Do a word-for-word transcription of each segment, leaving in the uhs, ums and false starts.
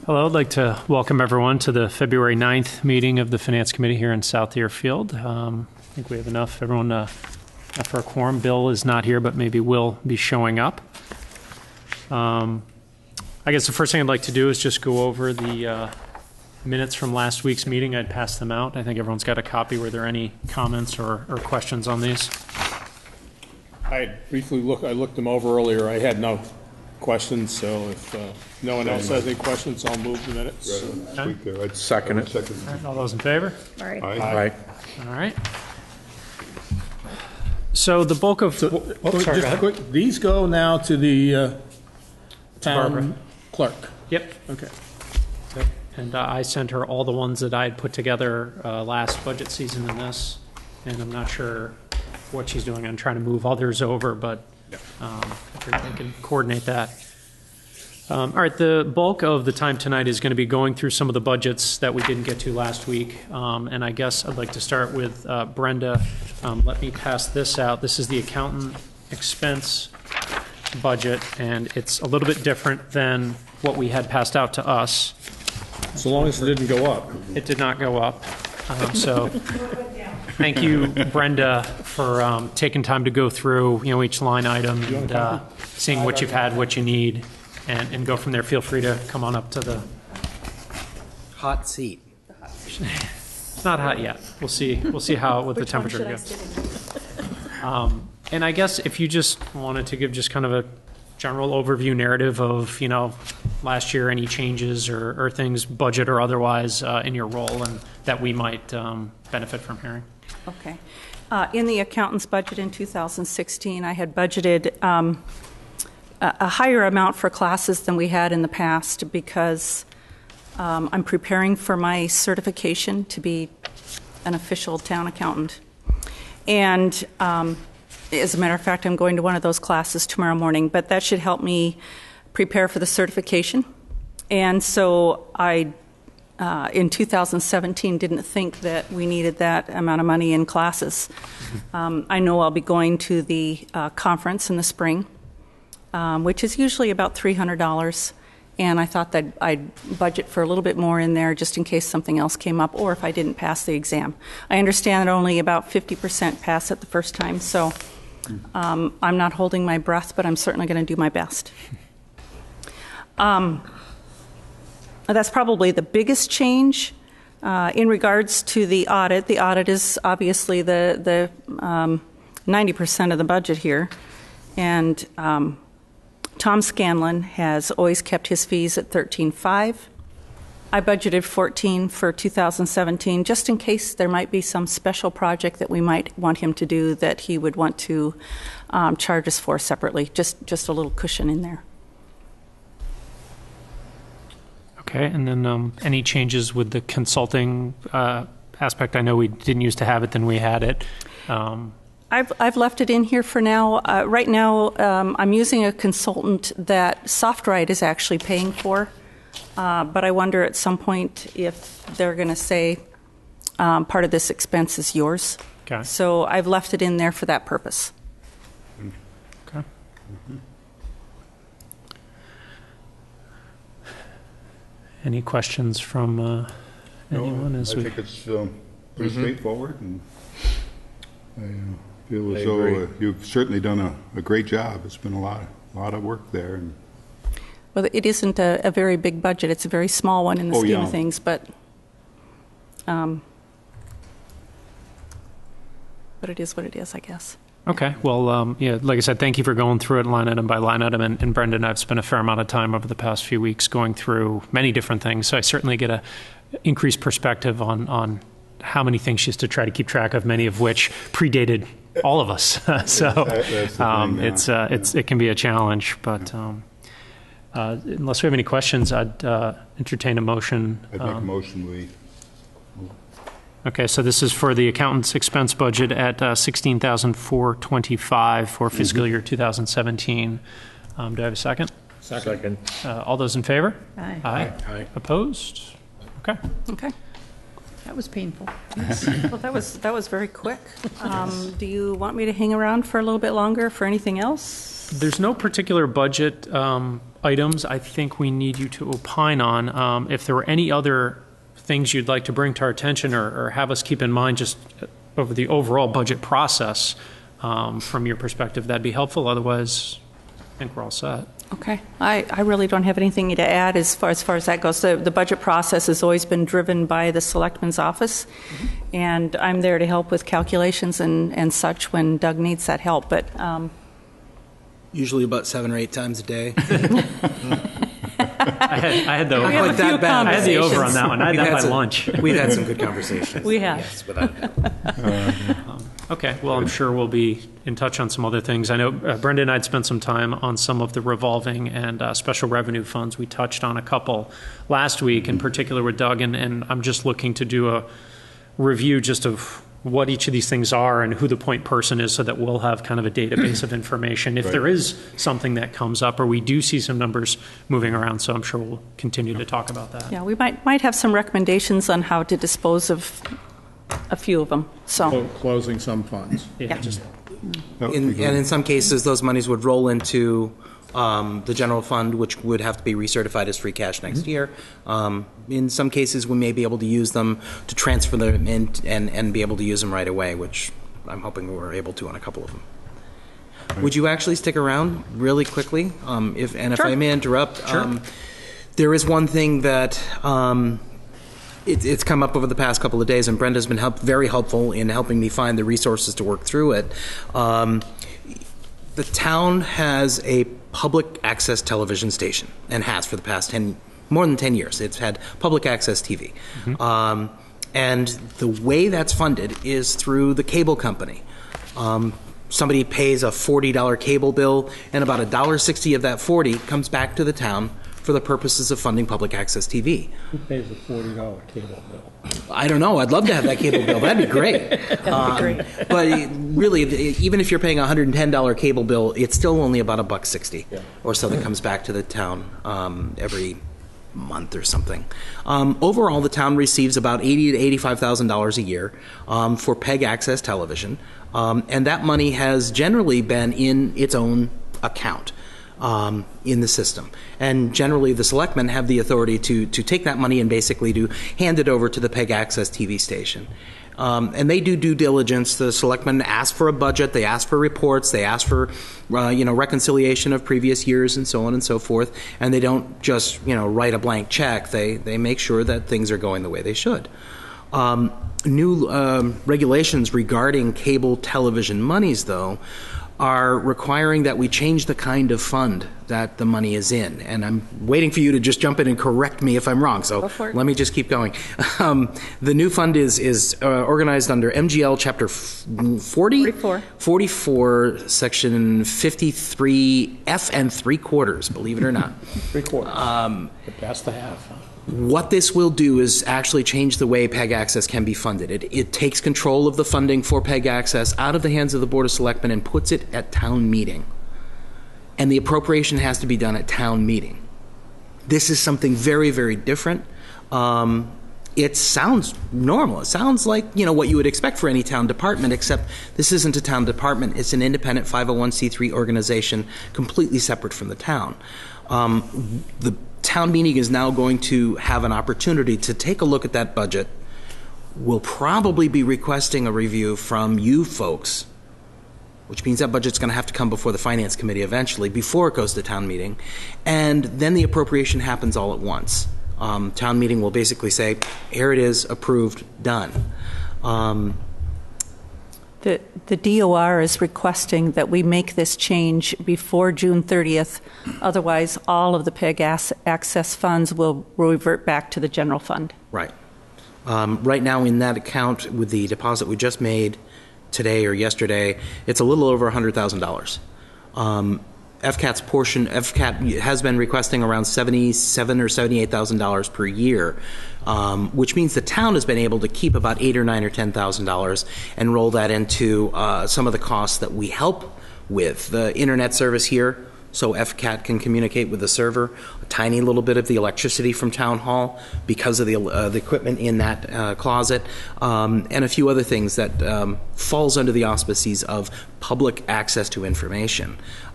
Hello, I'd like to welcome everyone to the February ninth meeting of the Finance Committee here in South Deerfield. Um, I think we have enough, everyone, uh, for a quorum. Bill is not here, but maybe will be showing up. Um, I guess the first thing I'd like to do is just go over the uh, minutes from last week's meeting. I'd pass them out. I think everyone's got a copy. Were there any comments or, or questions on these? I briefly look. I looked them over earlier. I had no questions, so if uh, no one else has any questions, I'll move the minutes. Okay. I'd second it. Second. All right, all those in favor? All right. Aye. Aye. All right. So the bulk of So, oh, just sorry, go ahead. quick, these go now to the uh, town Barbara. clerk. Yep. Okay. And uh, I sent her all the ones that I had put together uh, last budget season in this, and I'm not sure what she's doing. I'm trying to move others over, but um, I think I can coordinate that. Um, all right, the bulk of the time tonight is going to be going through some of the budgets that we didn't get to last week, um, and I guess I'd like to start with uh, Brenda. Um, let me pass this out. This is the accountant expense budget, and it's a little bit different than what we had passed out to us. So long as it didn't go up. It did not go up. Um, so thank you, Brenda, for um, taking time to go through you know each line item and uh, seeing what you've had, what you need, and, and go from there. Feel free to come on up to the hot seat. It's not hot yet. We'll see. We'll see how what the temperature goes. Um, and I guess if you just wanted to give just kind of a general overview narrative of, you know, last year, any changes or, or things, budget or otherwise, uh, in your role and that we might um, benefit from hearing. Okay. Uh, in the accountant's budget in two thousand sixteen, I had budgeted um, a, a higher amount for classes than we had in the past because um, I'm preparing for my certification to be an official town accountant. And um, as a matter of fact, I'm going to one of those classes tomorrow morning, but that should help me prepare for the certification. And so I, uh, in two thousand seventeen, didn't think that we needed that amount of money in classes. Um, I know I'll be going to the uh, conference in the spring, um, which is usually about three hundred dollars. And I thought that I'd budget for a little bit more in there just in case something else came up or if I didn't pass the exam. I understand that only about fifty percent pass it the first time, so Um, I'm not holding my breath, but I'm certainly going to do my best. Um, that's probably the biggest change uh, in regards to the audit. The audit is obviously the the um, ninety percent of the budget here, and um, Tom Scanlon has always kept his fees at thirteen five. I budgeted fourteen for two thousand seventeen, just in case there might be some special project that we might want him to do that he would want to um, charge us for separately. Just just a little cushion in there. Okay, and then um, any changes with the consulting uh, aspect? I know we didn't used to have it, then we had it. Um, I've, I've left it in here for now. Uh, right now, um, I'm using a consultant that SoftWrite is actually paying for. Uh, but I wonder at some point if they're going to say um, part of this expense is yours. Okay. So I've left it in there for that purpose. Okay. Mm-hmm. Any questions from uh, anyone? No, as I we... think it's um, pretty mm-hmm. straightforward, and I uh, feel as I though agree. uh, you've certainly done a, a great job. It's been a lot, a lot of work there. And Well, it isn't a, a very big budget. It's a very small one in the oh, scheme yeah. of things, but um, but it is what it is, I guess. Okay. Well, um, yeah, like I said, thank you for going through it line item by line item. And, and Brendan, I've spent a fair amount of time over the past few weeks going through many different things. So I certainly get a increased perspective on, on how many things she has to try to keep track of, many of which predated all of us. so that, um, thing, yeah. it's, uh, it's, it can be a challenge, but um, uh, unless we have any questions, I'd uh, entertain a motion. I'd make um, a motion we. Okay, so this is for the accountant's expense budget at uh, sixteen thousand four hundred twenty-five for fiscal Mm-hmm. year two thousand seventeen. Um, do I have a second? Second. Uh, all those in favor? Aye. Aye. Aye. Opposed? Okay. Okay. That was painful. Well, that was that was very quick. Um, do you want me to hang around for a little bit longer for anything else? There's no particular budget um, items I think we need you to opine on. Um, If there were any other things you'd like to bring to our attention or or have us keep in mind just over the overall budget process, um, from your perspective, that'd be helpful. Otherwise, I think we're all set. Okay. I, I really don't have anything to add as far as, far as that goes. The, the budget process has always been driven by the Selectman's office, and I'm there to help with calculations and, and such when Doug needs that help. But um, Usually about seven or eight times a day. I had, I had the We have a Like few that bad. I had the over on conversations. that one. I had We've that had by some- lunch. We've had some good conversations. We have. Yes, without a doubt. Okay, well, I'm sure we'll be in touch on some other things. I know uh, Brenda and I had spent some time on some of the revolving and uh, special revenue funds. We touched on a couple last week, in particular with Doug, and, and I'm just looking to do a review just of what each of these things are and who the point person is so that we'll have kind of a database of information if Right. there is something that comes up or we do see some numbers moving around. So I'm sure we'll continue to talk about that. yeah, we might, might have some recommendations on how to dispose of a few of them. So, Clo- Closing some funds. Yeah, Yeah. just That would In, be good. and in some cases, those monies would roll into um, the general fund, which would have to be recertified as free cash next year. Um, in some cases, we may be able to use them to transfer them in and, and be able to use them right away, which I'm hoping we're able to on a couple of them. Would you actually stick around really quickly? Um, if and if Sure. I may interrupt, um, there is one thing that um, it, it's come up over the past couple of days, and Brenda's been help, very helpful in helping me find the resources to work through it. Um, the town has a public access television station, and has for the past ten, more than ten years. It's had public access T V. Um, and the way that's funded is through the cable company. Um, somebody pays a forty dollar cable bill, and about one dollar sixty of that forty comes back to the town for the purposes of funding public access T V. Who pays a forty dollar cable bill? I don't know. I'd love to have that cable bill. That'd be great. that'd be great. But it- really, the- even if you're paying a one hundred ten dollar cable bill, it's still only about a buck sixty Yeah. or so that comes back to the town um, every month or something. Um, overall, the town receives about eighty to eighty-five thousand dollars a year um, for PEG access television, um, and that money has generally been in its own account. Um, in the system. And generally, the selectmen have the authority to, to take that money and basically to hand it over to the PEG Access T V station. Um, and they do due diligence. The selectmen ask for a budget, they ask for reports, they ask for uh, you know, reconciliation of previous years and so on and so forth. And they don't just, you know, write a blank check. They, they make sure that things are going the way they should. Um, new um, regulations regarding cable television monies, though, are requiring that we change the kind of fund that the money is in. And I'm waiting for you to just jump in and correct me if I'm wrong. So Go for it. let me just keep going. Um, the new fund is, is uh, organized under M G L Chapter forty? forty-four. forty-four, Section fifty-three F and three quarters, believe it or not. Three quarters. Um, That's the half. Huh? What this will do is actually change the way PEG Access can be funded. It, it takes control of the funding for PEG Access out of the hands of the Board of Selectmen and puts it at town meeting. And the appropriation has to be done at town meeting. This is something very, very different. Um, it sounds normal. It sounds like, you know, what you would expect for any town department, except this isn't a town department. It's an independent five oh one c three organization completely separate from the town. Um, the town meeting is now going to have an opportunity to take a look at that budget. We'll probably be requesting a review from you folks, which means that budget's going to have to come before the Finance Committee eventually, before it goes to town meeting. And then the appropriation happens all at once. Um, town meeting will basically say, here it is, approved, done. Um, The, the D O R is requesting that we make this change before June thirtieth. Otherwise, all of the PEG ass- access funds will revert back to the general fund. Right. Um, right now, in that account, with the deposit we just made today or yesterday, it's a little over one hundred thousand dollars. Um, F CAT's portion, F CAT has been requesting around seventy-seven thousand dollars or seventy-eight thousand dollars per year, um, which means the town has been able to keep about eight or nine or ten thousand dollars and roll that into uh, some of the costs that we help with. The internet service here, so F CAT can communicate with the server, a tiny little bit of the electricity from Town Hall because of the, uh, the equipment in that uh, closet, um, and a few other things that um, falls under the auspices of public access to information.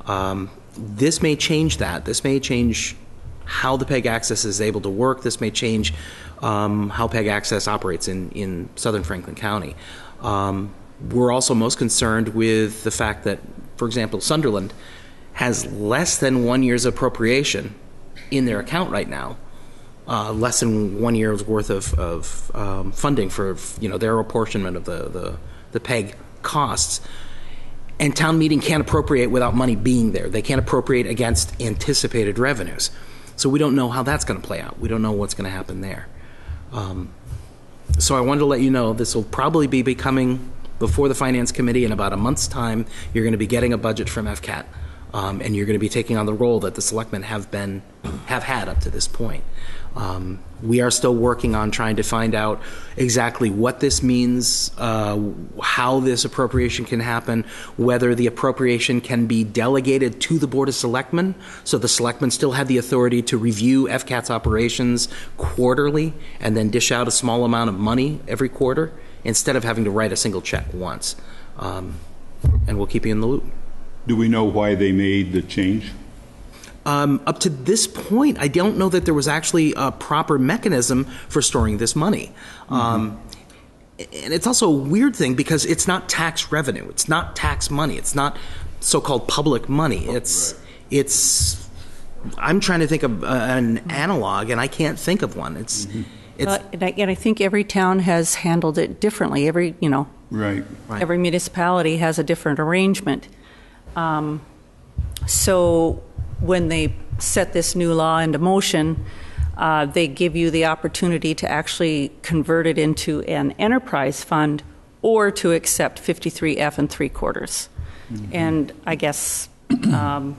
Um, this may change that. This may change how the PEG Access is able to work. This may change um, how PEG Access operates in, in southern Franklin County. Um, we're also most concerned with the fact that, for example, Sunderland has less than one year's appropriation in their account right now, uh, less than one year's worth of, of um, funding for, you know, their apportionment of the, the, the PEG costs. And town meeting can't appropriate without money being there. They can't appropriate against anticipated revenues. So we don't know how that's going to play out. We don't know what's going to happen there. Um, so I wanted to let you know this will probably be becoming before the Finance Committee in about a month's time. You're going to be getting a budget from F C A T, um, and you're going to be taking on the role that the selectmen have been have had up to this point. Um, we are still working on trying to find out exactly what this means, uh, how this appropriation can happen, whether the appropriation can be delegated to the Board of Selectmen, so the Selectmen still have the authority to review F C A T's operations quarterly and then dish out a small amount of money every quarter instead of having to write a single check once. Um, and we'll keep you in the loop. Do we know why they made the change? Um, up to this point, I don't know that there was actually a proper mechanism for storing this money. Mm-hmm. Um, and it's also a weird thing because it's not tax revenue. It's not tax money. It's not so-called public money. It's, right. it's, I'm trying to think of uh, an analog, and I can't think of one. It's, mm-hmm. it's. Uh, and, I, and I think every town has handled it differently. Every, you know, right. every municipality has a different arrangement. Um, so when they set this new law into motion, uh, they give you the opportunity to actually convert it into an enterprise fund or to accept fifty-three F and three quarters. Mm-hmm. And I guess um,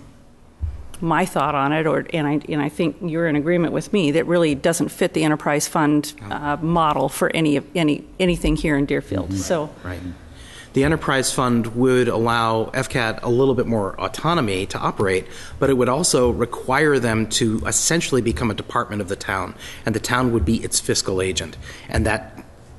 my thought on it, or and I and I think you're in agreement with me, that really doesn't fit the enterprise fund uh, model for any of any anything here in Deerfield. Mm-hmm. So. Right. The enterprise fund would allow F C A T a little bit more autonomy to operate, but it would also require them to essentially become a department of the town, and the town would be its fiscal agent. And that,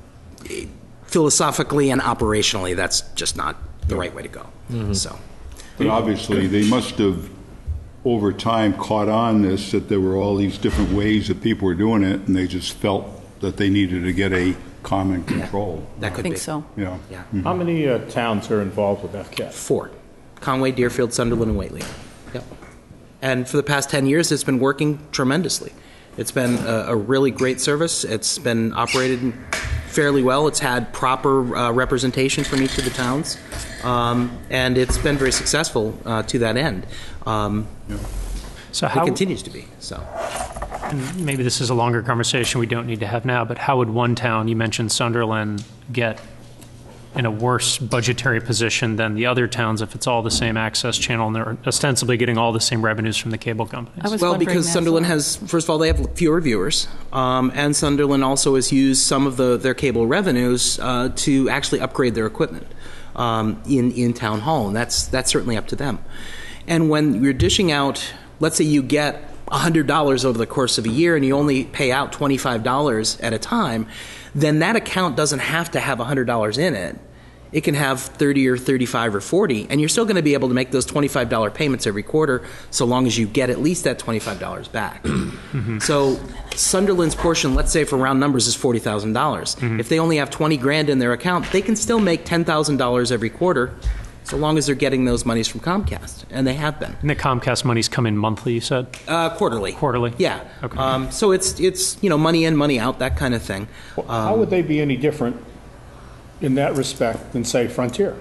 philosophically and operationally, that's just not the right way to go. Mm-hmm. So, but obviously, they must have, over time, caught on this, that there were all these different ways that people were doing it, and they just felt that they needed to get a common control. Yeah, that could I think be. so. Yeah. Yeah. Mm-hmm. How many uh, towns are involved with F C A T? Four. Conway, Deerfield, Sunderland, and Whately. Yep. And for the past ten years, it's been working tremendously. It's been a, a really great service. It's been operated fairly well. It's had proper uh, representation from each of the towns. Um, and it's been very successful uh, to that end. Um, yeah. So how, it continues to be. So. And maybe this is a longer conversation we don't need to have now, but how would one town, you mentioned Sunderland, get in a worse budgetary position than the other towns if it's all the same access channel and they're ostensibly getting all the same revenues from the cable companies? I was well, wondering because that Sunderland as well. has, first of all, they have fewer viewers, um, and Sunderland also has used some of the, their cable revenues uh, to actually upgrade their equipment um, in, in town hall, and that's, that's certainly up to them. And when you're dishing out, let's say you get one hundred dollars over the course of a year and you only pay out twenty-five dollars at a time, then that account doesn't have to have one hundred dollars in it. It can have thirty or thirty-five or forty, and you're still going to be able to make those twenty-five dollar payments every quarter so long as you get at least that twenty-five dollars back. Mm-hmm. So Sunderland's portion, let's say for round numbers, is forty thousand dollars. Mm-hmm. If they only have twenty grand in their account, they can still make ten thousand dollars every quarter so long as they're getting those monies from Comcast, and they have been. And the Comcast monies come in monthly, you said? Uh, quarterly. Quarterly? Yeah. Okay. Um, so it's, it's you know, money in, money out, that kind of thing. Well, how would they be any different in that respect than, say, Frontier?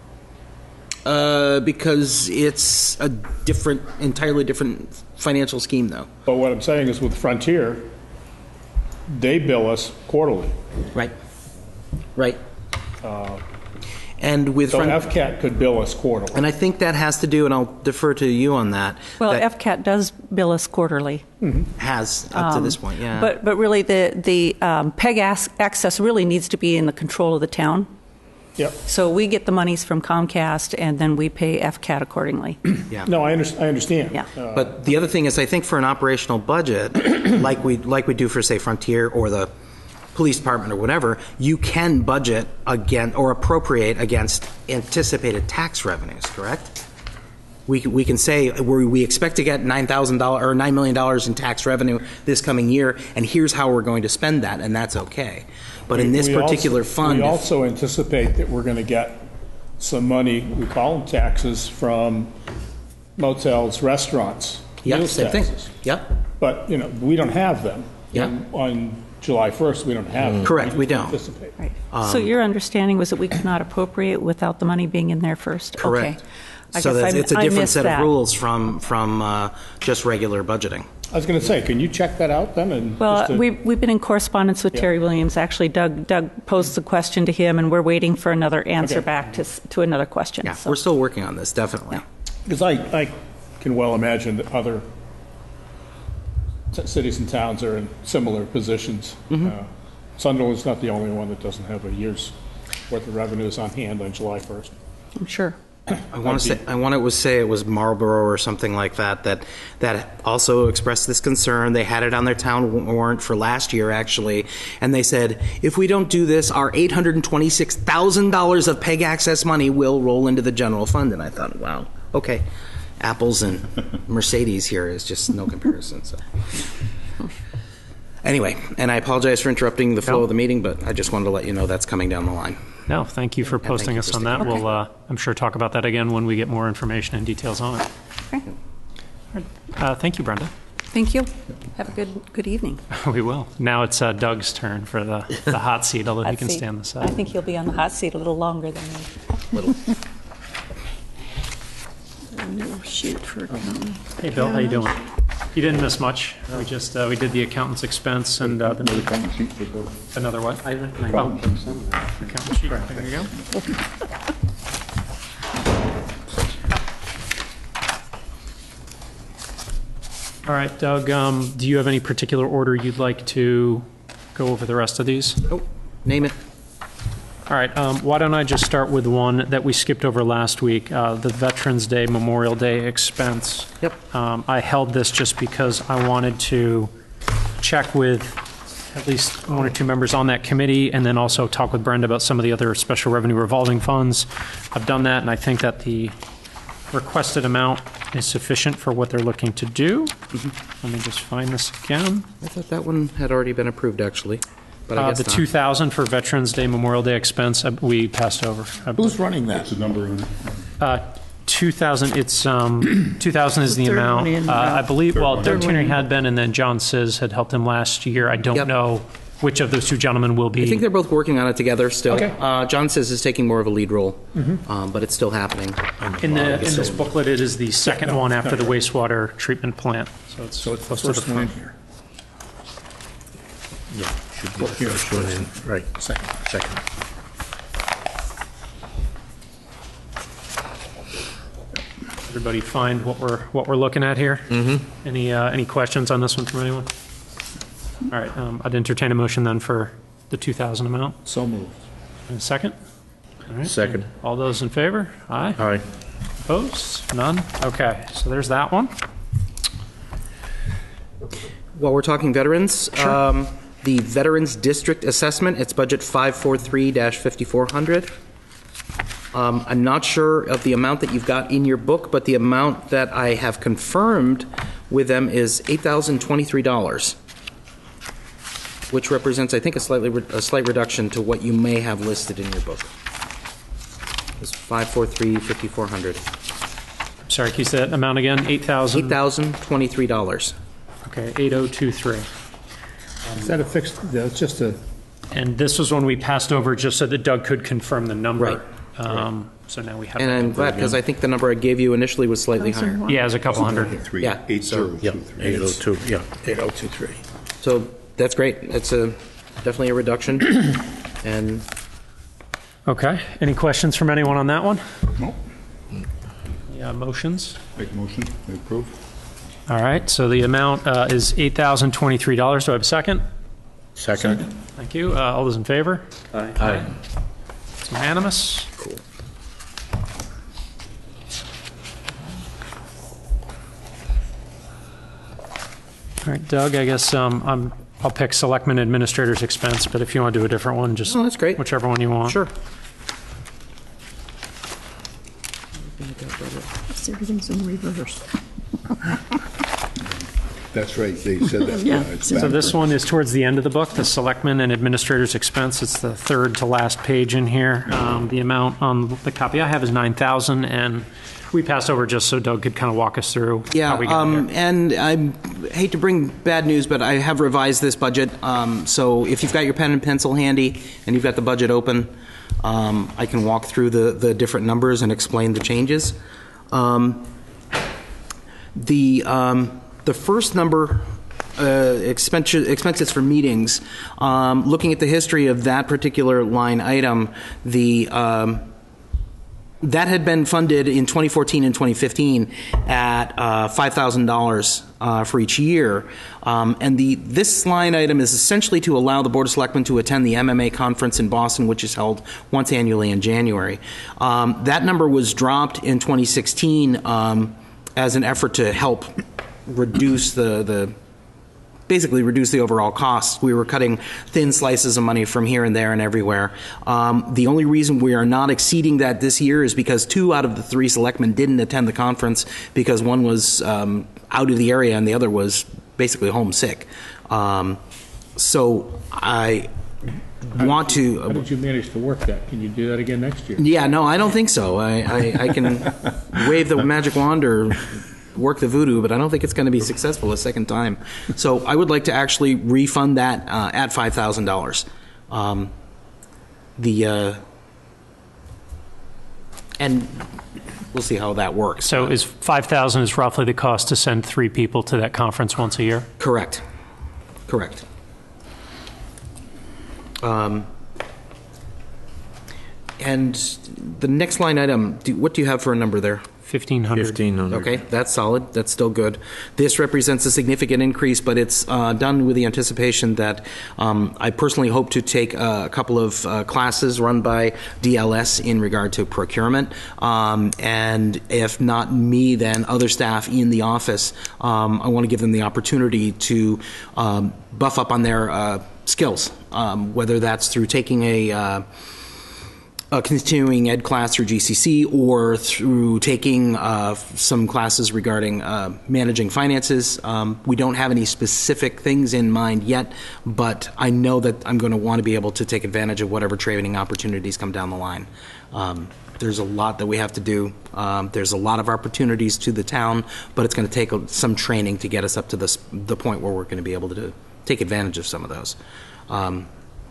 Uh, because it's a different, entirely different financial scheme, though. But what I'm saying is with Frontier, they bill us quarterly. Right. Right. Uh, and with So Front- F C A T could bill us quarterly. and I think that has to do, and I'll defer to you on that. Well, that F C A T does bill us quarterly. has up to this point, yeah. But but really, the the um, PEG ac- access really needs to be in the control of the town. Yep. So we get the monies from Comcast, and then we pay F C A T accordingly. yeah. No, I, under, I understand. Yeah. Uh, But the other thing is, I think for an operational budget, like we like we do for, say, Frontier or the police department or whatever, you can budget again or appropriate against anticipated tax revenues, correct? We can, we can say we we expect to get nine thousand dollars or nine million dollars in tax revenue this coming year, and here's how we're going to spend that, and that's okay. But in this We also- particular fund, We if- also anticipate that we're going to get some money, we call them taxes, from motels, restaurants. yeah, meals same thing. taxes. Yeah, But, you know, we don't have them. Yeah. On- On July first, we don't have them. Correct, we don't. Anticipate. Right. So your understanding was that we could not appropriate without the money being in there first? correct. Okay. I So guess that's, I- it's a I different missed set that. of rules from, from uh, just regular budgeting. I was going to say, can you check that out then? And just Well, to- we, we've been in correspondence with Yeah. Terry Williams. Actually, Doug, Doug posed the question to him, and we're waiting for another answer Okay. back to, s- to another question. Yeah, So- we're still working on this, definitely. Because I, I can well imagine that other t- cities and towns are in similar positions. Mm-hmm. Uh, Sunderland's not the only one that doesn't have a year's worth of revenues on hand on July first. I'm sure. I want to say I want to say it was Marlboro or something like that that that also expressed this concern. They had it on their town warrant for last year actually, and they said if we don't do this, our eight hundred twenty-six thousand dollars of PEG access money will roll into the general fund. And I thought, wow, okay, apples and Mercedes here is just no comparison. So. Anyway, and I apologize for interrupting the flow No. of the meeting, but I just wanted to let you know that's coming down the line. No, thank you for thank posting you us for on that. sticking- We'll, uh, I'm sure, talk about that again when we get more information and details on it. Okay. Uh, Thank you, Brenda. Thank you. Have a good, good evening. We will. Now it's uh, Doug's turn for the, the hot seat, although he Hot can seat. stand the I side. think he'll be on the hot seat a little longer than me. Little. No shoot for accounting. Hey, Bill, how you doing? You didn't miss much. We just, uh, we did the accountant's expense and uh, the another what? I Accountant sheet. There you go. All right, Doug, um, do you have any particular order you'd like to go over the rest of these? Oh, name it. All right, um, why don't I just start with one that we skipped over last week, uh, the Veterans Day, Memorial Day expense. Yep. Um, I held this just because I wanted to check with at least one or two members on that committee, and then also talk with Brenda about some of the other special revenue revolving funds. I've done that, and I think that the requested amount is sufficient for what they're looking to do. Let me just find this again. I thought that one had already been approved, actually. But I Uh, guess The not. two thousand for Veterans Day, Memorial Day expense, uh, we passed over. I believe. Who's running that? What's the number on it? Uh, two thousand, it's, um, two thousand is the Third amount. one in, Uh, uh, I believe, well, one. Doug Third one Tierney in. had been, and then John Sizz had helped him last year. I don't Yep. know which of those two gentlemen will be. I think they're both working on it together still. Okay. Uh, John says is taking more of a lead role, um, but it's still happening. In the, in this booklet, it is the second one after the wastewater treatment plant, so it's So it's the close to the first one in front. here. Yeah, should be the first one in, right, Second. second. Everybody find what we're, what we're looking at here? Mm-hmm. Any, uh, any questions on this one from anyone? All right, um, I'd entertain a motion then for the two thousand amount. So moved. And a second? All right. Second. All those in favor? Aye. Aye. Opposed? None? Okay, so there's that one. While we're talking veterans, um, the Veterans District Assessment, it's budget five forty-three dash fifty-four hundred. Um, I'm not sure of the amount that you've got in your book, but the amount that I have confirmed with them is eight thousand twenty-three dollars, which represents, I think, a slightly re- a slight reduction to what you may have listed in your book. It's five forty-three fifty-four hundred. Sorry, can you say that amount again? eight thousand? Eight thousand twenty-three dollars. Okay, eight oh two three. Is that a fixed, that's just a, And this was when we passed over just so that Doug could confirm the number. Right. Um, So now we have. And that I'm number glad, again. because I think the number I gave you initially was slightly higher. Yeah, it was a couple hundred. Three, Yeah, eight so- zero Yeah, two three. eight oh two, yeah. eight oh two three. So that's great. It's a, definitely a reduction. And Okay, any questions from anyone on that one? No. Yeah, motions? Make a motion, I approve. All right, so the amount uh, is eight thousand twenty-three dollars. Do I have a second? Second. Thank you. Uh, All those in favor? Aye. It's unanimous. cool. All right, Doug, I guess um, I'm, I'll pick Selectman Administrator's expense, but if you want to do a different one, just Oh, that's great. whichever one you want. Sure. Is there Everything's in reverse. That's right, they said that. Yeah. It's So back. this one is towards the end of the book, the Selectmen and Administrators Expense. It's the third to last page in here. Um, The amount on the copy I have is nine thousand, and we passed over just so Doug could kind of walk us through Yeah, how we got um, here. and I hate to bring bad news, but I have revised this budget. Um, so if you've got your pen and pencil handy and you've got the budget open, um, I can walk through the, the different numbers and explain the changes. Um, the um, the first number, uh, expenses, expenses for meetings. Um, looking at the history of that particular line item, the um, that had been funded in twenty fourteen and twenty fifteen at uh, five thousand dollars uh, for each year. Um, and the this line item is essentially to allow the Board of Selectmen to attend the M M A conference in Boston, which is held once annually in January. Um, that number was dropped in twenty sixteen um, as an effort to help reduce the, the basically reduce the overall costs. We were cutting thin slices of money from here and there and everywhere. Um, the only reason we are not exceeding that this year is because two out of the three selectmen didn't attend the conference because one was um, out of the area and the other was basically homesick. Um, so I want to... How did you manage to work that? Can you do that again next year? Yeah, no, I don't think so. I, I, I can wave the magic wand or work the voodoo, but I don't think it's going to be successful a second time. So I would like to actually refund that uh, at five thousand dollars. Um, the uh, and we'll see how that works. So is five thousand is roughly the cost to send three people to that conference once a year? Correct. Correct. Um, and the next line item, do, what do you have for a number there? fifteen hundred. fifteen hundred. Okay, that's solid. That's still good. This represents a significant increase, but it's uh, done with the anticipation that um, I personally hope to take a couple of uh, classes run by D L S in regard to procurement. Um, and if not me, then other staff in the office. Um, I want to give them the opportunity to um, buff up on their uh, skills, um, whether that's through taking a uh, a continuing ed class through G C C or through taking uh, some classes regarding uh, managing finances. Um, we don't have any specific things in mind yet, but I know that I'm going to want to be able to take advantage of whatever training opportunities come down the line. Um, there's a lot that we have to do. Um, there's a lot of opportunities to the town, but it's going to take a, some training to get us up to this, the point where we're going to be able to do, take advantage of some of those. Um,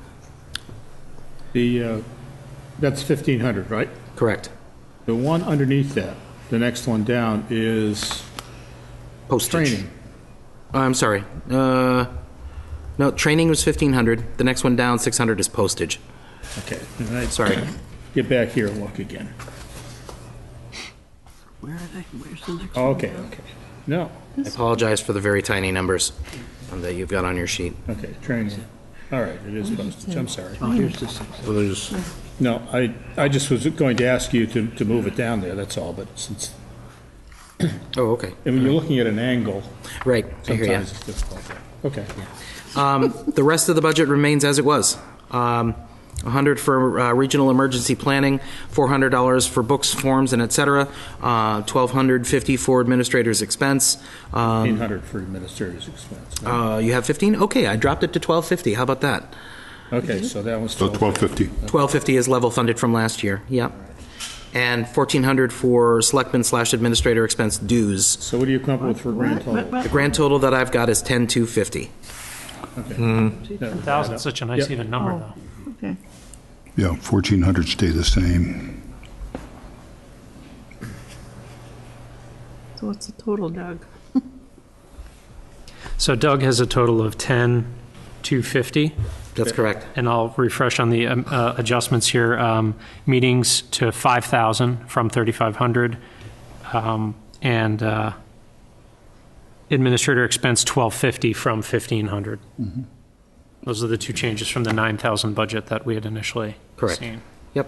The, uh, that's fifteen hundred, right? correct. The one underneath that, the next one down, is Postage. training. I'm sorry. Uh, no, training was fifteen hundred. The next one down, six hundred is postage. Okay. and I- Sorry. Get back here and look again. Where are they? Where's the next Oh, one? okay, okay. No, I apologize for the very tiny numbers that you've got on your sheet. okay, training. All right, it is postage, I'm sorry. Oh, here's the six. Well, there's, No, I, I just was going to ask you to, to move it down there, that's all, but since, Oh, okay. and when you're looking at an angle, Right. I hear sometimes you. it's difficult. Okay. Um, the rest of the budget remains as it was. Um, one hundred for uh, regional emergency planning, four hundred dollars for books, forms, and et cetera. Uh, twelve fifty for administrator's expense. Um, fifteen hundred for administrator's expense. uh, you have fifteen? Okay, I dropped it to twelve fifty. How about that? Okay, so that was So twelve. twelve fifty. twelve fifty is level funded from last year. Yep. And fourteen hundred for selectman slash administrator expense dues. So what do you come up with for grand total? The grand total that I've got is ten two fifty. Okay. ten thousand is such a nice Yep. even number, Oh, though. okay. Yeah, fourteen hundred stay the same. So what's the total, Doug? So Doug has a total of ten two fifty. That's correct. And I'll refresh on the um, uh, adjustments here. Um, Meetings to five thousand from thirty-five hundred. Um, And uh, administrator expense twelve fifty from fifteen hundred. Those are the two changes from the nine thousand budget that we had initially Correct. seen. Yep.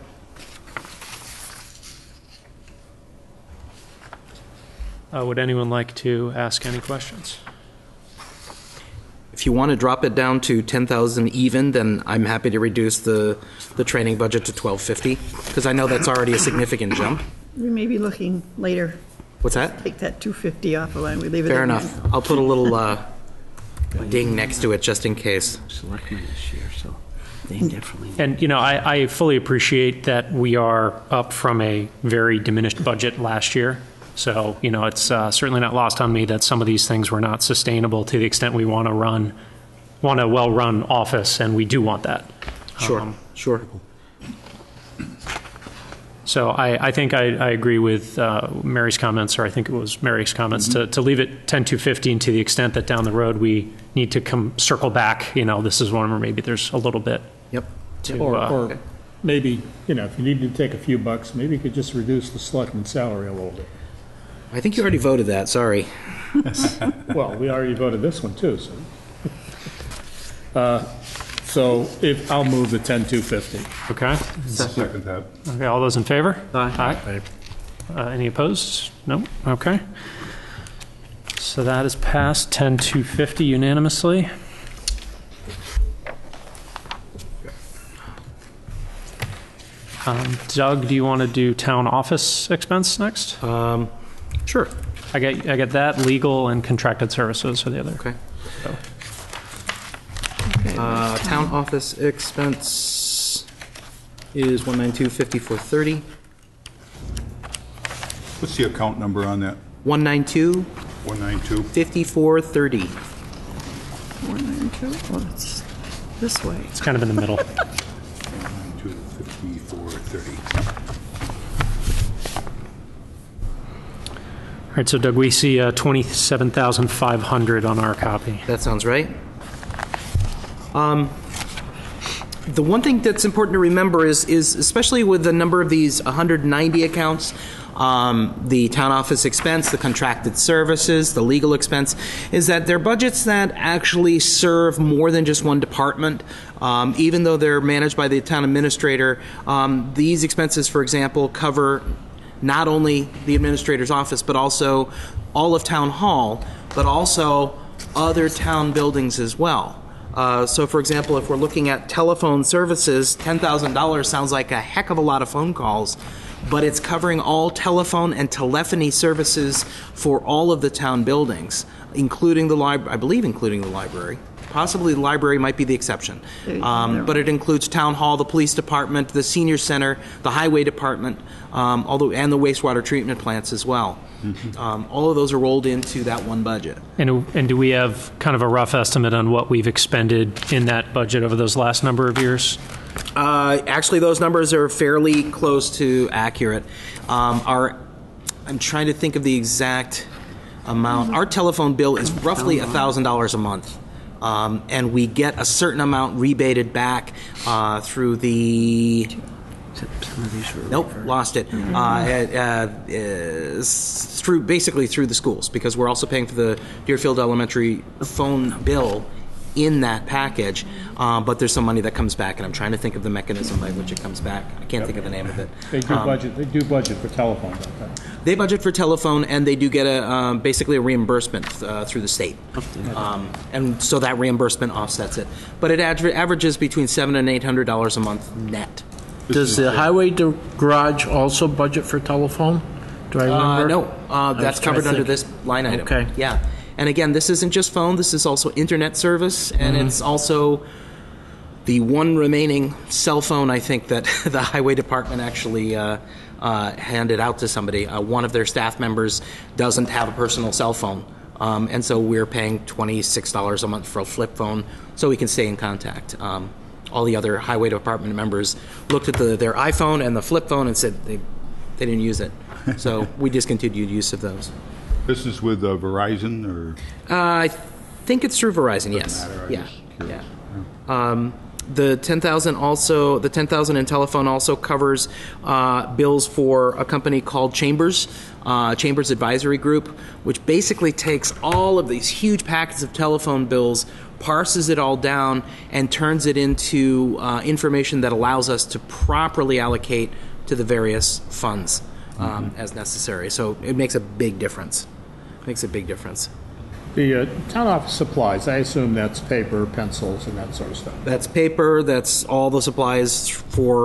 Uh, Would anyone like to ask any questions? If you want to drop it down to ten thousand even, then I'm happy to reduce the, the training budget to twelve fifty, because I know that's already a significant jump. We may be looking later What's that? Take that two fifty off of it, we leave it Fair in enough. there. I'll put a little uh, ding next to it just in case. Selectmen this year, so they definitely. And, you know, I, I fully appreciate that we are up from a very diminished budget last year. So, you know, it's uh, certainly not lost on me that some of these things were not sustainable to the extent we want to run, want a well-run office, and we do want that. Sure, Um, sure. So I, I think I, I agree with uh, Mary's comments, or I think it was Mary's comments, to, to leave it ten to fifteen to the extent that down the road we need to come circle back. You know, this is one where maybe there's a little bit Yep. to. Or, uh, or maybe, you know, if you need to take a few bucks, maybe you could just reduce the selectman's salary a little bit. I think you already voted that, sorry. Well, we already voted this one too, so. Uh, So if, I'll move the ten two fifty. Okay. Second that. Okay. All those in favor? Aye. Aye. Uh, any opposed? No. Okay. So that is passed ten to fifty unanimously. Um, Doug, do you want to do town office expense next? Um, Sure. I get I get that, legal and contracted services for the other. Okay. So, Okay, Uh, Town office expense is one ninety-two fifty-four thirty. What's the account number on that? one ninety-two one ninety-two? fifty-four thirty. four ninety-two, well, it's this way. it's kind of in the middle. one ninety-two fifty-four thirty. All right, so Doug, we see uh, twenty-seven thousand five hundred on our copy. That sounds right. Um, the one thing that's important to remember is, is especially with the number of these one hundred ninety accounts, um, the town office expense, the contracted services, the legal expense, is that they're budgets that actually serve more than just one department. Um, even though they're managed by the town administrator, um, these expenses, for example, cover not only the administrator's office, but also all of town hall, but also other town buildings as well. Uh, so, for example, if we're looking at telephone services, ten thousand dollars sounds like a heck of a lot of phone calls, but it's covering all telephone and telephony services for all of the town buildings, including the library, I believe including the library. Possibly the library might be the exception. Um, but it includes town hall, the police department, the senior center, the highway department, um, although, and the wastewater treatment plants as well. Mm-hmm. Um, all of those are rolled into that one budget. And, and do we have kind of a rough estimate on what we've expended in that budget over those last number of years? Uh, actually, those numbers are fairly close to accurate. Um, our, I'm trying to think of the exact amount. Our telephone bill is roughly one thousand dollars a month. Um, and we get a certain amount rebated back uh, through the. Some of these were Nope, lost it. Uh, uh, is through basically through the schools, because we're also paying for the Deerfield Elementary phone bill in that package. Uh, but there's some money that comes back, and I'm trying to think of the mechanism by which it comes back. I can't think of the name of it. They do Um, budget, they do budget for telephone, don't they? They budget for telephone, and they do get a um, basically a reimbursement uh, through the state, um, and so that reimbursement offsets it. But it aver- averages between seven and eight hundred dollars a month net. Does the highway de- garage also budget for telephone? Do I Uh, remember? no, uh, was that's trying to covered under think. this line item. Okay. Yeah, and again, this isn't just phone. This is also internet service, and Mm-hmm. it's also the one remaining cell phone, I think, that the highway department actually uh, uh, handed out to somebody. Uh, one of their staff members doesn't have a personal cell phone, um, and so we're paying twenty-six dollars a month for a flip phone so we can stay in contact. Um, all the other highway department members looked at the, their iPhone and the flip phone and said they, they didn't use it. So we discontinued use of those. This is with uh, Verizon or? Uh, I think it's through Verizon, yes. matter, I Yeah, just curious. yeah. Um, the ten thousand also, the ten thousand in telephone also covers uh, bills for a company called Chambers, uh, Chambers Advisory Group, which basically takes all of these huge packets of telephone bills, parses it all down, and turns it into uh, information that allows us to properly allocate to the various funds um, mm-hmm. as necessary. So it makes a big difference. Makes a big difference. The uh, town office supplies, I assume that's paper, pencils, and that sort of stuff. That's paper, that's all the supplies for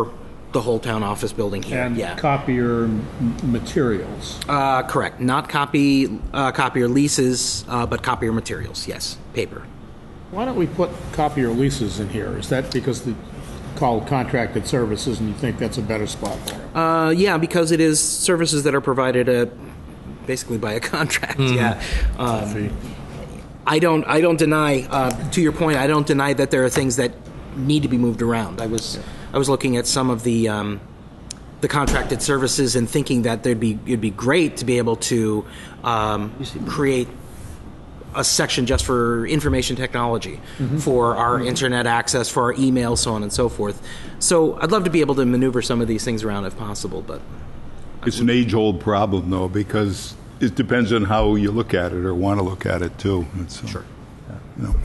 the whole town office building here. And yeah. copier m- materials. Uh, correct. Not copy uh, copier leases, uh, but copier materials. Yes, paper. Why don't we put copier leases in here? Is that because the called contracted services, and you think that's a better spot for it? Uh, yeah, because it is services that are provided uh, basically by a contract. Yeah. Um, I don't. I don't deny. Uh, to your point, I don't deny that there are things that need to be moved around. I was. Yeah. I was looking at some of the um, the contracted services and thinking that there'd be it'd be great to be able to um, create a section just for information technology, mm-hmm. for our mm-hmm. internet access, for our email, so on and so forth. So I'd love to be able to maneuver some of these things around if possible, but it's an age-old problem though, because it depends on how you look at it or want to look at it too. It's, uh, sure. You know.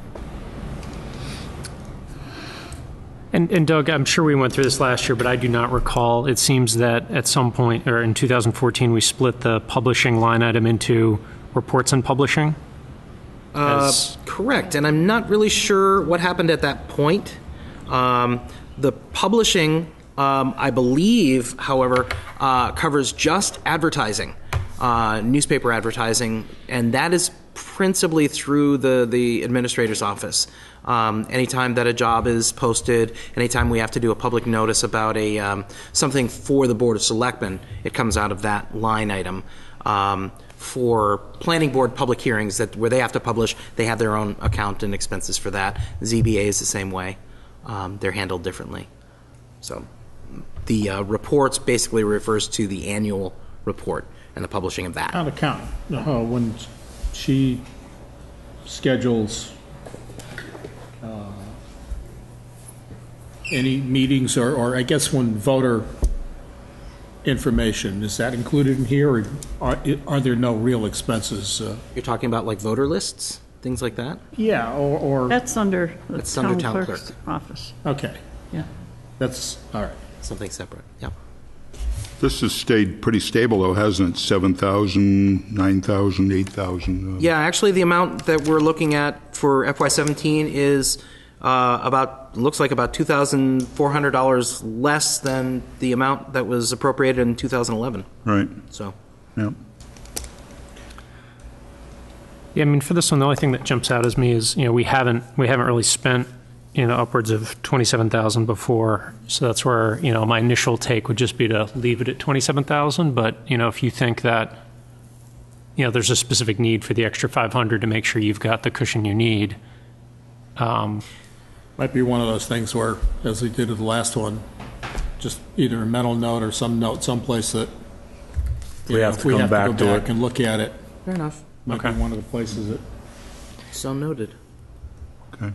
And, and Doug, I'm sure we went through this last year, but I do not recall. It seems that at some point, or in two thousand fourteen, we split the publishing line item into reports and publishing. Uh, As, correct, and I'm not really sure what happened at that point. Um, the publishing, um, I believe, however, uh, covers just advertising, uh, newspaper advertising, and that is principally through the, the administrator's office. Um, anytime that a job is posted, anytime we have to do a public notice about a um, something for the Board of Selectmen, it comes out of that line item. Um, for planning board public hearings that where they have to publish, they have their own account and expenses for that. Z B A is the same way. Um, they're handled differently. So the uh, reports basically refers to the annual report and the publishing of that. Town accountant, uh, when she schedules uh, any meetings, or, or I guess when voter information, is that included in here, or are, are there no real expenses? Uh, You're talking about like voter lists, things like that? yeah, or, or That's under the That's under town town clerk's office. okay, Yeah. that's all right. Something separate. Yeah. This has stayed pretty stable though, hasn't it? seven thousand, nine thousand, eight thousand. Uh, Yeah, actually, the amount that we're looking at for F Y seventeen is uh, about, looks like about two thousand four hundred dollars less than the amount that was appropriated in two thousand eleven. Right. So, Yeah. yeah, I mean, for this one, the only thing that jumps out as me is, you know, we haven't we haven't really spent, you know, upwards of twenty-seven thousand before. So that's where, you know, my initial take would just be to leave it at twenty-seven thousand. But, you know, if you think that, you know, there's a specific need for the extra five hundred to make sure you've got the cushion you need. Um, Might be one of those things where, as we did with the last one, just either a mental note or some note someplace that you We know, have if to we come have back to to go back it. and look at it. fair enough. Might Okay. be one of the places that. So noted. Okay.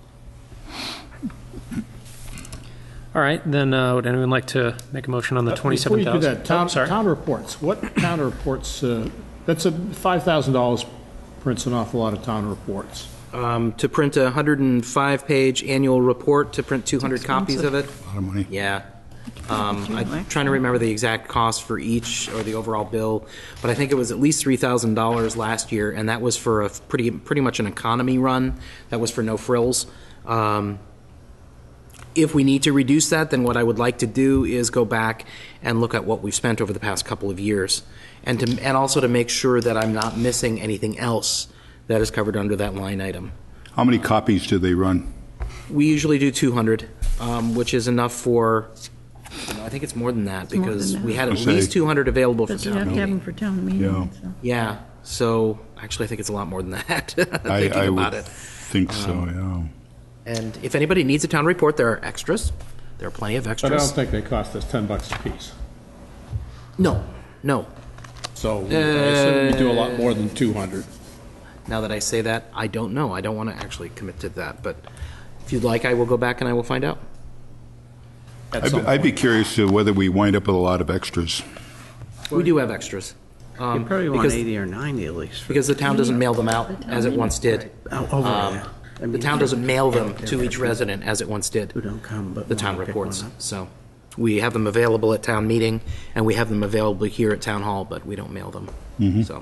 all right, then uh, would anyone like to make a motion on the twenty-seven Before you thousand? do that, town, sorry. town reports, what town reports, uh, that's a five thousand dollars prints an awful lot of town reports. Um, to print a one hundred five page annual report, to print two hundred copies of it. A lot of money. Yeah. Um, I'm trying to remember the exact cost for each, or the overall bill, but I think it was at least three thousand dollars last year, and that was for a pretty pretty much an economy run. That was for no frills. Um, if we need to reduce that, then what I would like to do is go back and look at what we've spent over the past couple of years, and to and also to make sure that I'm not missing anything else that is covered under that line item. How many copies do they run? We usually do two hundred, um, which is enough for, you know, I think it's more than that, more because than we that. had at I say- least two hundred available for But you have town to have them meeting. for town meeting. Yeah. so. Yeah, so actually I think it's a lot more than that, I, thinking I about would it. think so, yeah. And if anybody needs a town report, there are extras. There are plenty of But I don't extras. think they cost us ten bucks a piece. No, no. So I assume we do a lot more than two hundred. Now that I say that, I don't know. I don't want to actually commit to that, but if you'd like, I will go back and I will find out. At I'd, some be- I'd be point. curious to whether we wind up with a lot of extras. We do have extras. Um, You probably want because- eighty or ninety at least. for- Because the town doesn't mail them out as it once did. Oh, oh, Um, yeah. I The mean, town doesn't mail them they're to each extras resident as it once did. Who don't come, but. The want town to pick reports. one up. So we have them available at town meeting, and we have them available here at town hall, but we don't mail them. So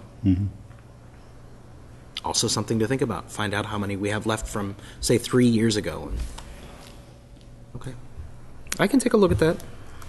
also something to think about. Find out how many we have left from, say, three years ago. And- Okay. I can take a look at that.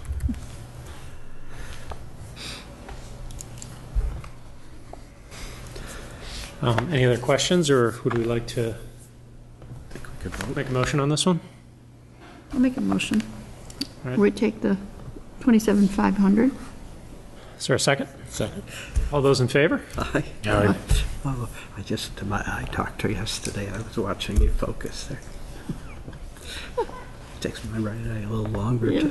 Um, Any other questions, or would we like to make a motion on this one? I'll make a motion. All right. We take the twenty-seven five hundred. Is there a second? Second. All those in favor? Aye. Oh, I just, my, I talked to her yesterday. I was watching you focus there. Takes my right eye a little longer to.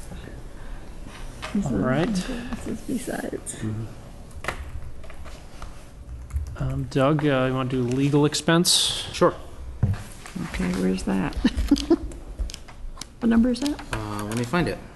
All right. Besides. Um, Doug, uh, you want to do legal expense? Sure. Okay, where's that? What number is that? Uh, let me find it.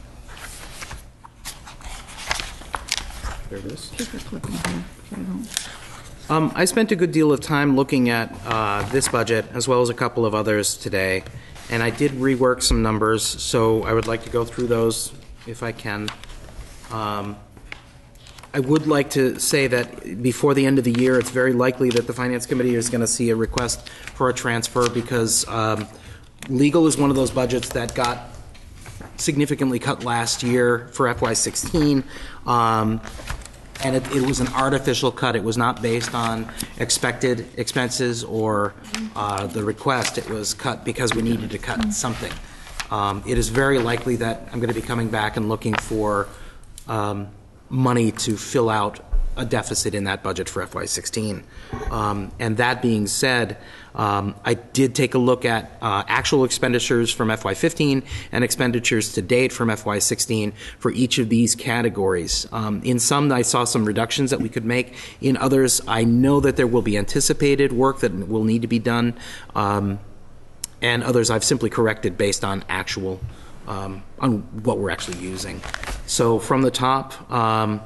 There it is. Take a clip in here, so I don't. Um, I spent a good deal of time looking at uh, this budget as well as a couple of others today, and I did rework some numbers, so I would like to go through those if I can. Um, I would like to say that before the end of the year, it's very likely that the Finance Committee is going to see a request for a transfer because um, legal is one of those budgets that got significantly cut last year for F Y sixteen. Um, And it, it was an artificial cut. It was not based on expected expenses or uh, the request. It was cut because we needed to cut something. Um, it is very likely that I'm going to be coming back and looking for um, money to fill out a deficit in that budget for F Y sixteen. Um, and that being said, um, I did take a look at uh, actual expenditures from F Y fifteen and expenditures to date from F Y sixteen for each of these categories. Um, in some, I saw some reductions that we could make. In others, I know that there will be anticipated work that will need to be done. Um, and others I've simply corrected based on actual, um, on what we're actually using. So from the top, um,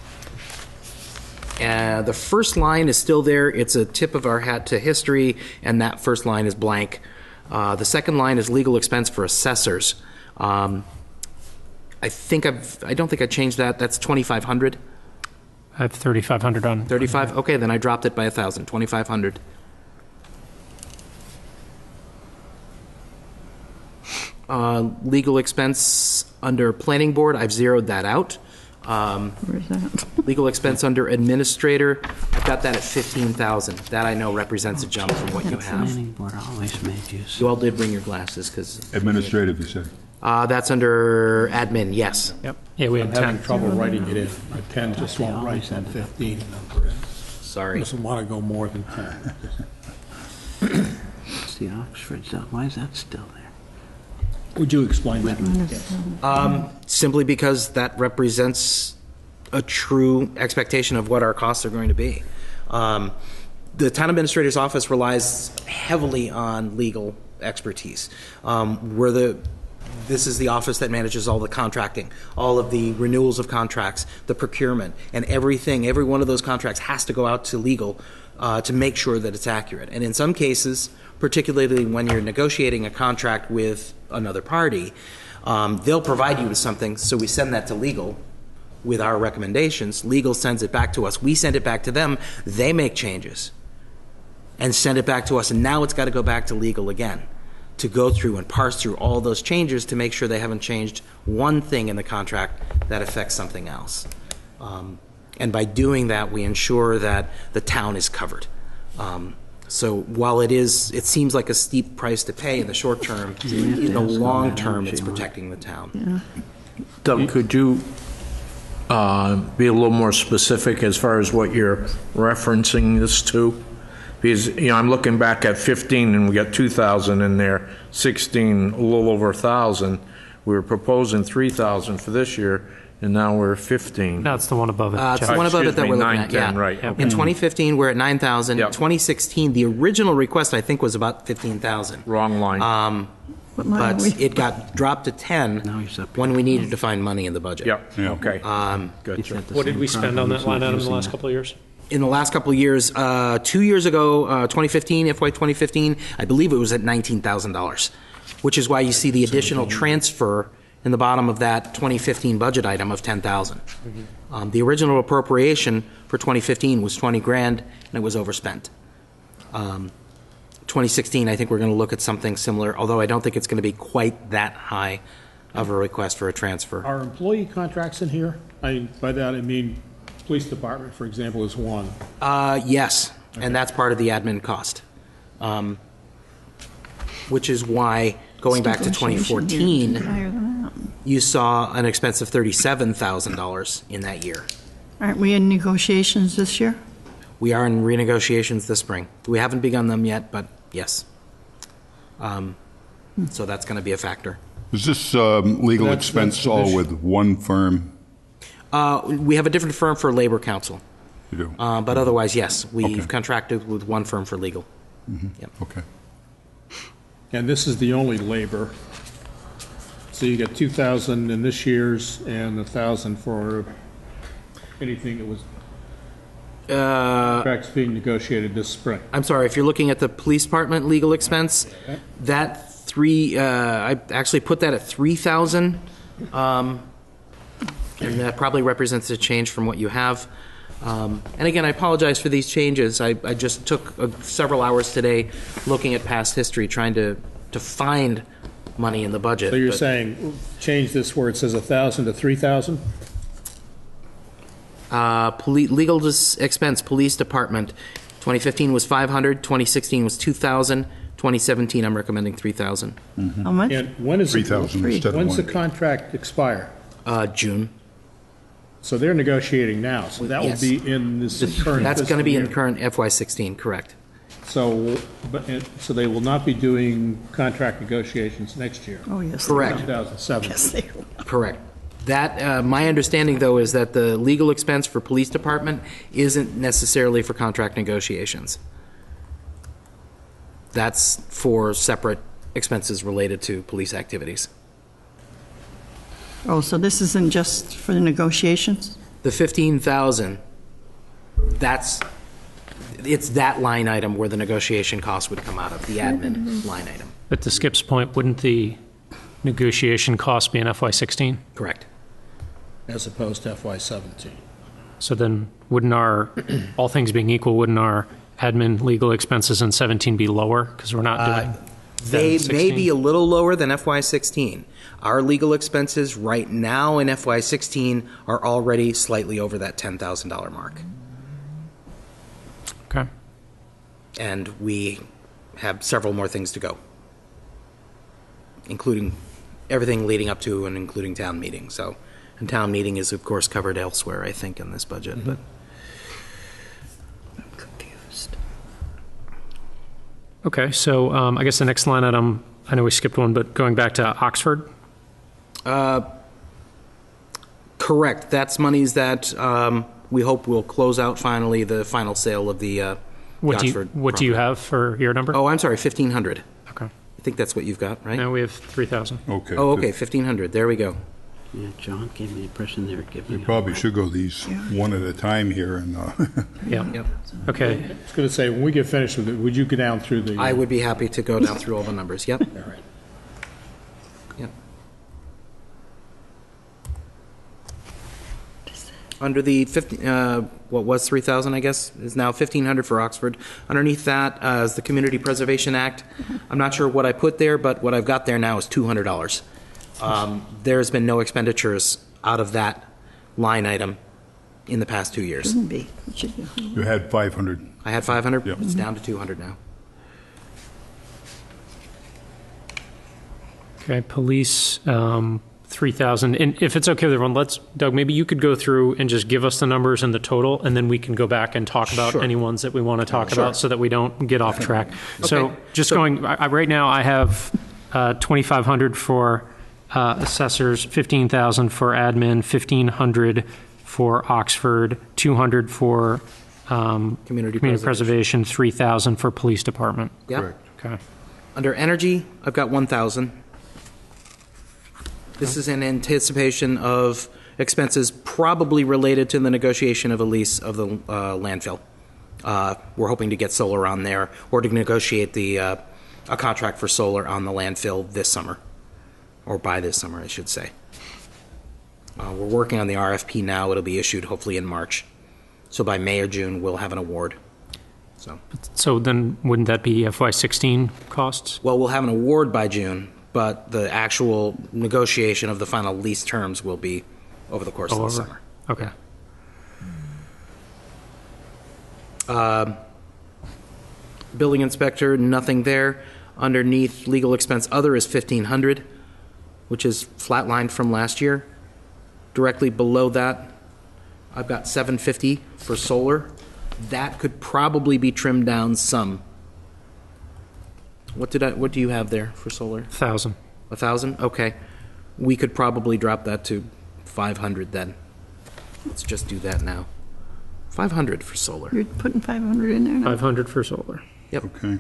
Uh, the first line is still there. It's a tip of our hat to history, and that first line is blank. Uh, the second line is legal expense for assessors. Um, I think I've, I don't think I changed that. That's twenty-five hundred. I have thirty-five hundred on. thirty-five? Okay, then I dropped it by a thousand. twenty-five hundred. Uh, legal expense under planning board, I've zeroed that out. Um, Where's that? Legal expense under administrator, I've got that at fifteen thousand. That I know represents a jump from what you have. Planning board always made use. You all did bring your glasses, because, Administrative, you said. uh, that's under admin, yes. Yep. Yeah, we I'm had having ten. trouble writing it in. A ten just won't write that fifteen number in. Sorry. Doesn't want to go more than ten. It's the Oxford zone. Why is that still there? Would you explain that? Um, simply because that represents a true expectation of what our costs are going to be. Um, the town administrator's office relies heavily on legal expertise. Um, we're the This is the office that manages all the contracting, all of the renewals of contracts, the procurement, and everything. Every one of those contracts has to go out to legal uh, to make sure that it's accurate. And in some cases, particularly when you're negotiating a contract with another party, um, they'll provide you with something, so we send that to legal with our recommendations. Legal sends it back to us. We send it back to them. They make changes and send it back to us, and now it's got to go back to legal again to go through and parse through all those changes to make sure they haven't changed one thing in the contract that affects something else. Um, and by doing that, we ensure that the town is covered. Um, so while it is, it seems like a steep price to pay in the short term, in the long term, it's protecting the town. Doug, could you uh, be a little more specific as far as what you're referencing this to? Because, you know, I'm looking back at fifteen and we got two thousand in there, sixteen, a little over one thousand. We were proposing three thousand for this year, and now we're fifteen. No, it's the one above it. Uh, it's Jeff. the one above it Excuse that me, we're looking nine at, yeah. ten, right, okay. In twenty fifteen, we're at nine thousand. Yep. twenty sixteen, the original request, I think, was about fifteen thousand. Wrong line. Um, What line are but we? it got dropped to ten Now he's up when we needed to find money in the budget. Yep, okay. Um, Good. What did we spend on that line item in the last couple of years? in the last couple of years, uh, two years ago, uh, twenty fifteen, F Y twenty fifteen, I believe it was at nineteen thousand dollars, which is why you see the additional transfer in the bottom of that twenty fifteen budget item of ten thousand. Mm-hmm. Um, the original appropriation for twenty fifteen was twenty grand, and it was overspent. Um, twenty sixteen, I think we're going to look at something similar, although I don't think it's going to be quite that high. of a request for a transfer. Are employee contracts in here? I, by that I mean, police department, for example, is one. Uh, yes, and that's part of the admin cost. Um, which is why, going back to twenty fourteen, Higher than that. you saw an expense of thirty-seven thousand dollars in that year. Aren't we in negotiations this year? We are in renegotiations this spring. We haven't begun them yet, but yes. Um, so that's going to be a factor. Is this um, legal That's- expense that's all addition- with one firm? Uh, we have a different firm for labor counsel, You do? uh, but otherwise, yes, we've Okay. contracted with one firm for legal. Yep. Okay. And this is the only labor. So you get two thousand in this year's and a thousand for anything that was Uh, contracts being negotiated this spring. I'm sorry, if you're looking at the police department legal expense, that three, uh, I actually put that at three thousand. Um, and that probably represents a change from what you have. Um, and again, I apologize for these changes. I, I just took uh, several hours today looking at past history, trying to, to find money in the budget. So you're but- saying, change this where it says a thousand to three thousand? Uh, poli- legal dis- expense, police department, twenty fifteen was five hundred, twenty sixteen was two thousand, twenty seventeen I'm recommending three thousand. How much? And when is three it, thousand instead of when's the one. contract expire? Uh, June. So they're negotiating now, so that will Yes. be in this current. That's going to fiscal be in year. current F Y sixteen, correct. So, but, it- so they will not be doing contract negotiations next year, Oh, yes. Correct. two thousand seven. Yes, they will. Correct. That, uh, my understanding, though, is that the legal expense for police department isn't necessarily for contract negotiations. That's for separate expenses related to police activities. Oh, so this isn't just for the negotiations? The fifteen thousand, that's, it's that line item where the negotiation cost would come out of, the admin line item. But to Skip's point, wouldn't the negotiation cost be in F Y sixteen? Correct. As opposed to F Y seventeen. So then, wouldn't our, all things being equal, wouldn't our admin legal expenses in seventeen be lower? Because we're not doing that They in may be sixteen? a little lower than F Y sixteen. Our legal expenses right now in F Y sixteen are already slightly over that ten thousand dollars mark. Okay. And we have several more things to go, including everything leading up to and including town meeting. So, and town meeting is, of course, covered elsewhere, I think, in this budget. But I'm confused. Okay, so um, I guess the next line item, I know we skipped one, but going back to Oxford, correct, that's monies that um, we hope will close out finally the final sale of the, uh, the what do you, Oxford what do you property. have for your number? Oh, I'm sorry, fifteen hundred. Okay. I think that's what you've got, right? Now we have three thousand. Okay. Oh, okay, fifteen hundred. There we go. Yeah, John gave me the impression they were giving. You probably should go these one at a time here and, uh, Yeah. Yep. Okay. I was going to say, when we get finished with it, would you go down through the? I would be happy to go down through all the numbers. Yep. All right. Yep. Under the fifty, uh, what was three thousand, I guess, is now fifteen hundred for Oxford. Underneath that uh, is the Community Preservation Act. I'm not sure what I put there, but what I've got there now is two hundred dollars. Um, there's been no expenditures out of that line item in the past two years. Shouldn't be. It should be. you had five hundred. I had five hundred. Yep. It's down to two hundred now. Okay, police, um, three thousand. And if it's okay with everyone, let's, Doug, maybe you could go through and just give us the numbers and the total, and then we can go back and talk about Sure. any ones that we want to talk Sure. about so that we don't get off track. So Okay. just So- going, I, I- right now I have uh, twenty-five hundred for uh, assessors, fifteen thousand for admin, fifteen hundred for Oxford, two hundred for um, Community community preservation. preservation, three thousand for police department. Yep. Correct. Okay. Under energy, I've got one thousand. This is in anticipation of expenses probably related to the negotiation of a lease of the uh, landfill. Uh, we're hoping to get solar on there, or to negotiate the uh, a contract for solar on the landfill this summer, or by this summer, I should say. Uh, we're working on the R F P now. It'll be issued hopefully in March. So by May or June, we'll have an award. So, So then wouldn't that be F Y sixteen costs? well, we'll have an award by June, but the actual negotiation of the final lease terms will be over the course Oh, of the over. summer. Okay. Um, Building inspector, nothing there. Underneath legal expense other is fifteen hundred, which is flatlined from last year. Directly below that, I've got seven fifty for solar. That could probably be trimmed down some. What did I, what do you have there for solar? Thousand. A thousand? Okay. We could probably drop that to five hundred then. Let's just do that now. five hundred for solar. You're putting five hundred in there now? Five hundred for solar. Okay.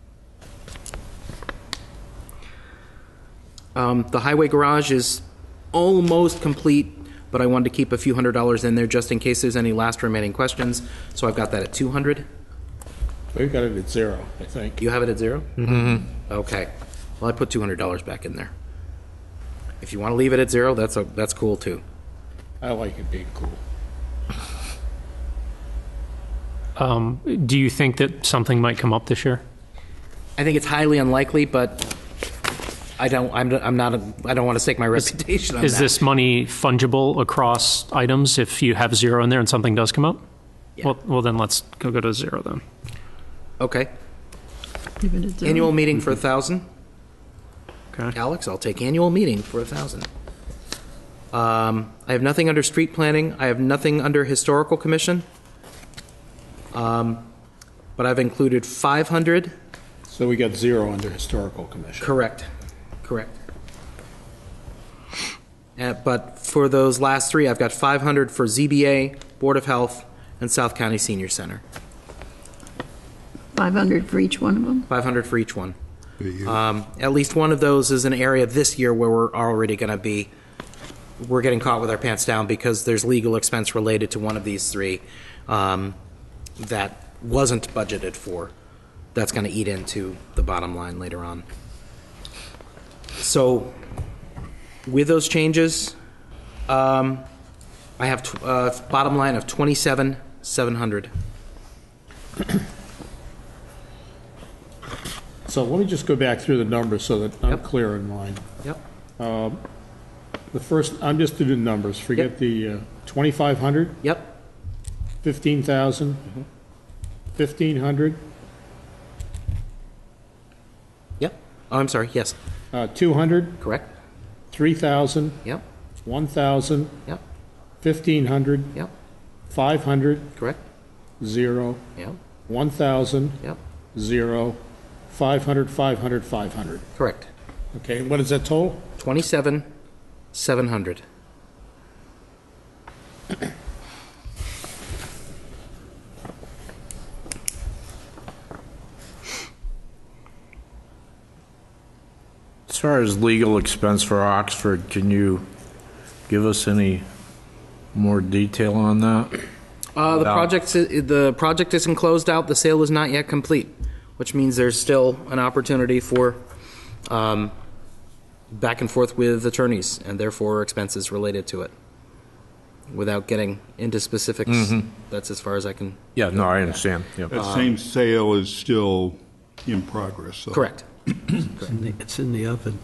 Um, the highway garage is almost complete, but I wanted to keep a few hundred dollars in there just in case there's any last remaining questions. So I've got that at two hundred. We've got it at zero, I think. You have it at zero? Mm-hmm. Okay. Well, I put two hundred dollars back in there. If you want to leave it at zero, that's a, that's cool too. I like it being cool. Um, do you think that something might come up this year? I think it's highly unlikely, but I don't. I'm. I'm not. A, I don't want to stake my reputation on Is that. this money fungible across items if you have zero in there and something does come up? Yeah. Well, well, then let's go, go to zero then. Okay. Leave it at zero. Annual meeting for a thousand. Okay. Alex, I'll take annual meeting for a thousand. Um, I have nothing under street planning. I have nothing under historical commission. Um, but I've included five hundred. So we got zero under historical commission. Correct. Correct. Uh, but for those last three, I've got five hundred for Z B A, Board of Health, and South County Senior Center. five hundred for each one of them? five hundred for each one. The, uh, Um, at least one of those is an area this year where we're already going to be, we're getting caught with our pants down because there's legal expense related to one of these three um, that wasn't budgeted for. That's going to eat into the bottom line later on. So with those changes, um, I have tw- uh, bottom line of twenty-seven seven hundred. So let me just go back through the numbers so that I'm Yep. clear in mind. Yep. The first, I'm just doing numbers. Forget Yep. the uh, twenty-five hundred, Yep. fifteen thousand, fifteen hundred, Yep. Oh, I'm sorry. Yes. uh, two hundred, Correct. three thousand, Yep. one thousand, Yep. fifteen hundred, Yep. five hundred, Correct. zero, Yep. one thousand, Yep. zero, five hundred, five hundred, five hundred. Correct. Okay, what is that total? Twenty-seven seven hundred. As far as legal expense for Oxford, can you give us any more detail on that? Uh, the Without- project's, the project isn't closed out, the sale is not yet complete, which means there's still an opportunity for um, back and forth with attorneys, and therefore expenses related to it. Without getting into specifics, that's as far as I can. Yeah, no, I understand. Yeah. That same sale is still in progress, so. Correct. It's in the- It's in the oven.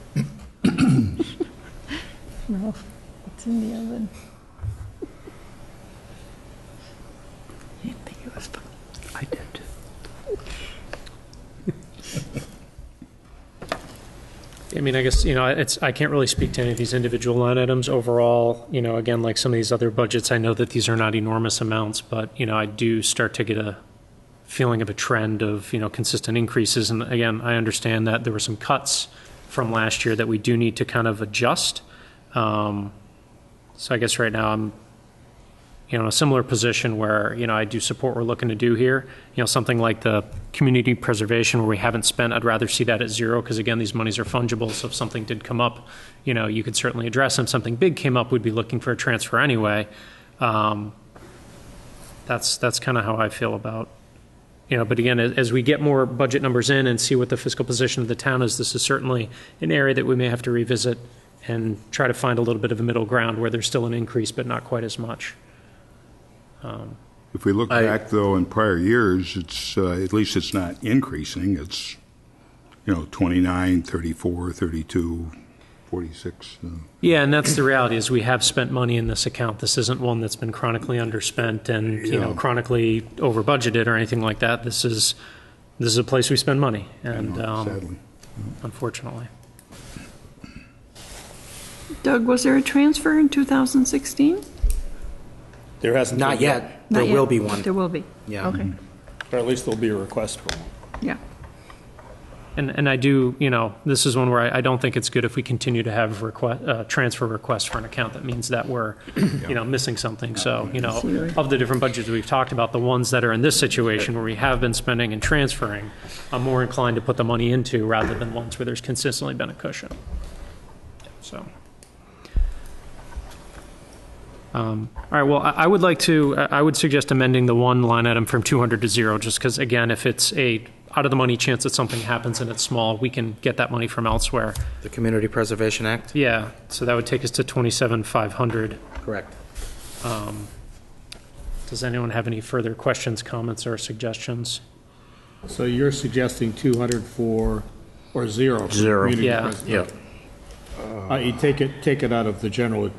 No, it's in the oven. You didn't think it was fun? I did. I mean, I guess, you know, it's, I can't really speak to any of these individual line items. Overall, you know, again, like some of these other budgets, I know that these are not enormous amounts, but, you know, I do start to get a feeling of a trend of, you know, consistent increases. And again, I understand that there were some cuts from last year that we do need to kind of adjust. Um, so I guess right now I'm, you know, in a similar position where, you know, I do support what we're looking to do here. You know, something like the community preservation where we haven't spent, I'd rather see that at zero because, again, these monies are fungible. So if something did come up, you know, you could certainly address them. Something big came up, we'd be looking for a transfer anyway. Um, that's that's kind of how I feel about, you know, but again, as, as we get more budget numbers in and see what the fiscal position of the town is, this is certainly an area that we may have to revisit and try to find a little bit of a middle ground where there's still an increase, but not quite as much. If we look I- back, though, in prior years, it's, uh, at least it's not increasing, it's you know, twenty-nine, thirty-four, thirty-two, forty-six. uh, Yeah, and that's the reality, is we have spent money in this account. This isn't one that's been chronically underspent and, you know, Yeah. chronically over budgeted or anything like that. This is, this is a place we spend money, you and know, um, Sadly. unfortunately. Doug, was there a transfer in two thousand sixteen? There hasn't. Not been yet. There will be one. There will be. Yeah. Okay, Or at least there'll be a request for one. yeah. And, and I do, you know, this is one where I, I don't think it's good if we continue to have request, uh, transfer requests for an account. That means that we're, you know, missing something. So, you know, of the different budgets we've talked about, the ones that are in this situation where we have been spending and transferring, I'm more inclined to put the money into rather than ones where there's consistently been a cushion. So. Um, all right, well, I, I would like to, I I would suggest amending the one line item from two hundred to zero, just because, again, if it's a out of the money chance that something happens and it's small, we can get that money from elsewhere. The Community Preservation Act? Yeah, so that would take us to twenty-seven five hundred. Correct. Um, does anyone have any further questions, comments, or suggestions? So you're suggesting two hundred for, or zero? for Zero. community Yeah. preservation. Yeah. Uh, you take it, take it out of the general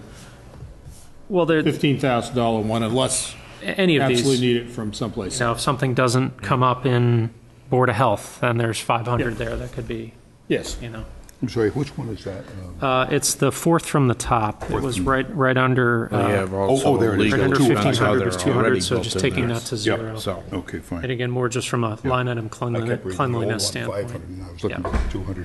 Well, there, fifteen thousand dollar one unless any of absolutely these, need it from someplace. now, if something doesn't come up in Board of Health, then there's five hundred there that could be, Yes. you know. I'm sorry, which one is that? Uh, Uh, it's the fourth from the top. It was right, right under, We uh, have also oh, there it is. legal right under two expense fifteen hundred other was two already hundred, so built just in taking there. that to zero. So, Okay, And fine. again, more just from a line item I cleanliness, kept reading the old cleanliness one, standpoint. five hundred, and I was looking Yeah. for two hundred.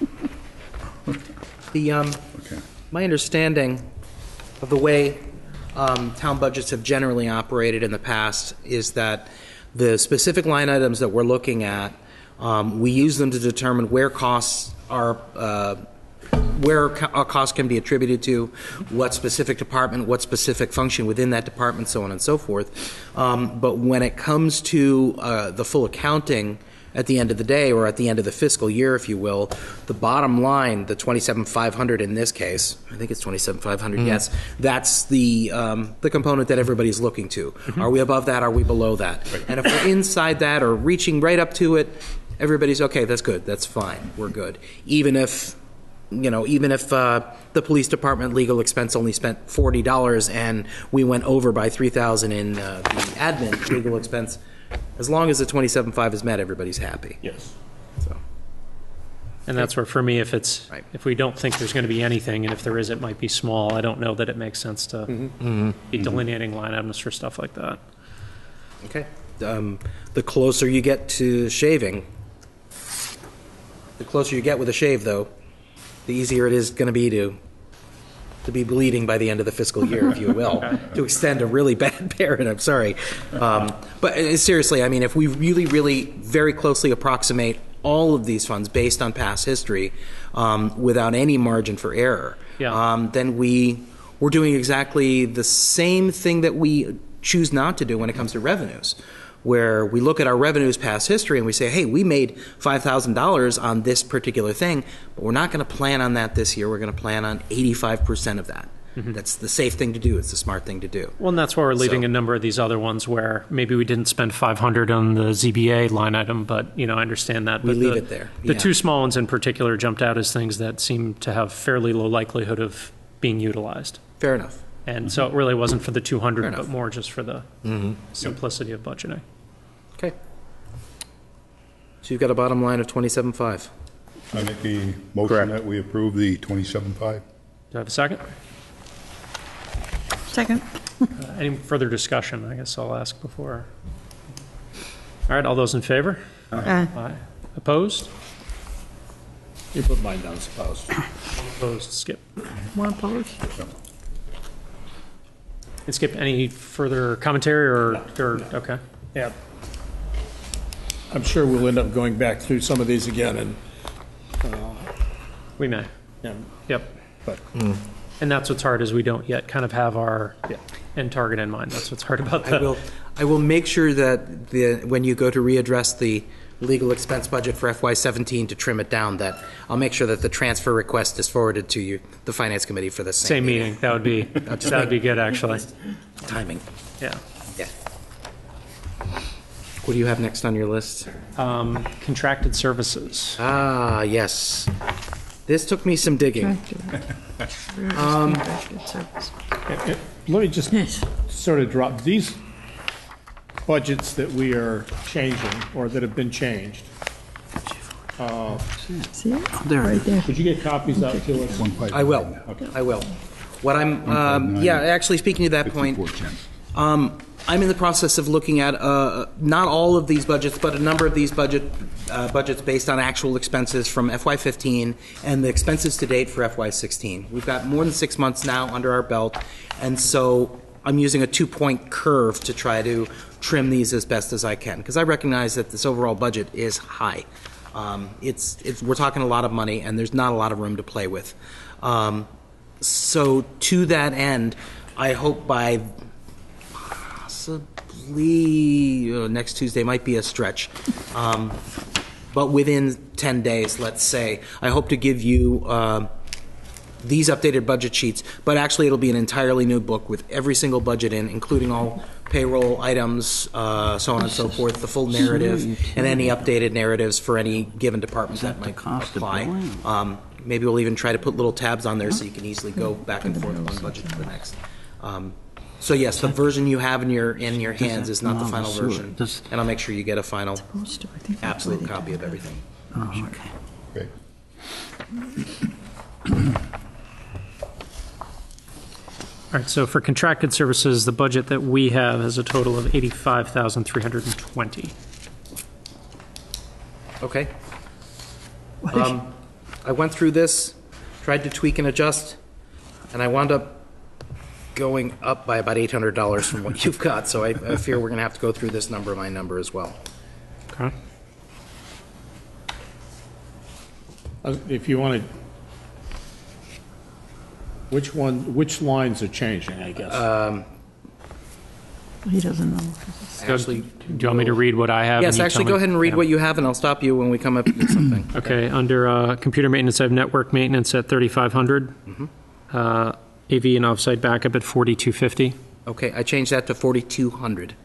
yeah. The, um, Okay. my understanding of the way um, town budgets have generally operated in the past is that the specific line items that we're looking at, um, we use them to determine where costs are, uh, where co- uh, costs can be attributed to, what specific department, what specific function within that department, so on and so forth. Um, but when it comes to uh, the full accounting at the end of the day, or at the end of the fiscal year, if you will, the bottom line, the twenty-seven five hundred in this case, I think it's twenty-seven five hundred, yes, that's the um, the component that everybody's looking to. Are we above that? Are we below that? And if we're inside that or reaching right up to it, everybody's, okay, that's good, that's fine, we're good. Even if, you know, even if uh, the police department legal expense only spent forty dollars and we went over by three thousand dollars in uh, the admin legal expense, as long as the twenty-seven five is met, everybody's happy. Yes. So, And that's where, for me, if it's, Right. if we don't think there's going to be anything, and if there is, it might be small, I don't know that it makes sense to be delineating line items for stuff like that. okay. Um, the closer you get to shaving, the closer you get with a shave, though, the easier it is going to be to to be bleeding by the end of the fiscal year, if you will, to extend a really bad parent. I'm sorry. Um, but uh, seriously, I mean, if we really, really very closely approximate all of these funds based on past history um, without any margin for error, Yeah. um, then we, we're doing exactly the same thing that we choose not to do when it comes to revenues, where we look at our revenues past history and we say, hey, we made five thousand dollars on this particular thing, but we're not going to plan on that this year. We're going to plan on eighty-five percent of that. That's the safe thing to do. It's the smart thing to do. Well, and that's why we're leaving So- a number of these other ones where maybe we didn't spend five hundred on the Z B A line item, but, you know, I understand that. We But leave the- it there, The yeah. two small ones in particular jumped out as things that seem to have fairly low likelihood of being utilized. Fair enough. And so it really wasn't for the two Fair hundred, enough. but more just for the simplicity of budgeting. Okay. So you've got a bottom line of twenty-seven five. I make the motion Correct. that we approve the twenty-seven five. Do I have a second? Second. Uh, Any further discussion, I guess I'll ask before. All right, all those in favor? Uh, Aye. Opposed? You put mine down as opposed. Opposed, Skip. One opposed? And Skip, any further commentary or, or, okay. Yeah. I'm sure we'll end up going back through some of these again and, We may. and Yep. but And that's what's hard, is we don't yet kind of have our Yeah. end target in mind. That's what's hard about I that. will, I will make sure that the, when you go to readdress the legal expense budget for F Y seventeen to trim it down, that I'll make sure that the transfer request is forwarded to you, the Finance Committee, for the same Same meeting. That would be, that would be good, actually. Timing. Yeah. Yeah. What do you have next on your list? Um, Contracted services. Ah, yes. This took me some digging. Um. Eh, eh, Let me just sort of drop, these budgets that we are changing, or that have been changed, See it? Right there. could you get copies out to us? I will. I will. What I'm, um, yeah, actually, speaking to that point, um, I'm in the process of looking at uh, not all of these budgets, but a number of these budget uh, budgets based on actual expenses from F Y fifteen and the expenses to date for F Y sixteen. We've got more than six months now under our belt, and so I'm using a two-point curve to try to trim these as best as I can, because I recognize that this overall budget is high. Um, it's, it's we're talking a lot of money, and there's not a lot of room to play with. Um, so to that end, I hope by possibly uh, next Tuesday might be a stretch, um, but within ten days, let's say, I hope to give you uh, these updated budget sheets, but actually it'll be an entirely new book with every single budget in, including all payroll items, uh, so on and so forth, the full narrative, and any updated narratives for any given department that might apply. Um, maybe we'll even try to put little tabs on there so you can easily go back and forth one budget to the next. Um, so yes, the version you have in your in your hands is not the final version, and I'll make sure you get a final, absolute copy of everything. Oh, okay. Okay. All right, so for contracted services, the budget that we have is a total of eighty-five thousand three hundred twenty. Okay. Um, I went through this, tried to tweak and adjust, and I wound up going up by about eight hundred dollars from what you've got, so I, I fear we're going to have to go through this number by number as well. Okay. Uh, If you want to, which one, which lines are changing, I guess? He doesn't know. Actually, Do you want me to read what I have? yes, and you actually, tell go me? ahead and read Yeah. what you have, and I'll stop you when we come up with something. Okay, under uh, computer maintenance, I have network maintenance at thirty-five hundred. Mm-hmm. Uh, A V and offsite backup at forty-two fifty. Okay, I changed that to forty-two hundred,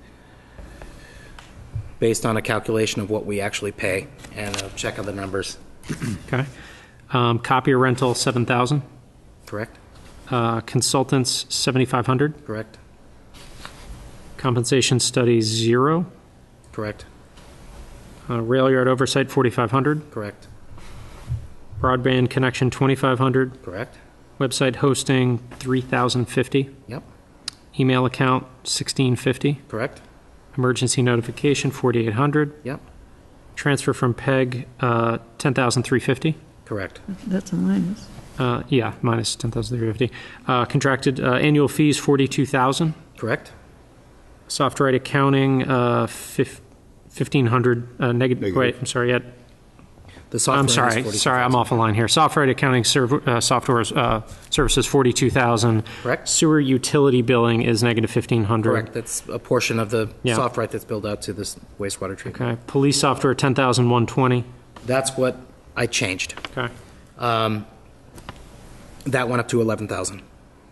based on a calculation of what we actually pay and a check of the numbers. Okay. Um, copier rental, seven thousand. Correct? Uh, consultants, seventy-five hundred. Correct? Compensation studies, zero. Correct? Uh, rail yard oversight, forty-five hundred. Correct? Broadband connection, twenty-five hundred. Correct? Website hosting, three thousand fifty. Yep. Email account, sixteen fifty. Correct? Emergency notification, forty-eight hundred. Yep. Transfer from PEG, uh, ten thousand three fifty. Correct? That's a minus. Uh, yeah, minus ten thousand three fifty. Uh, contracted uh, annual fees, forty-two thousand. Correct? Software accounting, uh, fif- fifteen hundred. Uh, negative. Negative. Wait, I'm sorry. Yet. The software I'm is sorry. forty-two Sorry, I'm thousand. off a line here. Software accounting serv- uh, software uh, services, forty-two thousand. Correct? Sewer utility billing is negative fifteen hundred. Correct. That's a portion of the Yeah. software that's billed out to this wastewater treatment. Okay. Police software, ten thousand one twenty. That's what I changed. Okay. Um, that went up to eleven thousand.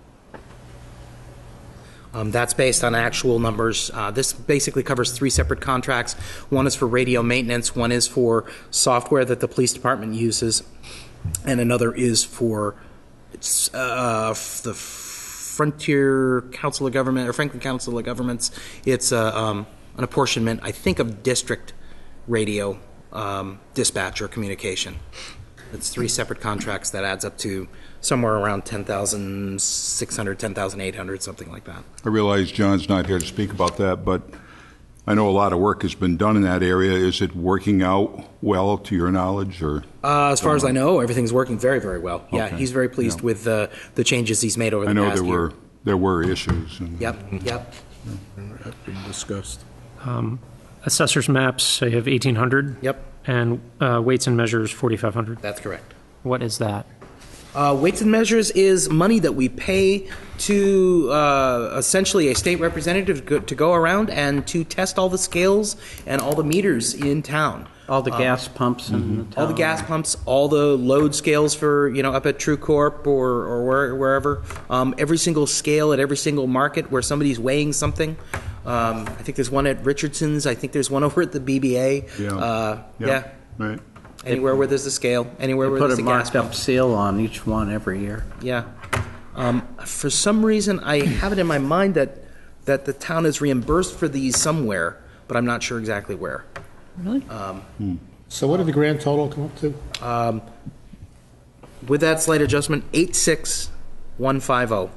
Um, that's based on actual numbers. Uh, this basically covers three separate contracts. One is for radio maintenance, one is for software that the police department uses, and another is for it's, uh, f- the Frontier Council of Government, or Franklin Council of Governments. It's uh, um, an apportionment, I think, of district radio um, dispatch or communication. It's three separate contracts that adds up to somewhere around ten thousand six hundred, ten thousand eight hundred, something like that. I realize John's not here to speak about that, but I know a lot of work has been done in that area. Is it working out well, to your knowledge, or? Uh, as far as I know, everything's working very, very well. Yeah, Okay. he's very pleased Yeah. with the the changes he's made over the I know past there year. were there were issues. And Yep, yep. Being discussed. Assessor's maps, I have eighteen hundred. Yep, And uh, weights and measures, forty-five hundred. that's correct. What is that? Uh, weights and measures is money that we pay to uh, essentially a state representative to go, to go around and to test all the scales and all the meters in town. All the gas pumps in the All the town. gas pumps, all the load scales for, you know, up at True Corp or, or where, wherever. Um, every single scale at every single market where somebody's weighing something. Um, I think there's one at Richardson's. I think there's one over at the B B A. Yeah. Uh, Yeah. yeah. Right. Anywhere where there's a scale, anywhere where Put there's a a gas marked pump. up seal on each one every year. Yeah. Um, for some reason, I have it in my mind that that the town is reimbursed for these somewhere, but I'm not sure exactly where. Really? So what did the grand total come up to? Um, with that slight adjustment, eight six one five zero.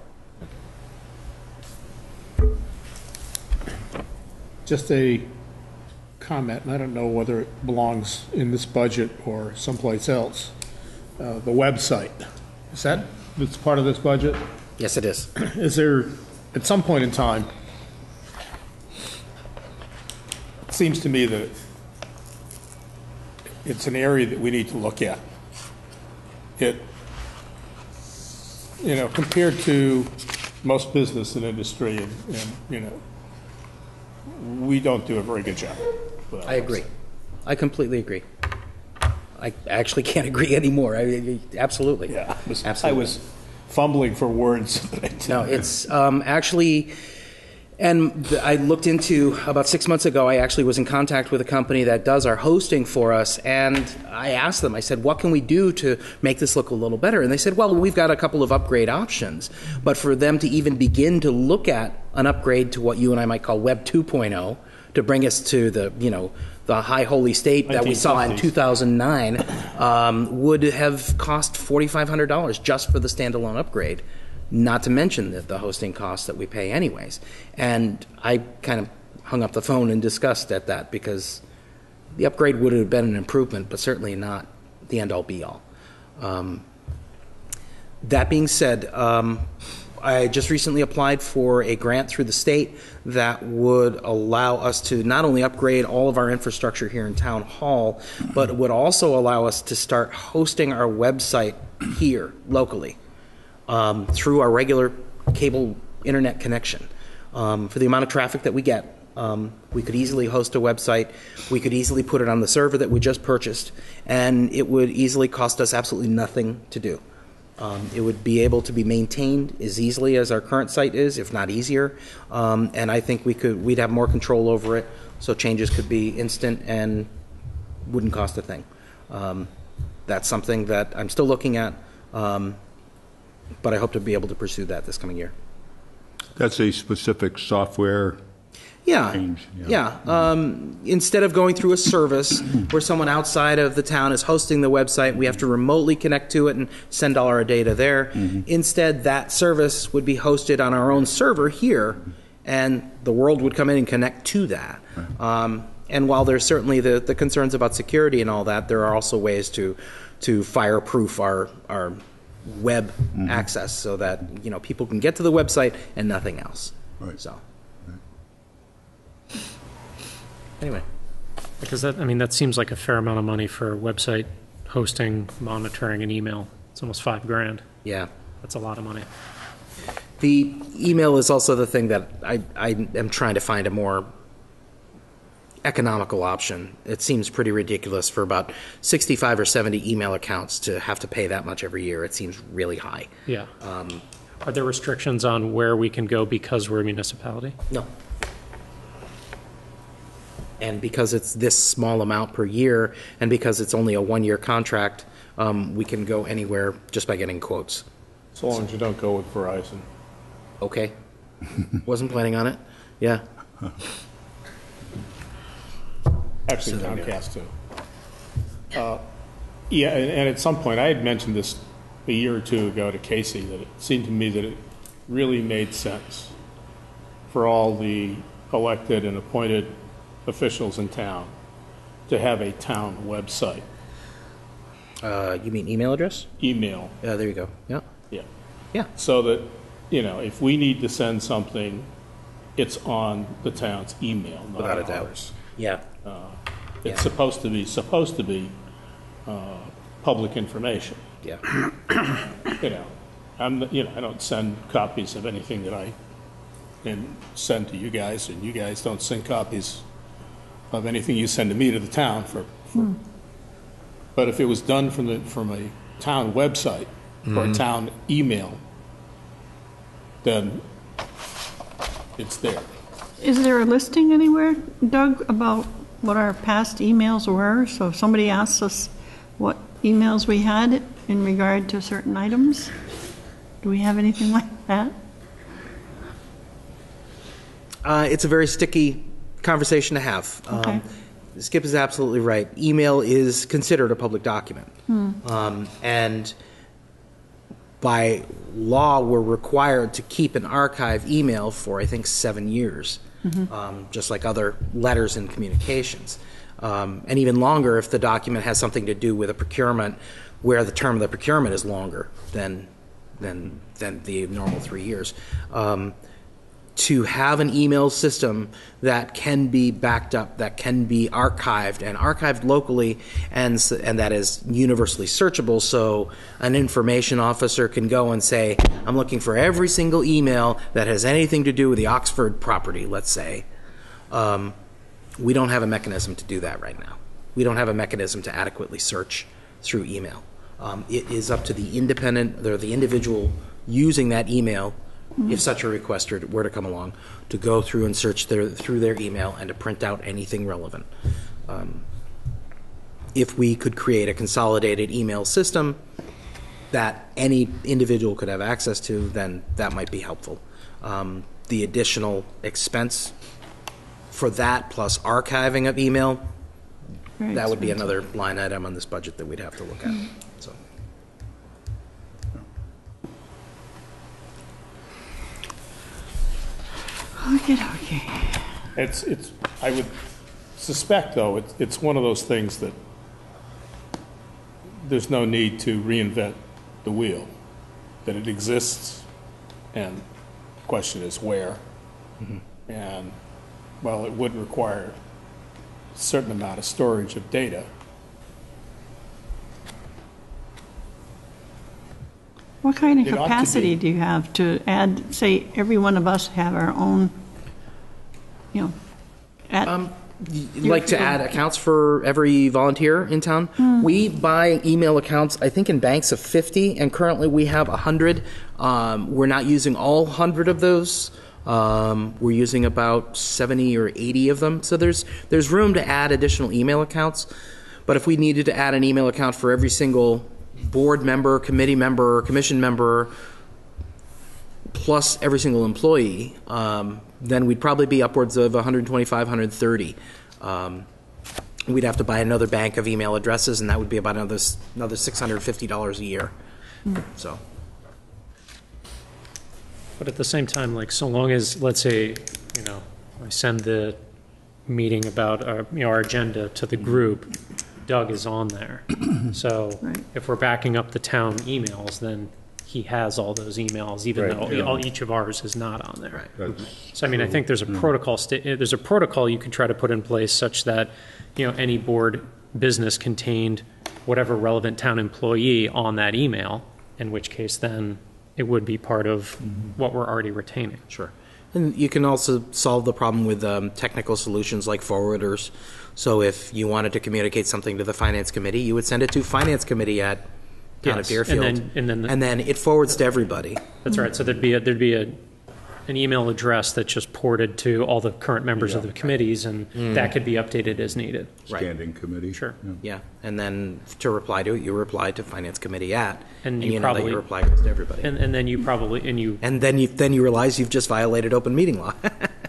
Just a comment, and I don't know whether it belongs in this budget or someplace else. Uh, The website, is that, it's part of this budget? Yes, it is. Is there, at some point in time, it seems to me that it's an area that we need to look at. It, you know, compared to most business and industry, and, and, you know, we don't do a very good job. with I agree. I completely agree. I actually can't agree anymore. I, I- absolutely. Yeah, I was- I Absolutely. was fumbling for words. but I didn't. No, it's um, actually, and th- I looked into, about six months ago, I actually was in contact with a company that does our hosting for us, and I asked them, I said, what can we do to make this look a little better? And they said, well, we've got a couple of upgrade options, but for them to even begin to look at an upgrade to what you and I might call Web two point oh, to bring us to the, you know, the high holy state that we saw in nineteen fifties. two thousand nine, um, would have cost four thousand five hundred dollars just for the standalone upgrade, not to mention the, the hosting costs that we pay anyways. And I kind of hung up the phone in disgust at that, because the upgrade would have been an improvement, but certainly not the end-all be-all. Um, that being said, um, I just recently applied for a grant through the state that would allow us to not only upgrade all of our infrastructure here in Town Hall, but would also allow us to start hosting our website here locally um, through our regular cable internet connection. Um, for the amount of traffic that we get, um, we could easily host a website. We could easily put it on the server that we just purchased, and it would easily cost us absolutely nothing to do. Um, it would be able to be maintained as easily as our current site is, if not easier. Um, and I think we could, we'd have more control over it, so changes could be instant and wouldn't cost a thing. Um, that's something that I'm still looking at, um, but I hope to be able to pursue that this coming year. That's a specific software Yeah, change. yeah. Um, instead of going through a service where someone outside of the town is hosting the website, we have to remotely connect to it and send all our data there. Mm-hmm. Instead, that service would be hosted on our own server here, and the world would come in and connect to that. Um, and while there's certainly the, the concerns about security and all that, there are also ways to to fireproof our our web Mm-hmm. access so that, you know, people can get to the website and nothing else. Right. So. Anyway, Because that, I mean, that seems like a fair amount of money for website hosting, monitoring, and email. It's almost five grand. yeah. That's a lot of money. The email is also the thing that I, I am trying to find a more economical option. It seems pretty ridiculous for about sixty-five or seventy email accounts to have to pay that much every year. It seems really high. Yeah. Um, Are there restrictions on where we can go because we're a municipality? No. And because it's this small amount per year, and because it's only a one-year contract, um, we can go anywhere just by getting quotes. So long as you don't go with Verizon. Okay. Wasn't planning on it. Yeah. Actually, So there we go. Comcast too. Uh, Yeah, and and at some point, I had mentioned this a year or two ago to Casey, that it seemed to me that it really made sense for all the elected and appointed officials in town to have a town website, Uh, you mean email address? email, Yeah, there you go. Yeah. yeah. Yeah. So that, you know, if we need to send something, it's on the town's email, not Without a doubt. ours. Yeah. It's Yeah. supposed to be, supposed to be uh, public information. Yeah. You know, I'm, you know, I don't send copies of anything that I and send to you guys, and you guys don't send copies of anything you send to me to the town for. for But if it was done from the, from a town website or a town email, then it's there. Is there a listing anywhere, Doug, about what our past emails were? So if somebody asks us what emails we had in regard to certain items, do we have anything like that? Uh, it's a very sticky conversation to have. Okay. Um, Skip is absolutely right. Email is considered a public document. Hmm. Um, and by law, we're required to keep an archive email for, I think, seven years, Mm-hmm. um, just like other letters and communications. Um, and even longer if the document has something to do with a procurement where the term of the procurement is longer than, than, than the normal three years. Um, to have an email system that can be backed up, that can be archived and archived locally, and s- and that is universally searchable, so an information officer can go and say, I'm looking for every single email that has anything to do with the Oxford property, let's say. Um, we don't have a mechanism to do that right now. We don't have a mechanism to adequately search through email. Um, it is up to the independent, or the individual using that email, if such a request were to, were to come along, to go through and search their, through their email and to print out anything relevant. Um, if we could create a consolidated email system that any individual could have access to, then that might be helpful. Um, the additional expense for that plus archiving of email, Very that would be expensive. another line item on this budget that we'd have to look at. So. Okay, okay. It's, it's, I would suspect, though, it's, it's one of those things that there's no need to reinvent the wheel, that it exists, and the question is where. And, well, it would require a certain amount of storage of data. What kind of It ought to capacity be. do you have to add, say, every one of us have our own, you know, at, Um, You'd like to add accounts for every volunteer in town? We buy email accounts, I think, in banks of fifty, and currently we have one hundred. Um, we're not using all one hundred of those. Um, we're using about seventy or eighty of them. So there's there's room to add additional email accounts. But if we needed to add an email account for every single board member, committee member, commission member, plus every single employee, um, then we'd probably be upwards of one hundred twenty-five, one hundred thirty. Um, we'd have to buy another bank of email addresses, and that would be about another another six hundred fifty dollars a year. So, But at the same time, like, so long as, let's say, you know, I send the meeting about, our, you know, our agenda to the group, Doug is on there. So Right. if we're backing up the town emails, then he has all those emails, even Right, though yeah. all, each of ours is not on there. That's So, I mean, I think there's a protocol, sta- there's a protocol you can try to put in place such that, you know, any board business contained whatever relevant town employee on that email, in which case then it would be part of what we're already retaining. sure. And you can also solve the problem with um, technical solutions like forwarders. So if you wanted to communicate something to the finance committee, you would send it to finance committee at town of Yes, Deerfield. and then- and then the- and then it forwards to everybody. That's right, so there'd be, a there'd be a, an email address that's just ported to all the current members of the committees, and that could be updated as needed. Right. standing committee. Sure. Yeah. Yeah, and then to reply to it, you reply to finance committee at, And and you you know that probably- your reply goes to everybody. And, and then you probably, and you, And then you then you realize you've just violated open meeting law.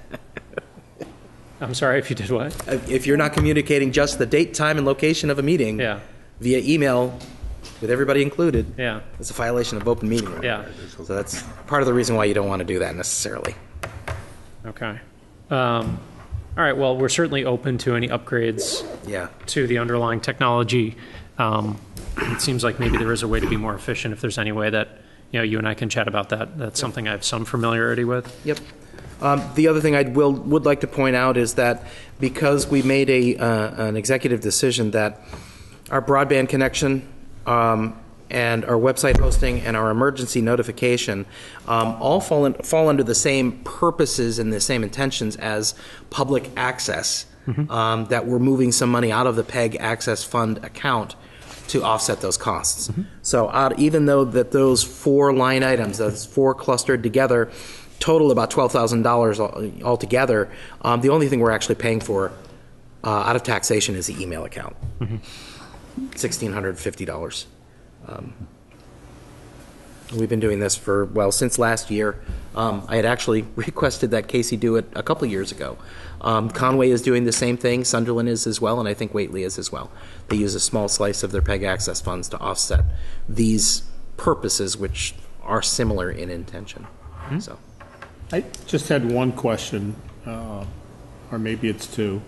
I'm sorry, if you did what? If you're not communicating just the date, time, and location of a meeting Yeah, via email with everybody included, yeah, it's a violation of open meeting law. yeah, So that's part of the reason why you don't want to do that necessarily. okay. Um, All right, well, we're certainly open to any upgrades Yeah. to the underlying technology. Um, It seems like maybe there is a way to be more efficient, if there's any way that, you know, you and I can chat about that. That's something I have some familiarity with. Yep. Um, the other thing I will would like to point out is that because we made a uh, an executive decision that our broadband connection um, and our website hosting and our emergency notification um, all fall in, fall under the same purposes and the same intentions as public access. Um, that we're moving some money out of the PEG Access Fund account to offset those costs. So out, even though that those four line items, those four clustered together, total about twelve thousand dollars altogether. Um, the only thing we're actually paying for uh, out of taxation is the email account, mm-hmm. one thousand six hundred fifty dollars. Um, we've been doing this for, well, since last year. Um, I had actually requested that Casey do it a couple years ago. Um, Conway is doing the same thing, Sunderland is as well, and I think Whately is as well. They use a small slice of their PEG access funds to offset these purposes, which are similar in intention. Mm-hmm. So, I just had one question, uh, or maybe it's two.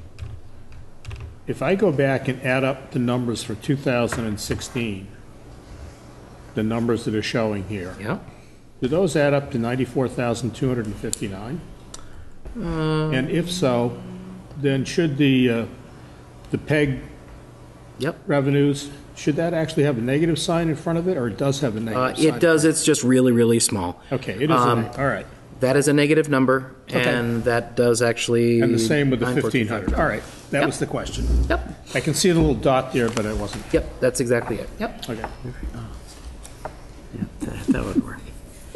If I go back and add up the numbers for two thousand sixteen, the numbers that are showing here, yeah. do those add up to ninety-four thousand two hundred fifty-nine? Uh, and if so, then should the uh, the PEG yep. revenues, should that actually have a negative sign in front of it, or it does have a negative uh, sign? It does. It's just really, really small. Okay, it is. Um, a, all right. That is a negative number, okay. and that does actually... And the same with the fifteen hundred. All right, that yep. was the question. Yep. I can see the little dot there, but I wasn't. Yep, that's exactly it. Yep. Okay. Yeah, that, that would work.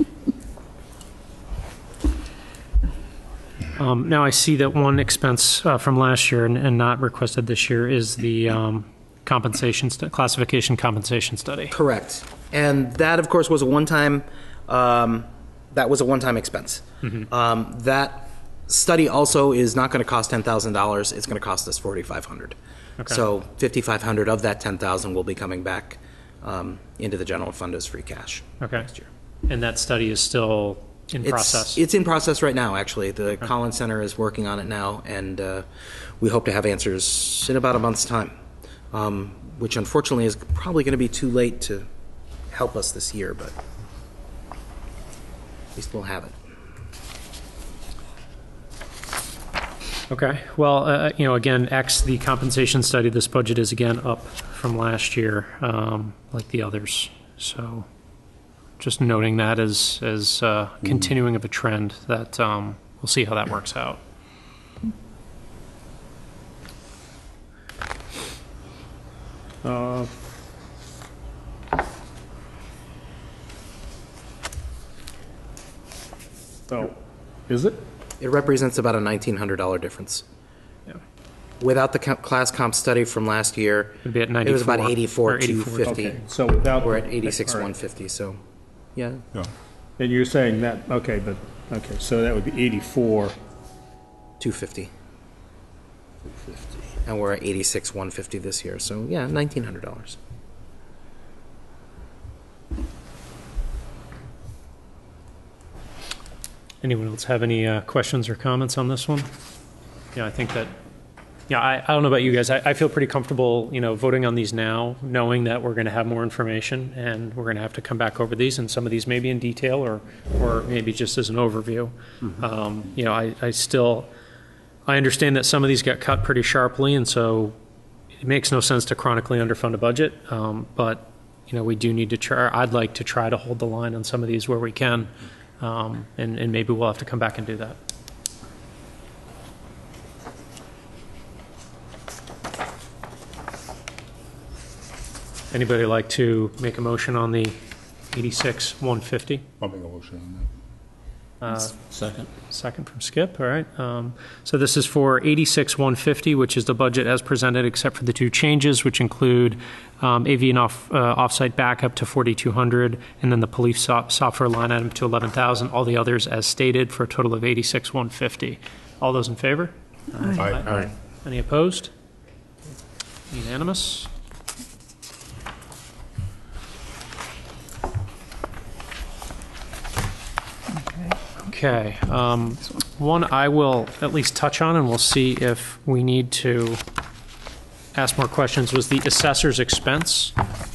Um, now I see that one expense uh, from last year and, and not requested this year is the um, compensation st- classification compensation study. Correct, and that of course was a one-time. Um, that was a one-time expense. Mm-hmm. Um, that study also is not going to cost ten thousand dollars. It's going to cost us forty-five hundred. Okay. So fifty-five hundred of that ten thousand will be coming back um, into the general fund as free cash. Okay. Next year. And that study is still in it's, process? It's in process right now, actually. The okay. Collins Center is working on it now, and uh, we hope to have answers in about a month's time, um, which unfortunately is probably going to be too late to help us this year, but at least we'll have it. Okay. Well, uh, you know, again, X, the compensation study, this budget is again up from last year, um, like the others. So just noting that as, as uh, continuing of a trend that um, we'll see how that works out. Uh, oh, is it? It represents about a nineteen hundred dollars difference. Yeah. Without the comp- class comp study from last year, it'd be at ninety-four, it was about eighty-four two fifty. Okay, so without we're at eighty-six one fifty. Right. So, yeah. Yeah. And you're saying that okay, but okay, so that would be eighty-four two fifty. two fifty. And we're at eighty-six one fifty this year. So, yeah, nineteen hundred dollars. Anyone else have any uh, questions or comments on this one? Yeah, I think that, yeah, I, I don't know about you guys. I, I feel pretty comfortable, you know, voting on these now, knowing that we're going to have more information and we're going to have to come back over these, and some of these may be in detail or, or maybe just as an overview. Mm-hmm. Um, you know, I, I still, I understand that some of these got cut pretty sharply, and so it makes no sense to chronically underfund a budget. Um, but, you know, we do need to try, I'd like to try to hold the line on some of these where we can. Um, and, and maybe we'll have to come back and do that. Anybody like to make a motion on the eighty-six one fifty? I'll make a motion on that. Uh, Second. Second from Skip, all right. Um, so this is for eighty-six one fifty, which is the budget as presented except for the two changes, which include um, A V and off, uh, offsite backup to forty-two hundred, and then the police so- software line item to eleven thousand, all the others as stated for a total of eighty-six one fifty. All those in favor? Aye. Aye. Aye. Any opposed? Unanimous? Okay. Um, one I will at least touch on, and we'll see if we need to ask more questions, was the assessor's expense.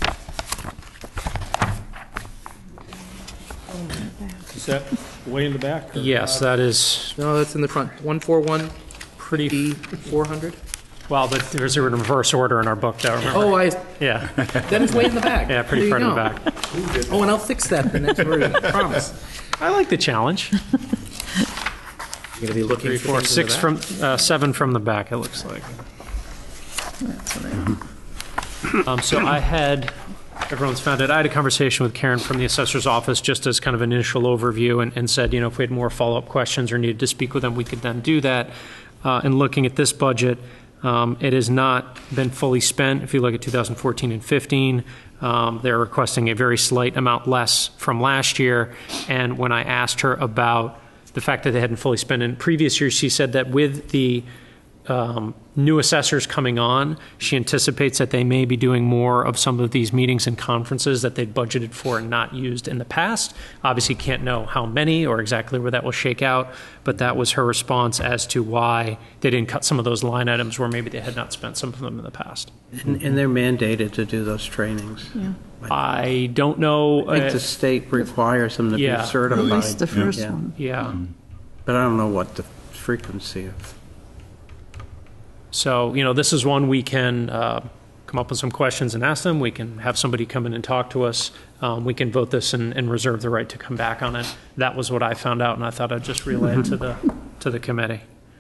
Is that way in the back? Or? Yes, that is No, that's in the front. one forty-one pretty D four hundred. well, but there's a reverse order in our book, though, remember? Oh, I. Yeah. Then it's way in the back. Yeah, pretty There far you in the go. back. Oh, and I'll fix that the next version. I promise. I like the challenge. You're going to be looking Three, for four, things in six the from, back? uh, seven from the back, it looks like. Um, so I had everyone's found it. I had a conversation with Karen from the assessor's office just as kind of an initial overview and, and said, you know, if we had more follow-up questions or needed to speak with them, we could then do that. Uh, and looking at this budget, um, it has not been fully spent. If you look at two thousand fourteen and fifteen, um, they're requesting a very slight amount less from last year. And when I asked her about the fact that they hadn't fully spent in previous years, she said that with the um, new assessors coming on, she anticipates that they may be doing more of some of these meetings and conferences that they'd budgeted for and not used in the past. Obviously can't know how many or exactly where that will shake out, but that was her response as to why they didn't cut some of those line items where maybe they had not spent some of them in the past. And, and they're mandated to do those trainings. Yeah. I don't know. I think uh, the state requires them to Yeah. be certified. At least the first Yeah. one. Yeah. But I don't know what the frequency of. So, you know, this is one we can uh, come up with some questions and ask them. We can have somebody come in and talk to us. Um, we can vote this and, and reserve the right to come back on it. That was what I found out, and I thought I'd just relay it to the to the committee.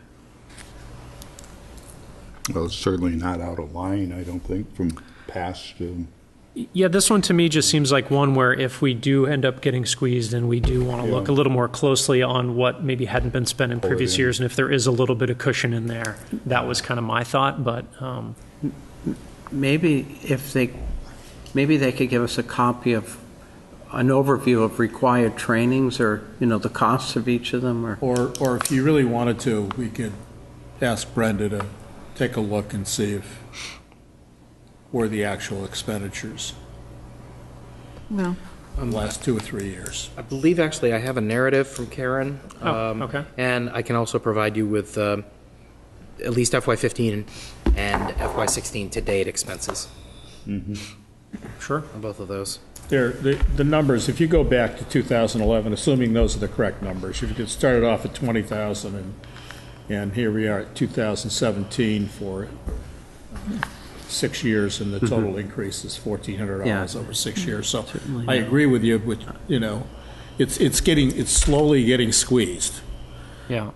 Well, it's certainly not out of line, I don't think, from past, um, Yeah, this one to me just seems like one where if we do end up getting squeezed and we do want to look a Yeah. little more closely on what maybe hadn't been spent in previous yeah. years, and if there is a little bit of cushion in there, that was kind of my thought, but um, Maybe if they, maybe they could give us a copy of an overview of required trainings or, you know, the costs of each of them or. Or, or if you really wanted to, we could ask Brenda to take a look and see if, where the actual expenditures Well, in the last two or three years. I believe actually I have a narrative from Karen. Oh, um, okay. And I can also provide you with uh, at least F Y fifteen and F Y sixteen to date expenses sure. on both of those. There, the, the numbers, if you go back to two thousand eleven, assuming those are the correct numbers, if you could start it off at twenty thousand and, and here we are at two thousand seventeen for six years and the total increase is fourteen hundred dollars Yeah. over six years. So Certainly, I yeah. agree with you, but, you know, it's, it's getting, it's slowly getting squeezed. Yeah.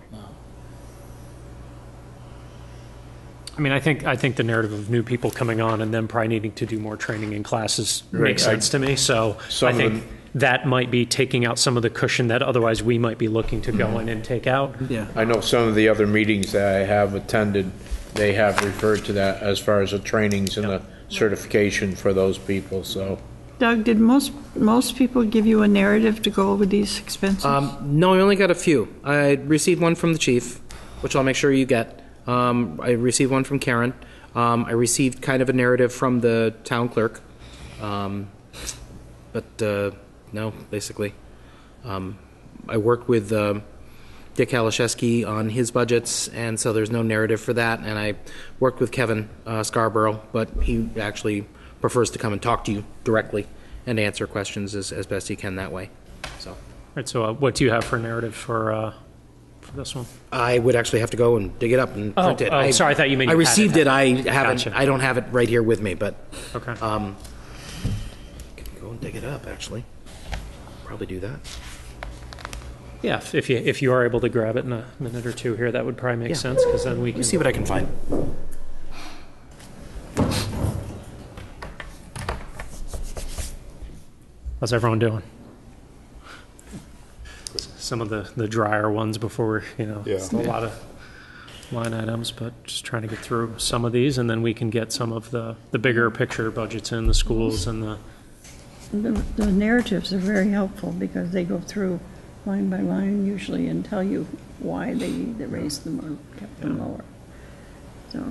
I mean, I think, I think the narrative of new people coming on and them probably needing to do more training in classes makes I- sense to me. So Some I of think that might be taking out some of the cushion that otherwise we might be looking to go in and take out. Yeah. I know some of the other meetings that I have attended, they have referred to that as far as the trainings and the certification for those people, so. Doug, did most, most people give you a narrative to go over these expenses? Um, no, I only got a few. I received one from the chief, which I'll make sure you get. Um, I received one from Karen. Um, I received kind of a narrative from the town clerk. Um, but uh, no, basically. Um, I worked with uh, Dick Halashesky on his budgets, and so there's no narrative for that. And I worked with Kevin uh, Scarborough, but he actually prefers to come and talk to you directly and answer questions as, as best he can that way. So. Right, so uh, what do you have for narrative for, uh, for this one? I would actually have to go and dig it up and Oh, print it. oh, I, sorry, I thought you meant I you had it. received it. I haven't. Gotcha. I don't have it right here with me, but Okay. um, I can go and dig it up. Actually, probably do that. Yeah, if- if you, if you are able to grab it in a minute or two here, that would probably make Yeah. sense, because then we Let can. me see what I can find. How's everyone doing? Some of the, the drier ones before we're, you know, Yeah. it's a lot of line items, but just trying to get through some of these, and then we can get some of the, the bigger picture budgets in the schools and the, The the narratives are very helpful because they go through line by line usually and tell you why they either raised them or kept them lower. So,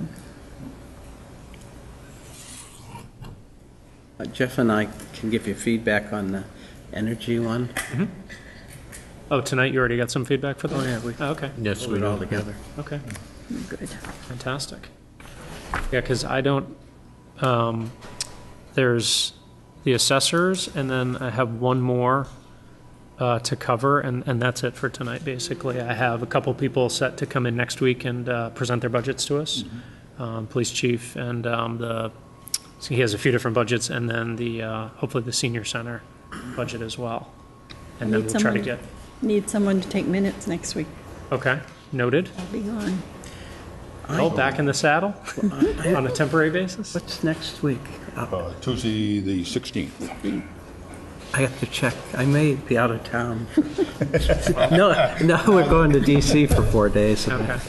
Uh, Jeff and I can give you feedback on the energy one. oh, tonight you already got some feedback for that? Oh, yeah, we- Oh, okay, Yes, Put it all together. okay. good. Fantastic. Yeah, because I don't, um, there's the assessors, and then I have one more uh, to cover, and, and that's it for tonight, basically. I have a couple people set to come in next week and uh, present their budgets to us. Um, Police chief and um, the, so he has a few different budgets, and then the, uh, hopefully the senior center budget as well. And then Need we'll try to someone- get, Need someone to take minutes next week. okay, noted. I'll be gone. Oh, back in the saddle on a temporary basis? What's next week? Uh, Uh, Tuesday, the sixteenth. I have to check. I may be out of town. No, no, we're going to D C for four days. Okay.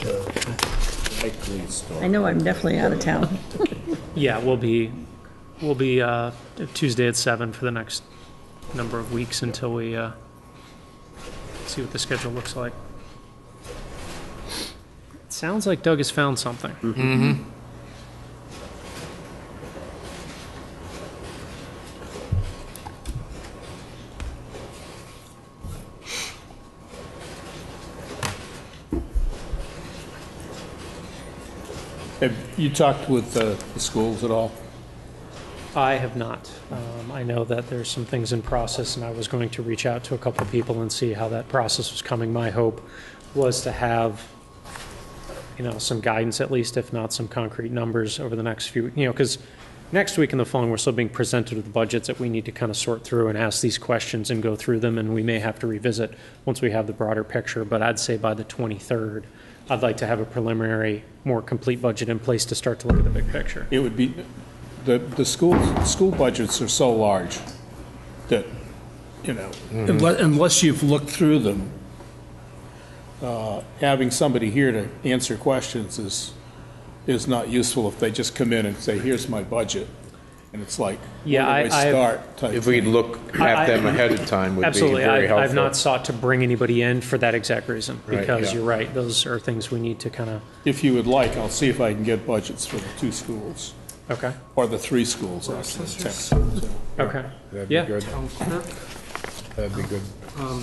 I know I'm definitely out of town. Yeah, we'll be, we'll be uh, Tuesday at seven for the next number of weeks until we uh, see what the schedule looks like. It sounds like Doug has found something. Mm-hmm. Have you talked with uh, the schools at all? I have not. Um, I know that there's some things in process, and I was going to reach out to a couple of people and see how that process was coming. My hope was to have, you know, some guidance at least, if not some concrete numbers over the next few, you know, because next week and the following, we're still being presented with budgets that we need to kind of sort through and ask these questions and go through them, and we may have to revisit once we have the broader picture. But I'd say by the twenty-third, I'd like to have a preliminary, more complete budget in place to start to look at the big picture. It would be, the, the school, school budgets are so large that, you know, unless, unless you've looked through them, uh, having somebody here to answer questions is, is not useful if they just come in and say, here's my budget. And it's like, Yeah, where do I I- I- start? type If we thing. look I- at them I- ahead of time would be Absolutely. very I, helpful. I've not sought to bring anybody in for that exact reason, Right, because yeah. you're right, those are things we need to kind of, If you would like, I'll see if I can get budgets for the two schools, okay, or the three schools, actually. the tech. okay. That'd be Yeah. good. That'd be good. Um,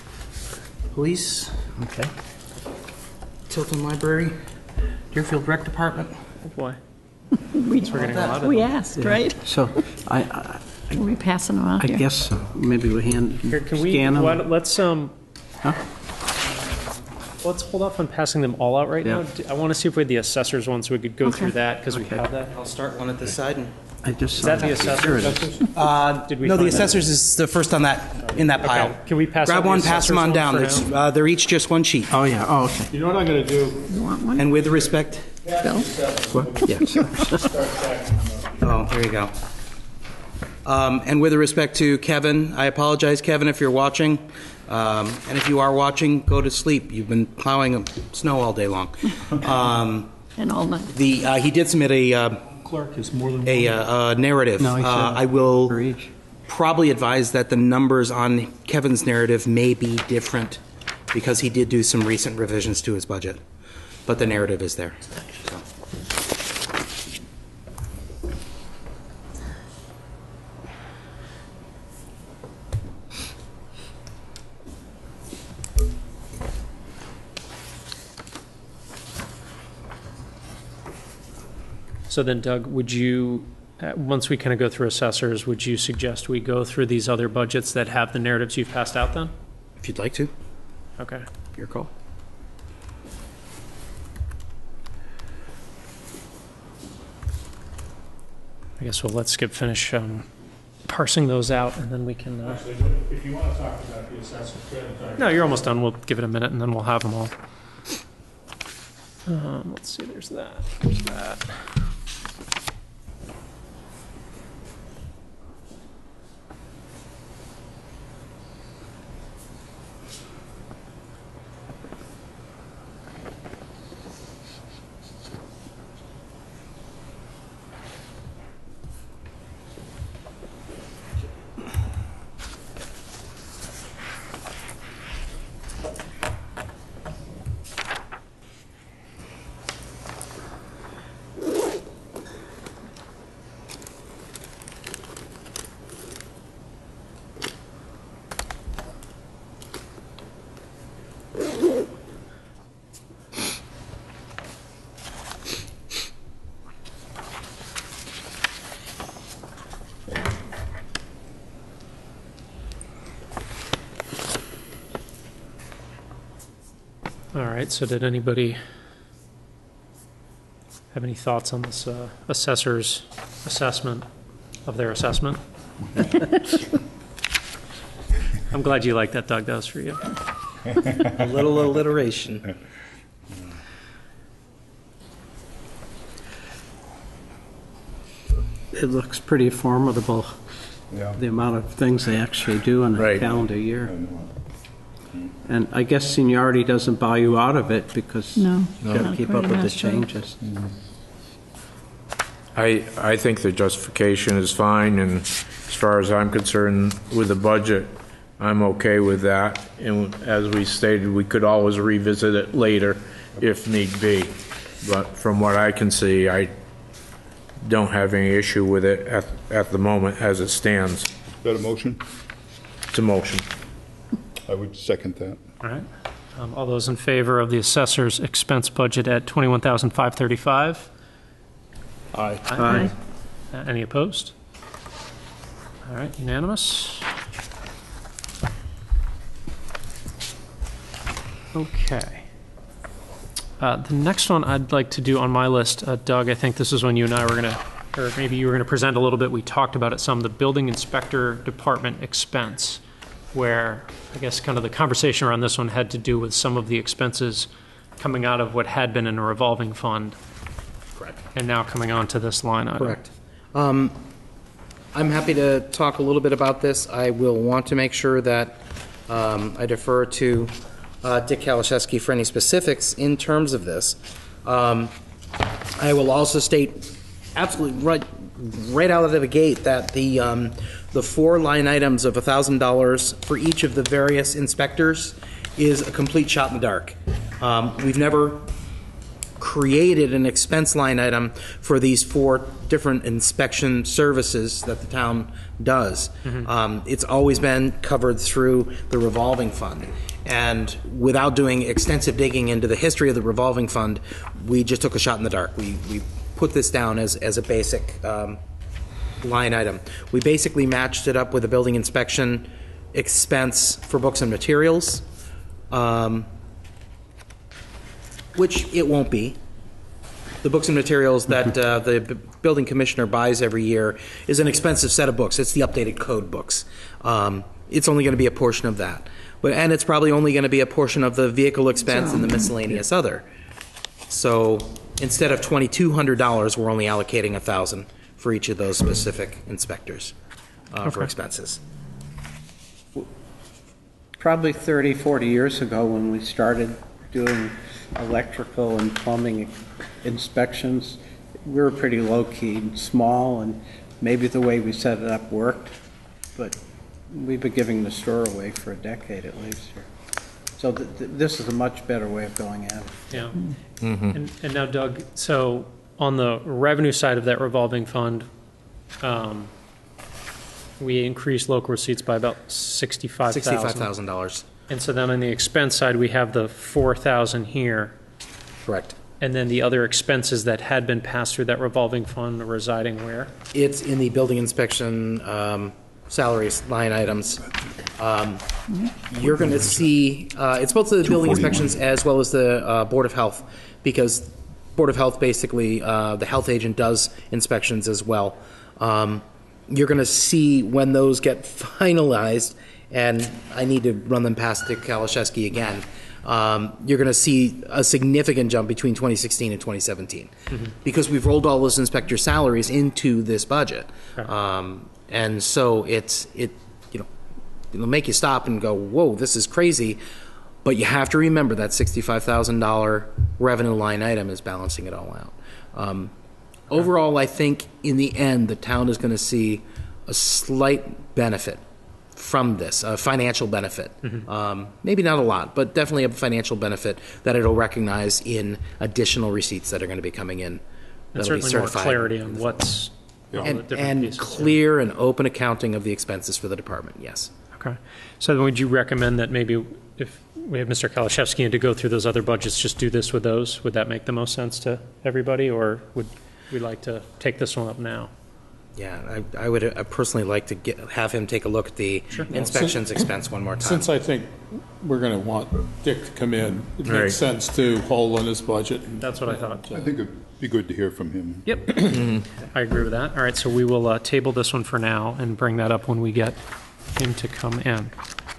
Police, okay. Tilton Library, Deerfield Rec Department. Oh, boy. We, We're getting a lot of we them. asked, right? So I, I, Are we passing them out I here? guess so. Maybe we hand, Here, can we, scan them. why don't- let's, um, Huh? let's hold off on passing them all out right now. Yeah. D- I want to see if we had the assessors one, so we could go Okay. through that, because we Okay. have that. I'll start one at this side. And, I just Is saw that the Here assessors? it is. uh, Did we no, the find that? assessors is the first on that, in that pile. Okay. Can we pass out Grab the one, pass them assessors on one down. for It's, now? uh, they're each just one sheet. Oh, yeah, oh, okay. You know what I'm gonna do? You want one, And with respect, Bill? What? Yes. oh, there you go. Um, and with respect to Kevin, I apologize, Kevin, if you're watching. Um, and if you are watching, go to sleep. You've been plowing snow all day long. Um, And all night. the uh, he did submit a uh, Clerk is more than a uh, uh, narrative. No, he said uh, I will for each. probably advise that the numbers on Kevin's narrative may be different because he did do some recent revisions to his budget, but the narrative is there. So. So then, Doug, would you, uh, once we kind of go through assessors, would you suggest we go through these other budgets that have the narratives you've passed out then? If you'd like to, Okay. your call. I guess we'll let Skip finish um, parsing those out, and then we can, uh, Actually, if you want to talk about the assessment, go ahead and talk. no, you're almost done. We'll give it a minute, and then we'll have them all. Um, let's see, there's that, there's that. All right, so did anybody have any thoughts on this uh, assessor's assessment of their assessment? I'm glad you like that, Doug. That was for you. A little alliteration. it looks pretty formidable, Yeah. the amount of things they actually do in a Right. calendar year. And I guess seniority doesn't buy you out of it because No. you got to No. keep up with the Pretty messed up. changes. I, I think the justification is fine, and as far as I'm concerned with the budget, I'm okay with that. And as we stated, we could always revisit it later if need be. But from what I can see, I don't have any issue with it at, at the moment as it stands. Is that a motion? It's a motion. I would second that. All right. Um, All those in favor of the assessor's expense budget at twenty-one thousand five hundred thirty-five? Aye. Aye. Uh, Any opposed? All right, unanimous. Okay. Uh, The next one I'd like to do on my list, uh, Doug, I think this is when you and I were going to, or maybe you were going to present a little bit, we talked about it some, the building inspector department expense, where I guess kind of the conversation around this one had to do with some of the expenses coming out of what had been in a revolving fund. Correct. And now coming on to this line item. Correct. Um, I'm happy to talk a little bit about this. I will want to make sure that um, I defer to uh, Dick Kalaszewski for any specifics in terms of this. Um, I will also state absolutely right, right out of the gate that the um, the four line items of one thousand dollars for each of the various inspectors is a complete shot in the dark. Um, we've never created an expense line item for these four different inspection services that the town does. Mm-hmm. Um, it's always been covered through the revolving fund. And without doing extensive digging into the history of the revolving fund, we just took a shot in the dark. We, we put this down as, as a basic um, line item. We basically matched it up with a building inspection expense for books and materials. Um, which it won't be. The books and materials that uh, the b- building commissioner buys every year is an expensive set of books. It's the updated code books. Um, it's only going to be a portion of that. But, and it's probably only going to be a portion of the vehicle expense and the miscellaneous other. So instead of twenty-two hundred dollars, we're only allocating one thousand dollars for each of those specific inspectors uh, for Okay. expenses. Probably thirty, forty years ago when we started doing electrical and plumbing inspections, we were pretty low-key and small, and maybe the way we set it up worked, but we've been giving the store away for a decade at least here. So th- th- this is a much better way of going at it. Yeah. And, and now, Doug, so on the revenue side of that revolving fund, um, we increased local receipts by about sixty-five thousand. sixty-five thousand dollars. And so then on the expense side, we have the four thousand here, Correct. and then the other expenses that had been passed through that revolving fund residing where? It's in the building inspection um, salaries line items. Um, You're going to see, uh, it's both the building inspections as well as the uh, Board of Health, because Board of Health, basically, uh, the health agent does inspections as well. Um, You're going to see when those get finalized, and I need to run them past Dick Kalaszewski again, um, you're going to see a significant jump between twenty sixteen and twenty seventeen. Mm-hmm. Because we've rolled all those inspector salaries into this budget. Okay. Um, and so it's, it, you know, it'll make you stop and go, whoa, this is crazy. But you have to remember that sixty-five thousand dollars revenue line item is balancing it all out. Um, overall, I think in the end, the town is going to see a slight benefit from this, a financial benefit. Mm-hmm. Um, maybe not a lot, but definitely a financial benefit that it'll recognize in additional receipts that are going to be coming in. And that'll be certainly more certified. clarity on what's all the And, different and pieces. clear and open accounting of the expenses for the department, yes. Okay. So then would you recommend that maybe if we have Mister Kalaszewski in to go through those other budgets, just do this with those? Would that make the most sense to everybody, or would we like to take this one up now? Yeah, I, I would uh, personally like to get, have him take a look at the inspections expense one more time. Since I think we're going to want Dick to come in, it makes Right. sense to hold on his budget. and- That's what I thought. I think it'd be good to hear from him. Yep. I agree with that. All right, so we will uh, table this one for now and bring that up when we get him to come in.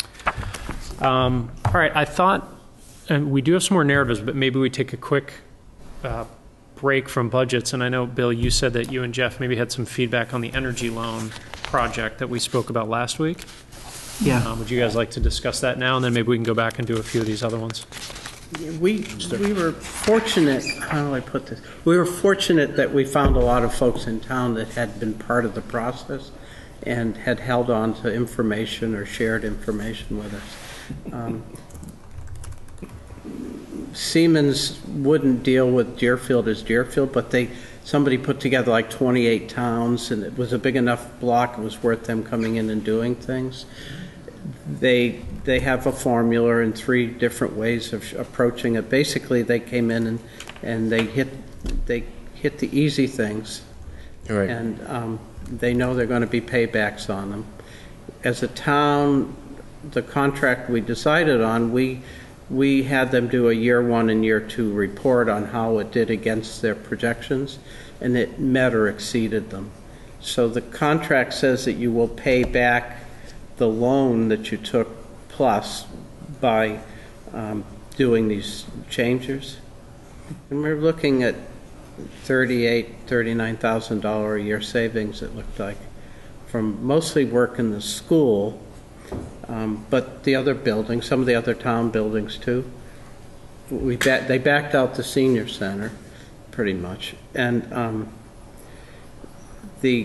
Um, all right, I thought, and we do have some more narratives, but maybe we take a quick uh, break from budgets, and I know, Bill, you said that you and Jeff maybe had some feedback on the energy loan project that we spoke about last week. Yeah. Um, would you guys like to discuss that now, and then maybe we can go back and do a few of these other ones? We, we were fortunate, how do I put this? We were fortunate that we found a lot of folks in town that had been part of the process and had held on to information or shared information with us. Um, Siemens wouldn't deal with Deerfield as Deerfield, but they, somebody put together like twenty-eight towns, and it was a big enough block, it was worth them coming in and doing things. They they have a formula and three different ways of approaching it. Basically, they came in and, and they hit they hit the easy things, Right. and um, they know they're going to be paybacks on them. As a town, the contract we decided on, we we had them do a year one and year two report on how it did against their projections, and it met or exceeded them. So the contract says that you will pay back the loan that you took plus by um, doing these changes. And we're looking at thirty-eight, thirty-nine thousand dollars a year savings, it looked like, from mostly work in the school, um, but the other buildings, some of the other town buildings too. We ba- they backed out the senior center, pretty much, and um, the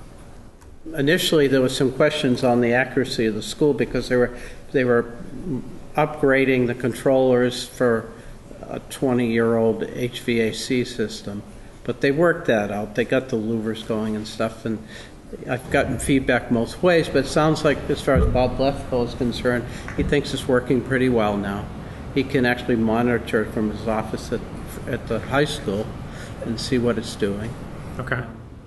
initially there was some questions on the accuracy of the school because they were they were upgrading the controllers for a twenty-year-old H V A C system, but they worked that out. They got the louvers going and stuff, and I've gotten feedback most ways, but it sounds like as far as Bob Lefko is concerned, he thinks it's working pretty well now. He can actually monitor it from his office at, at the high school and see what it's doing. Okay.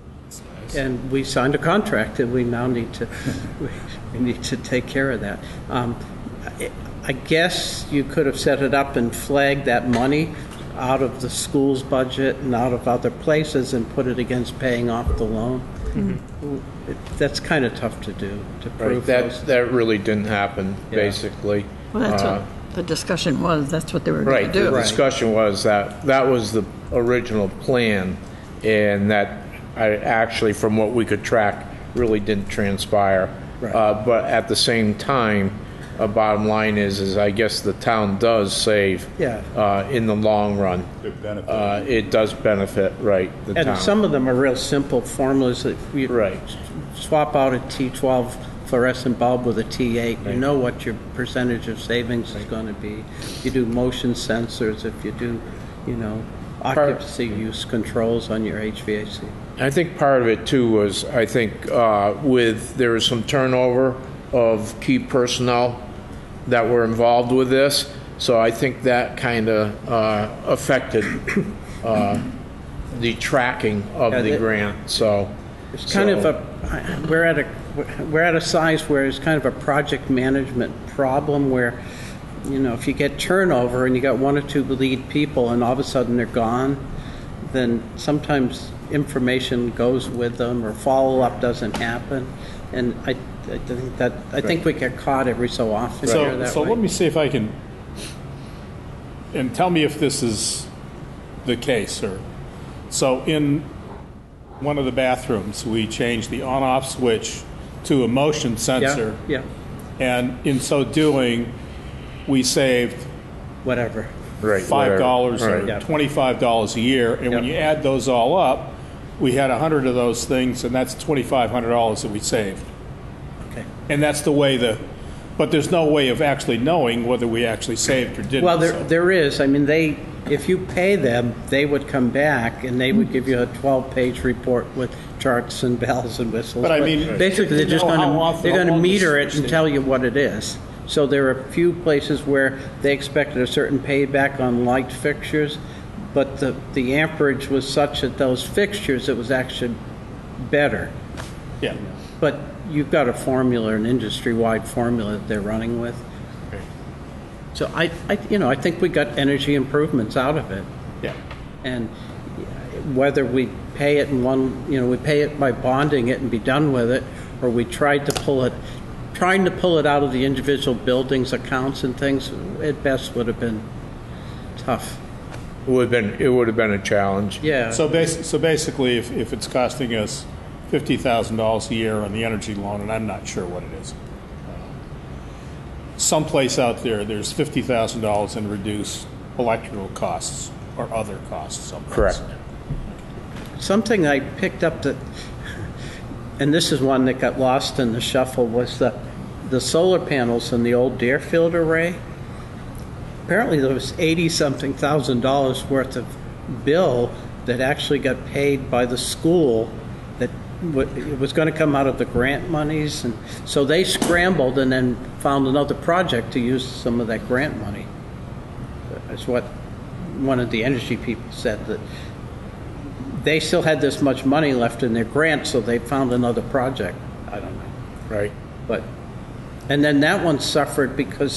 And we signed a contract, and we now need to we, we need to take care of that. Um, I, I guess you could have set it up and flagged that money out of the school's budget and out of other places and put it against paying off the loan. Mm-hmm. It, that's kind of tough to do, to prove Right. those. That, that really didn't happen, Yeah. basically. Well, that's Uh, what the discussion was, that's what they were going Right, to the do. discussion was that that was the original plan, and that I actually, from what we could track, really didn't transpire. Right. Uh, But at the same time, a bottom line is, is I guess the town does save Yeah. uh, in the long run. It benefits. Uh, It does benefit, right, the And town. some of them are real simple formulas that you Right. swap out a T twelve fluorescent bulb with a T eight. You know what your percentage of savings is going to be. You do motion sensors, if you do, you know, occupancy use controls on your H V A C. I think part of it too was, I think uh, with, there was some turnover of key personnel that were involved with this, so I think that kind of uh, affected uh, the tracking of Yeah, the it- grant, so. It's kind of so- a, we're at a, we're at a size where it's kind of a project management problem where, you know, if you get turnover and you got one or two lead people and all of a sudden they're gone, then sometimes information goes with them or follow-up doesn't happen. And I, I think that, I think we get caught every so often here So, that so way. let me see if I can, and tell me if this is the case, sir. So in one of the bathrooms, we changed the on-off switch to a motion sensor, Yeah, yeah, and in so doing, we saved whatever. Right, five dollars whatever, or right. twenty-five dollars a year, and when Yep. you add those all up, we had a hundred of those things, and that's twenty-five hundred dollars that we saved. Okay. And that's the way the, but there's no way of actually knowing whether we actually saved or didn't. Well, there, so- there is. I mean, they, if you pay them, they would come back and they would give you a twelve-page report with charts and bells and whistles. But I mean, basically, they're to just know how going often- to they're how going to long the meter it switch and tell you what it is. So there are a few places where they expected a certain payback on light fixtures, but the the amperage was such that those fixtures, it was actually better. Yeah. But you've got a formula, an industry-wide formula that they're running with. So I, I, you know, I think we got energy improvements out of it. Yeah. And whether we pay it in one, you know, we pay it by bonding it and be done with it, or we tried to pull it, trying to pull it out of the individual buildings' accounts and things, at best would have been tough. It would have been, it would have been a challenge. Yeah. So basi- so basically, if, if it's costing us fifty thousand dollars a year on the energy loan, and I'm not sure what it is, someplace out there, there's fifty thousand dollars in reduced electrical costs or other costs someplace. Correct. Something I picked up that, and this is one that got lost in the shuffle, was the, the solar panels in the old Deerfield array. Apparently there was eighty-something thousand dollars worth of bill that actually got paid by the school that w- it was going to come out of the grant monies. And so they scrambled and then found another project to use some of that grant money. That's what one of the energy people said, that they still had this much money left in their grant, so they found another project. I don't know. Right. But, and then that one suffered because,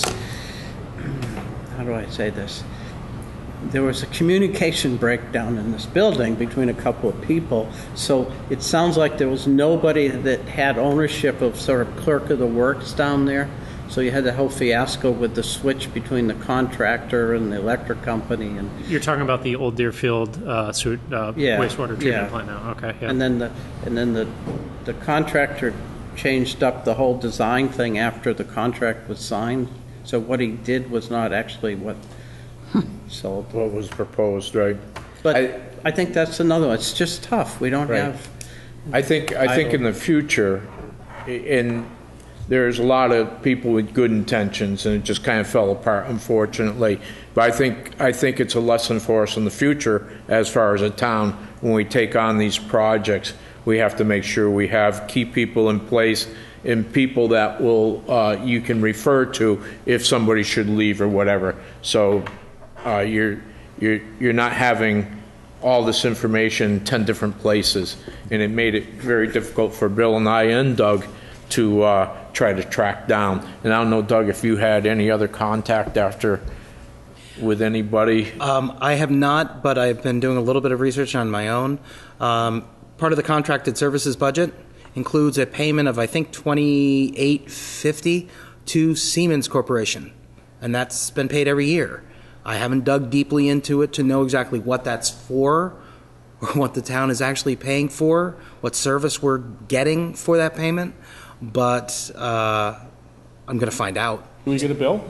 how do I say this? There was a communication breakdown in this building between a couple of people. So it sounds like there was nobody that had ownership of sort of clerk of the works down there. So you had the whole fiasco with the switch between the contractor and the electric company, and You're talking about the old Deerfield uh, sewer- uh, Yeah, wastewater treatment yeah. plant now. Okay, yeah. and then the and then the the contractor changed up the whole design thing after the contract was signed. So what he did was not actually what sold. What was proposed, right? But I- I, think that's another one. It's just tough. We don't Right. have. I think, I think in the future, i- in, there's a lot of people with good intentions, and it just kind of fell apart, unfortunately. But I think, I think it's a lesson for us in the future, as far as a town, when we take on these projects, we have to make sure we have key people in place, and people that will, uh, you can refer to if somebody should leave or whatever. So, uh, you're, you're, you're not having all this information in ten different places, and it made it very difficult for Bill and I and Doug to uh, try to track down. And I don't know, Doug, if you had any other contact after with anybody. Um, I have not, but I've been doing a little bit of research on my own. Um, part of the contracted services budget includes a payment of, I think, twenty-eight fifty to Siemens Corporation, and that's been paid every year. I haven't dug deeply into it to know exactly what that's for, or what the town is actually paying for, what service we're getting for that payment, but uh, I'm going to find out. Do we get a bill?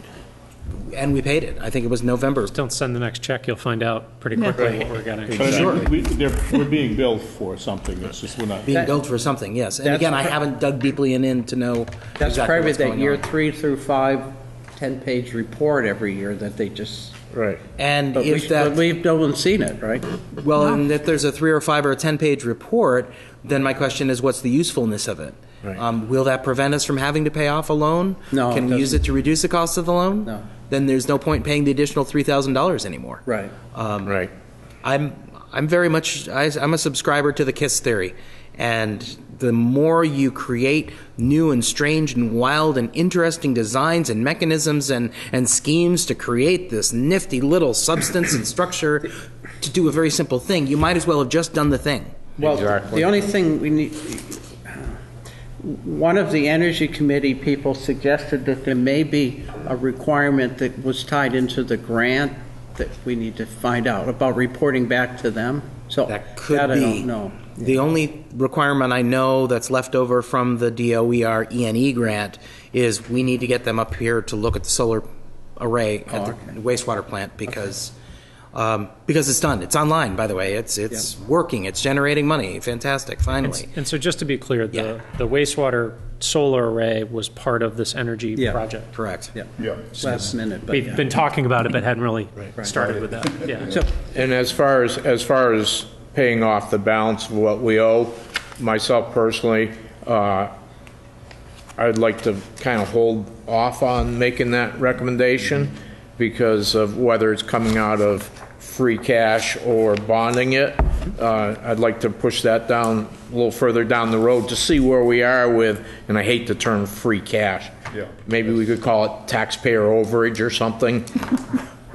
And we paid it. I think it was November. Don't send the next check. You'll find out pretty quickly what we're getting. But I mean, we, they're, we're being billed for something. It's just we're not. Being That- billed for something, yes. And That's again, I pri- haven't dug deeply in, in to know That's exactly probably what's that going year on. three through five, ten-page report every year that they just. Right. And But, we, if that, but we've no one's seen it, right? well, and if there's a three or five or a ten-page report, then my question is, what's the usefulness of it? Right. Um, will that prevent us from having to pay off a loan? No, Can it we use doesn't. it to reduce the cost of the loan? No. Then there's no point paying the additional three thousand dollars anymore. Right. Um, Right. I'm I'm very much I, I'm a subscriber to the KISS theory, and the more you create new and strange and wild and interesting designs and mechanisms and and schemes to create this nifty little substance and structure to do a very simple thing, you might as well have just done the thing. Well, Exactly. the only thing we need, one of the Energy Committee people suggested that there may be a requirement that was tied into the grant that we need to find out about reporting back to them. So That could that be. I don't know. The only requirement I know that's left over from the D O E R E N E grant is we need to get them up here to look at the solar array at Oh, the okay. wastewater plant because um, because it's done. It's online, by the way. It's it's working. It's generating money. Fantastic. Finally. And so just to be clear, the, Yeah. the wastewater solar array was part of this energy Yeah. project. Correct. Yeah. Yeah. Last minute, but We've yeah. been talking about it, but hadn't really started with that. Yeah. So, And as far as, as far as paying off the balance of what we owe, myself personally, uh, I'd like to kind of hold off on making that recommendation because of whether it's coming out of free cash or bonding it. Uh, I'd like to push that down a little further down the road to see where we are with, and I hate the term free cash. Yeah. Maybe we could call it taxpayer overage or something.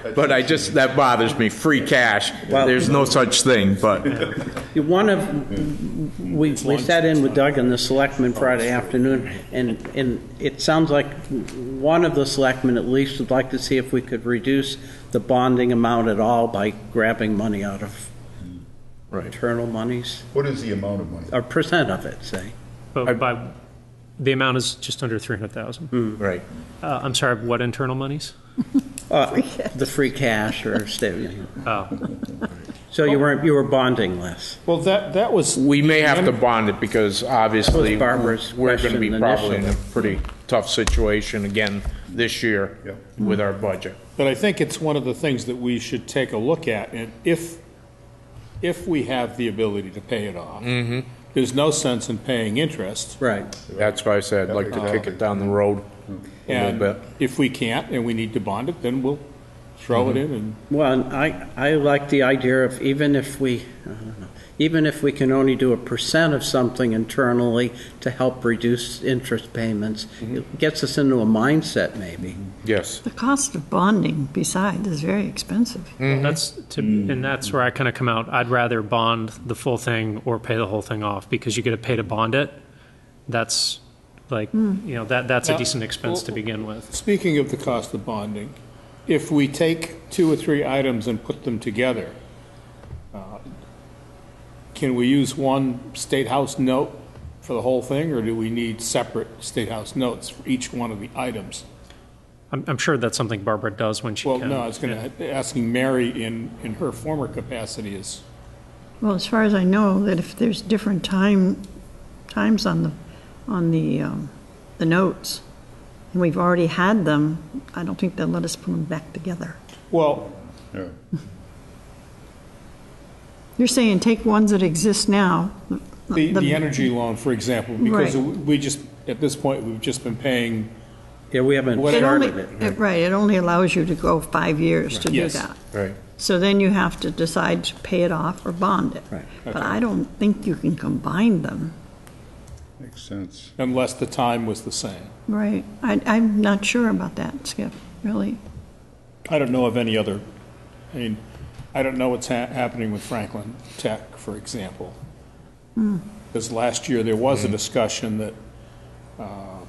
but I just, that bothers me, free cash. There's no such thing, but, One of, we, we sat in with Doug and the selectmen Friday afternoon, and, and it sounds like one of the selectmen at least would like to see if we could reduce the bonding amount at all by grabbing money out of internal monies, What is the amount of money? or percent of it, say. But by, the amount is just under three hundred thousand. right. Uh, I'm sorry, what internal monies? Uh, The free cash or, sta- Oh, so you weren't, you were bonding less. Well, that, that was. We may have to bond it because obviously That was Barbara's we're going to be question probably in a initially. pretty tough situation again this year Yep. with our budget. But I think it's one of the things that we should take a look at, and if, if we have the ability to pay it off, there's no sense in paying interest. Right. That's why I said I'd like to kick it down the road a little And bit. if we can't and we need to bond it, then we'll throw it in and. Well, and I, I like the idea of even if we, I don't know, even if we can only do a percent of something internally to help reduce interest payments, it gets us into a mindset maybe. Yes. The cost of bonding, besides, is very expensive. that's, to, and that's where I kind of come out. I'd rather bond the full thing or pay the whole thing off, because you get to pay to bond it. That's like, you know, that, that's a Now, decent expense to well, begin with. Speaking of the cost of bonding, if we take two or three items and put them together, uh, can we use one State House note for the whole thing, or do we need separate State House notes for each one of the items? I'm, I'm sure that's something Barbara does when she Well, can. no, I was going to, asking Mary in, in her former capacity as, Well, as far as I know, that if there's different time, times on the, on the, um, the notes, and we've already had them, I don't think they'll let us put them back together. well, Yeah. You're saying take ones that exist now. the, the energy loan, for example, because Right. we just, at this point, we've just been paying, Yeah, we haven't What- It only, started it. it- right, it only allows you to go five years to do Yes. that. Right. So then you have to decide to pay it off or bond it. Right. But I don't think you can combine them. Makes sense. unless the time was the same. Right. I, I'm not sure about that, Skip, really. I don't know of any other, I mean, I don't know what's ha- happening with Franklin Tech, for example. Because last year, there was a discussion that, uh,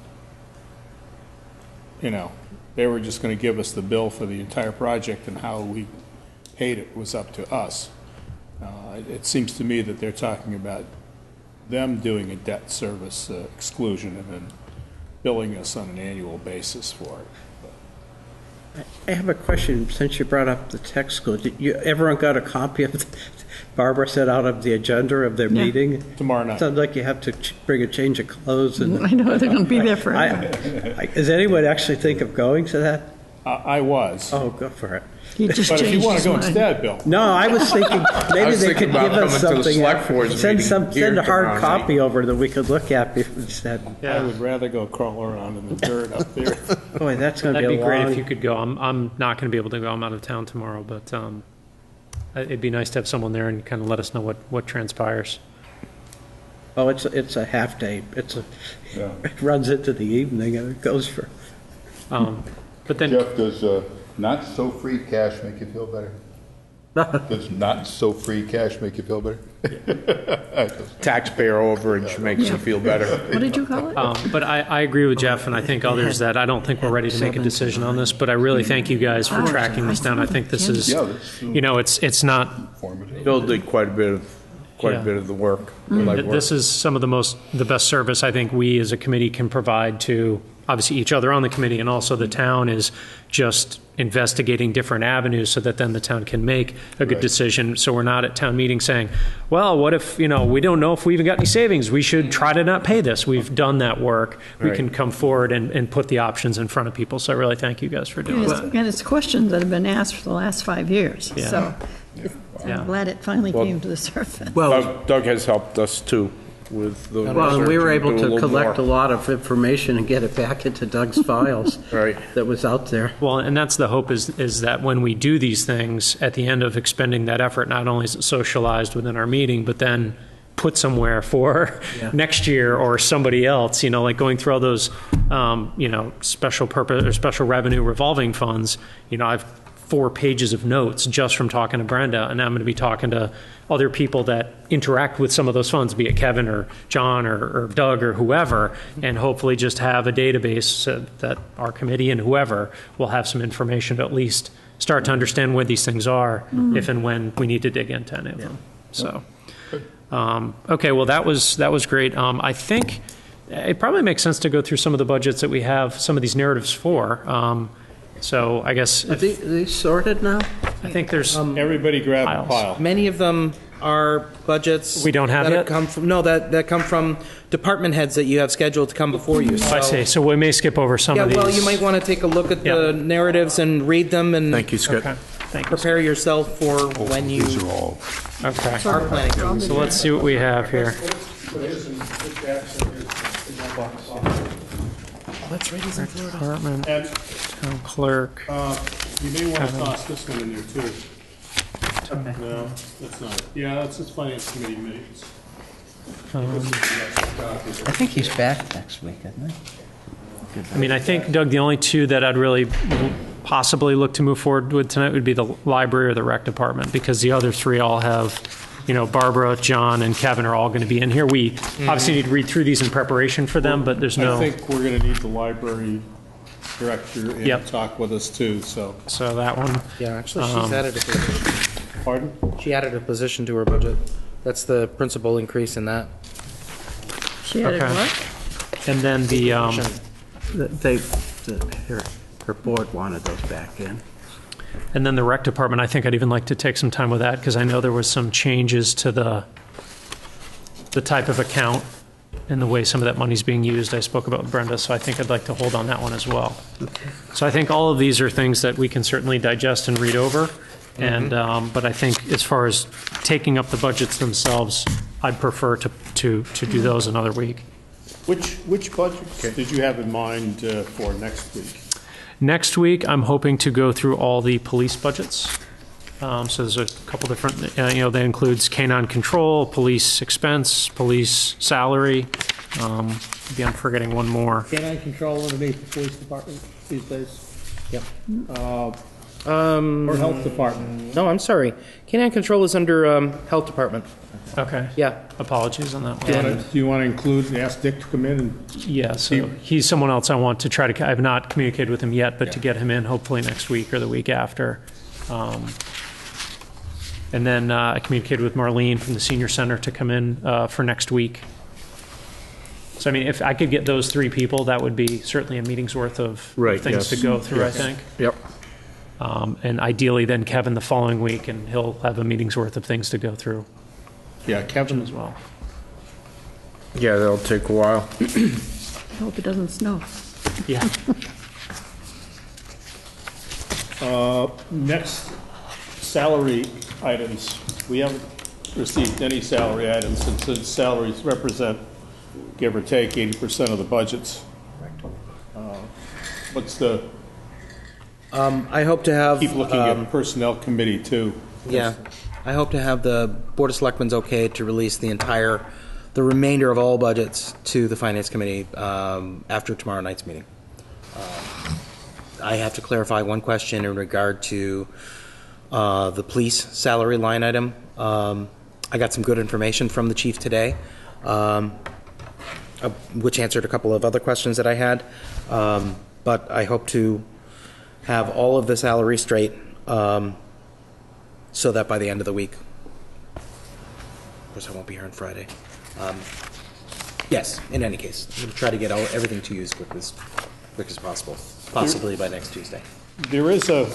you know, they were just going to give us the bill for the entire project, and how we paid it was up to us. Uh, It it seems to me that they're talking about them doing a debt service uh, exclusion and then billing us on an annual basis for it. I have a question, since you brought up the tech school. Did you, everyone got a copy of, the- Barbara said out of the agenda of their Yeah. meeting? Tomorrow night. Sounds like you have to ch- bring a change of clothes and. I know they're going to be there I, forever. I, does anyone actually think of going to that? I I was. Oh, go for it. He just But if you changed want his to go mind. instead, Bill. No, I was thinking maybe was they thinking could about give us coming to the something. select board's Send meeting some, here send a hard tomorrow copy over that we could look at before instead. I would rather go crawl around in the dirt up there. Boy, that's going to be That'd a be great long. if you could go. I'm, I'm not going to be able to go. I'm out of town tomorrow, but um, it'd be nice to have someone there and kind of let us know what, what transpires. Oh, it's, it's a half day. It's a, Yeah. it runs into the evening and it goes for. Um, but then, Jeff, does uh, not so free cash make you feel better? Does not so free cash make you feel better? Taxpayer overage makes you feel better. What did you call it? um, but I, I agree with Jeff, and I think others that I don't think we're ready to make a decision on this. But I really thank you guys for tracking this down. I think this is, Yeah, that's you know, it's it's not. informative. Bill did quite a bit of, quite Yeah. a bit of the work. Th- legwork. This is some of the most, the best service I think we as a committee can provide to, obviously, each other on the committee, and also the town, is just investigating different avenues so that then the town can make a good Right. decision. So we're not at town meeting saying, well, what if, you know, we don't know if we even got any savings. We should try to not pay this. We've done that work. We Right. can come forward and, and put the options in front of people. So I really thank you guys for doing And that. it's, and it's questions that have been asked for the last five years. Yeah. So Yeah. I'm glad it finally Well- came to the surface. Well, Doug, Doug has helped us too with the. well, and we were research and able do a to little collect a more. lot of information and get it back into Doug's files. Right. That was out there. Well, and that's the hope, is is that when we do these things, at the end of expending that effort, not only is it socialized within our meeting, but then put somewhere for Yeah. next year or somebody else, you know, like going through all those, um, you know, special purpose or special revenue revolving funds. You know, I've four pages of notes just from talking to Brenda, and I'm going to be talking to other people that interact with some of those funds, be it Kevin or John or, or Doug or whoever, and hopefully just have a database so that our committee and whoever will have some information to at least start to understand where these things are, mm-hmm. if and when we need to dig into any of yeah. them. So, um, okay, well, that was that was great. Um, I think it probably makes sense to go through some of the budgets that we have some of these narratives for. Um, So I guess Are they, are they sorted now? I think there's um, everybody grab piles. a pile. Many of them are budgets. We don't have that yet? Come from, no, that, that come from department heads that you have scheduled to come before you. Oh, I see. So we may skip over some Yeah, of these. well, you might want to take a look at the Yeah. narratives and read them and Thank you, Scott. Okay. Thank you. prepare yourself for when you These are all, Okay. are planning. So let's see what we have here. Let's read these in Florida. Department, And town clerk. uh, you may want to toss this one in there too. No, that's not it. Yeah, that's just finance committee minutes. I think he's back next week, isn't he? I mean, I think, Doug, the only two that I'd really possibly look to move forward with tonight would be the library or the rec department, because the other three all have, you know, Barbara, John, and Kevin are all going to be in here. We obviously need to read through these in preparation for them, but there's no. I think we're going to need the library director and Yep. talk with us too, so. So that one. Yeah, actually, she's Um, added a position. Pardon? She added a position to her budget. That's the principal increase in that. She added Okay. what? And then the, um, They, the, her, her board wanted those back in. and then the rec department, I think I'd even like to take some time with that, because I know there was some changes to the, the type of account and the way some of that money's being used. I spoke about with Brenda, so I think I'd like to hold on that one as well. Okay. So I think all of these are things that we can certainly digest and read over. And, um, but I think as far as taking up the budgets themselves, I'd prefer to, to, to do those another week. Which, which budgets did you have in mind uh, for next week? Next week, I'm hoping to go through all the police budgets. Um, so there's a couple different, uh, you know, that includes canine control, police expense, police salary. Um, maybe I'm forgetting one more. Canine control underneath the police department these days? Yep. Uh, Um, Or health department? no, I'm sorry. Canine control is under um, health department. Okay. Yeah. Apologies on that Do you one. wanna- do you want to include, ask Dick to come in and? Yeah, so he's someone else I want to try to, I have not communicated with him yet, but to get him in hopefully next week or the week after. Um, And then uh, I communicated with Marlene from the senior center to come in uh, for next week. So I mean, if I could get those three people, that would be certainly a meeting's worth of Right, things yes. to go through, I Yes. think. Yep. Um, And ideally then Kevin the following week, and he'll have a meeting's worth of things to go through Yeah, Kevin as well. Yeah, that'll take a while. I hope it doesn't snow. Yeah. Uh, Next, salary items. We haven't received any salary items, and since salaries represent, give or take, eighty percent of the budgets. Uh, What's the, Um, I hope to have. keep looking um, at personnel committee too. Yeah, I hope to have the Board of Selectmen's okay to release the entire, the remainder of all budgets to the Finance Committee um, after tomorrow night's meeting. Um, I have to clarify one question in regard to uh, the police salary line item. Um, I got some good information from the chief today, um, uh, which answered a couple of other questions that I had. Um, but I hope to have all of the salary straight um, so that by the end of the week, of course I won't be here on Friday. Um, yes, in any case, we'll try to get all, everything to you as quick as, quick as possible, possibly by next Tuesday. There is a,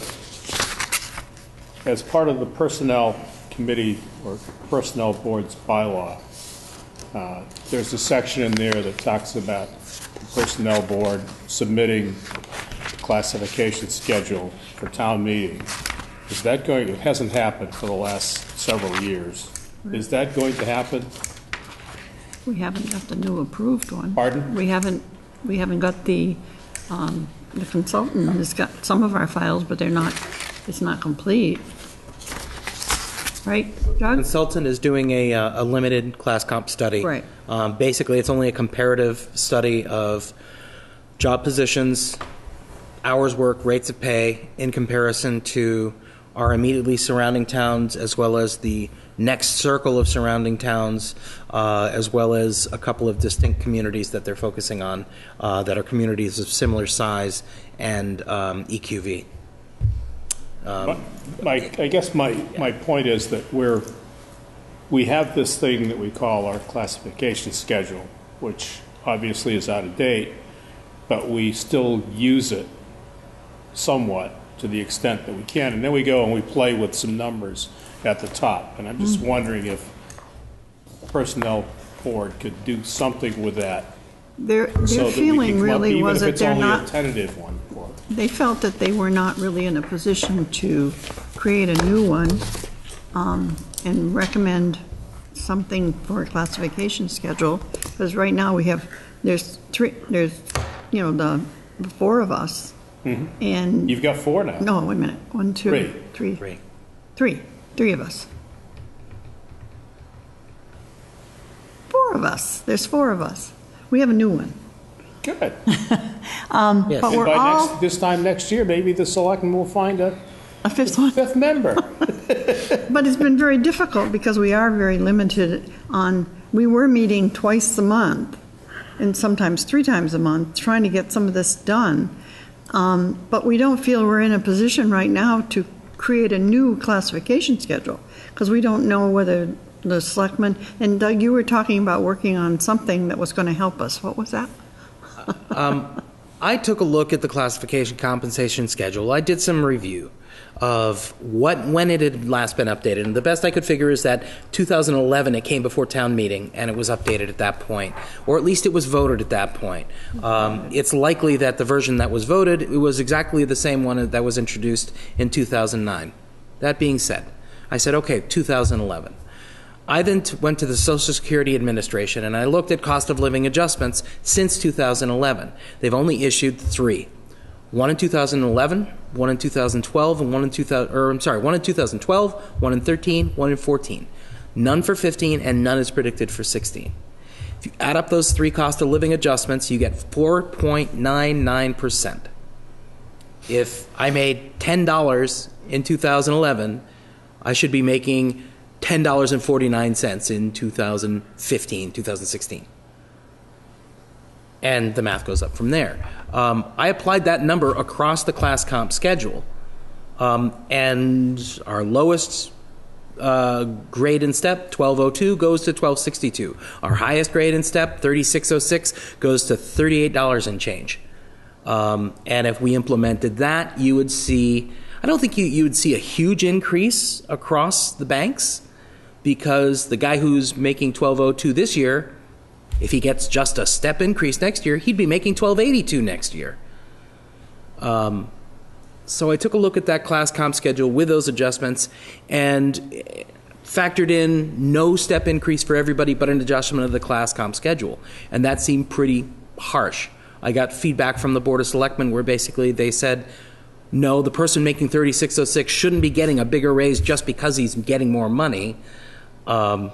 as part of the personnel committee or personnel board's bylaw, uh, there's a section in there that talks about the personnel board submitting classification schedule for town meeting. Is that going, it hasn't happened for the last several years. Is that going to happen? We haven't got the new approved one. Pardon? We haven't, we haven't got the, um, the consultant has got some of our files, but they're not, it's not complete. Right, Doug? Consultant is doing a, uh, a limited class comp study. Right. Um, basically, it's only a comparative study of job positions, hours work, rates of pay in comparison to our immediately surrounding towns, as well as the next circle of surrounding towns, uh, as well as a couple of distinct communities that they're focusing on uh, that are communities of similar size and um, E Q V. Um, my, I guess my, my point is that we're, we have this thing that we call our classification schedule, which obviously is out of date, but we still use it somewhat to the extent that we can. And then we go and we play with some numbers at the top. And I'm just mm. wondering if Personnel Board could do something with that. Their, their so feeling really was that they're not. Even if it's only a tentative one. For They felt that they were not really in a position to create a new one um, and recommend something for a classification schedule, because right now we have, there's three, there's, you know, the, the four of us. Mm-hmm. And you've got four now. No, wait a minute. One, two, three. three. Three. Three. Three of us. Four of us. There's four of us. We have a new one. Good. um, yes. But and we're by all next, this time next year, maybe the selectmen will find a, a fifth one. Fifth member. But it's been very difficult because we are very limited on. We were meeting twice a month, and sometimes three times a month, trying to get some of this done. Um, but we don't feel we're in a position right now to create a new classification schedule because we don't know whether the selectmen, and Doug, you were talking about working on something that was going to help us. What was that? um, I took a look at the classification compensation schedule. I did some review of what when it had last been updated, and the best I could figure is that two thousand eleven it came before town meeting and it was updated at that point, or at least it was voted at that point. Um, it's likely that the version that was voted it was exactly the same one that was introduced in two thousand nine. That being said, I said, okay, two thousand eleven. I then t- went to the Social Security Administration and I looked at cost of living adjustments since two thousand eleven. They've only issued three. One in two thousand eleven, one in two thousand twelve, and one in two thousand, or I'm sorry, one in two thousand twelve, one in thirteen, one in fourteen. None for fifteen, and none is predicted for sixteen. If you add up those three cost of living adjustments, you get four point nine nine percent. If I made ten dollars in two thousand eleven, I should be making ten dollars and forty-nine cents in two thousand fifteen, two thousand sixteen. And the math goes up from there. Um, I applied that number across the class comp schedule. Um, and our lowest uh, grade in step, twelve oh two, goes to twelve sixty-two. Our highest grade in step, thirty-six oh six, goes to thirty-eight dollars and change. Um, and if we implemented that, you would see, I don't think you, you would see a huge increase across the banks, because the guy who's making twelve oh two this year, if he gets just a step increase next year, he'd be making twelve eighty-two next year. Um, so I took a look at that class comp schedule with those adjustments and factored in no step increase for everybody but an adjustment of the class comp schedule. And that seemed pretty harsh. I got feedback from the Board of Selectmen where basically they said, no, the person making thirty-six oh six shouldn't be getting a bigger raise just because he's getting more money. Um,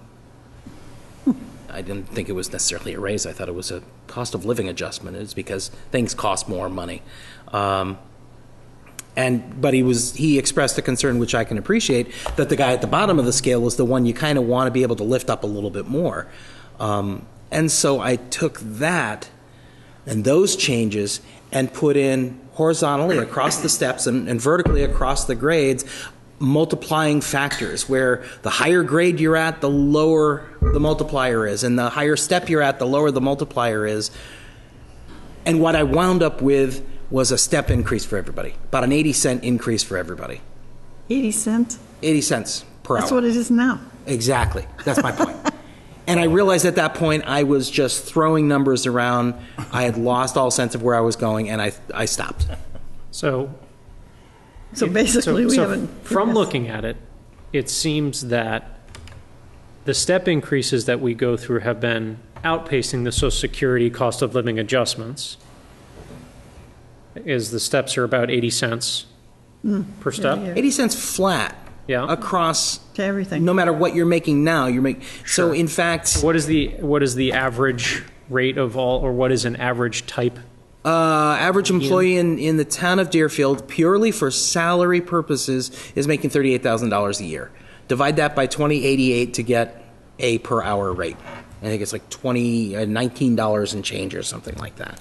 I didn't think it was necessarily a raise. I thought it was a cost of living adjustment. It's because things cost more money. Um, and but he was he expressed a concern, which I can appreciate, that the guy at the bottom of the scale is the one you kind of want to be able to lift up a little bit more. Um, and so I took that and those changes and put in horizontally across the steps and, and vertically across the grades multiplying factors, where the higher grade you're at, the lower the multiplier is, and the higher step you're at, the lower the multiplier is. And what I wound up with was a step increase for everybody, about an eighty cent increase for everybody. eighty cents? eighty cents per hour. That's what it is now. Exactly. That's my point. And I realized at that point I was just throwing numbers around. I had lost all sense of where I was going, and I I stopped. So, So basically, so, we so haven't. From yes. looking at it, it seems that the step increases that we go through have been outpacing the Social Security cost of living adjustments. Is the steps are about eighty cents Mm. per step? Yeah, yeah. eighty cents flat Yeah. across To everything. no matter what you're making now. You're making so Sure. in fact What is the what is the average rate of all, or what is an average type? Uh, average employee in, in the town of Deerfield, purely for salary purposes, is making thirty-eight thousand dollars a year. Divide that by twenty eighty-eight to get a per hour rate. I think it's like twenty, uh, nineteen dollars and change or something like that.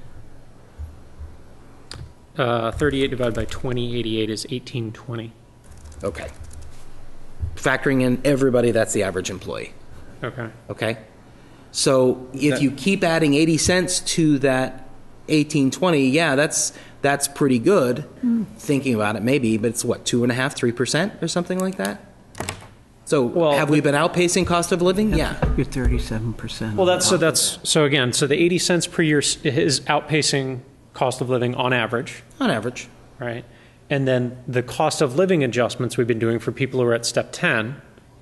Uh, thirty-eight divided by twenty eighty-eight is eighteen twenty. Okay. Factoring in everybody, that's the average employee. Okay. Okay? So if you keep adding eighty cents to that eighteen twenty, yeah, that's that's pretty good. Mm. Thinking about it, maybe, but it's what, two and a half, three percent or something like that? So well, have we been outpacing cost of living? Yeah. You're thirty-seven percent. Well, that's so that's so again, so the eighty cents per year is outpacing cost of living on average. On average. Right. And then the cost of living adjustments we've been doing for people who are at step ten.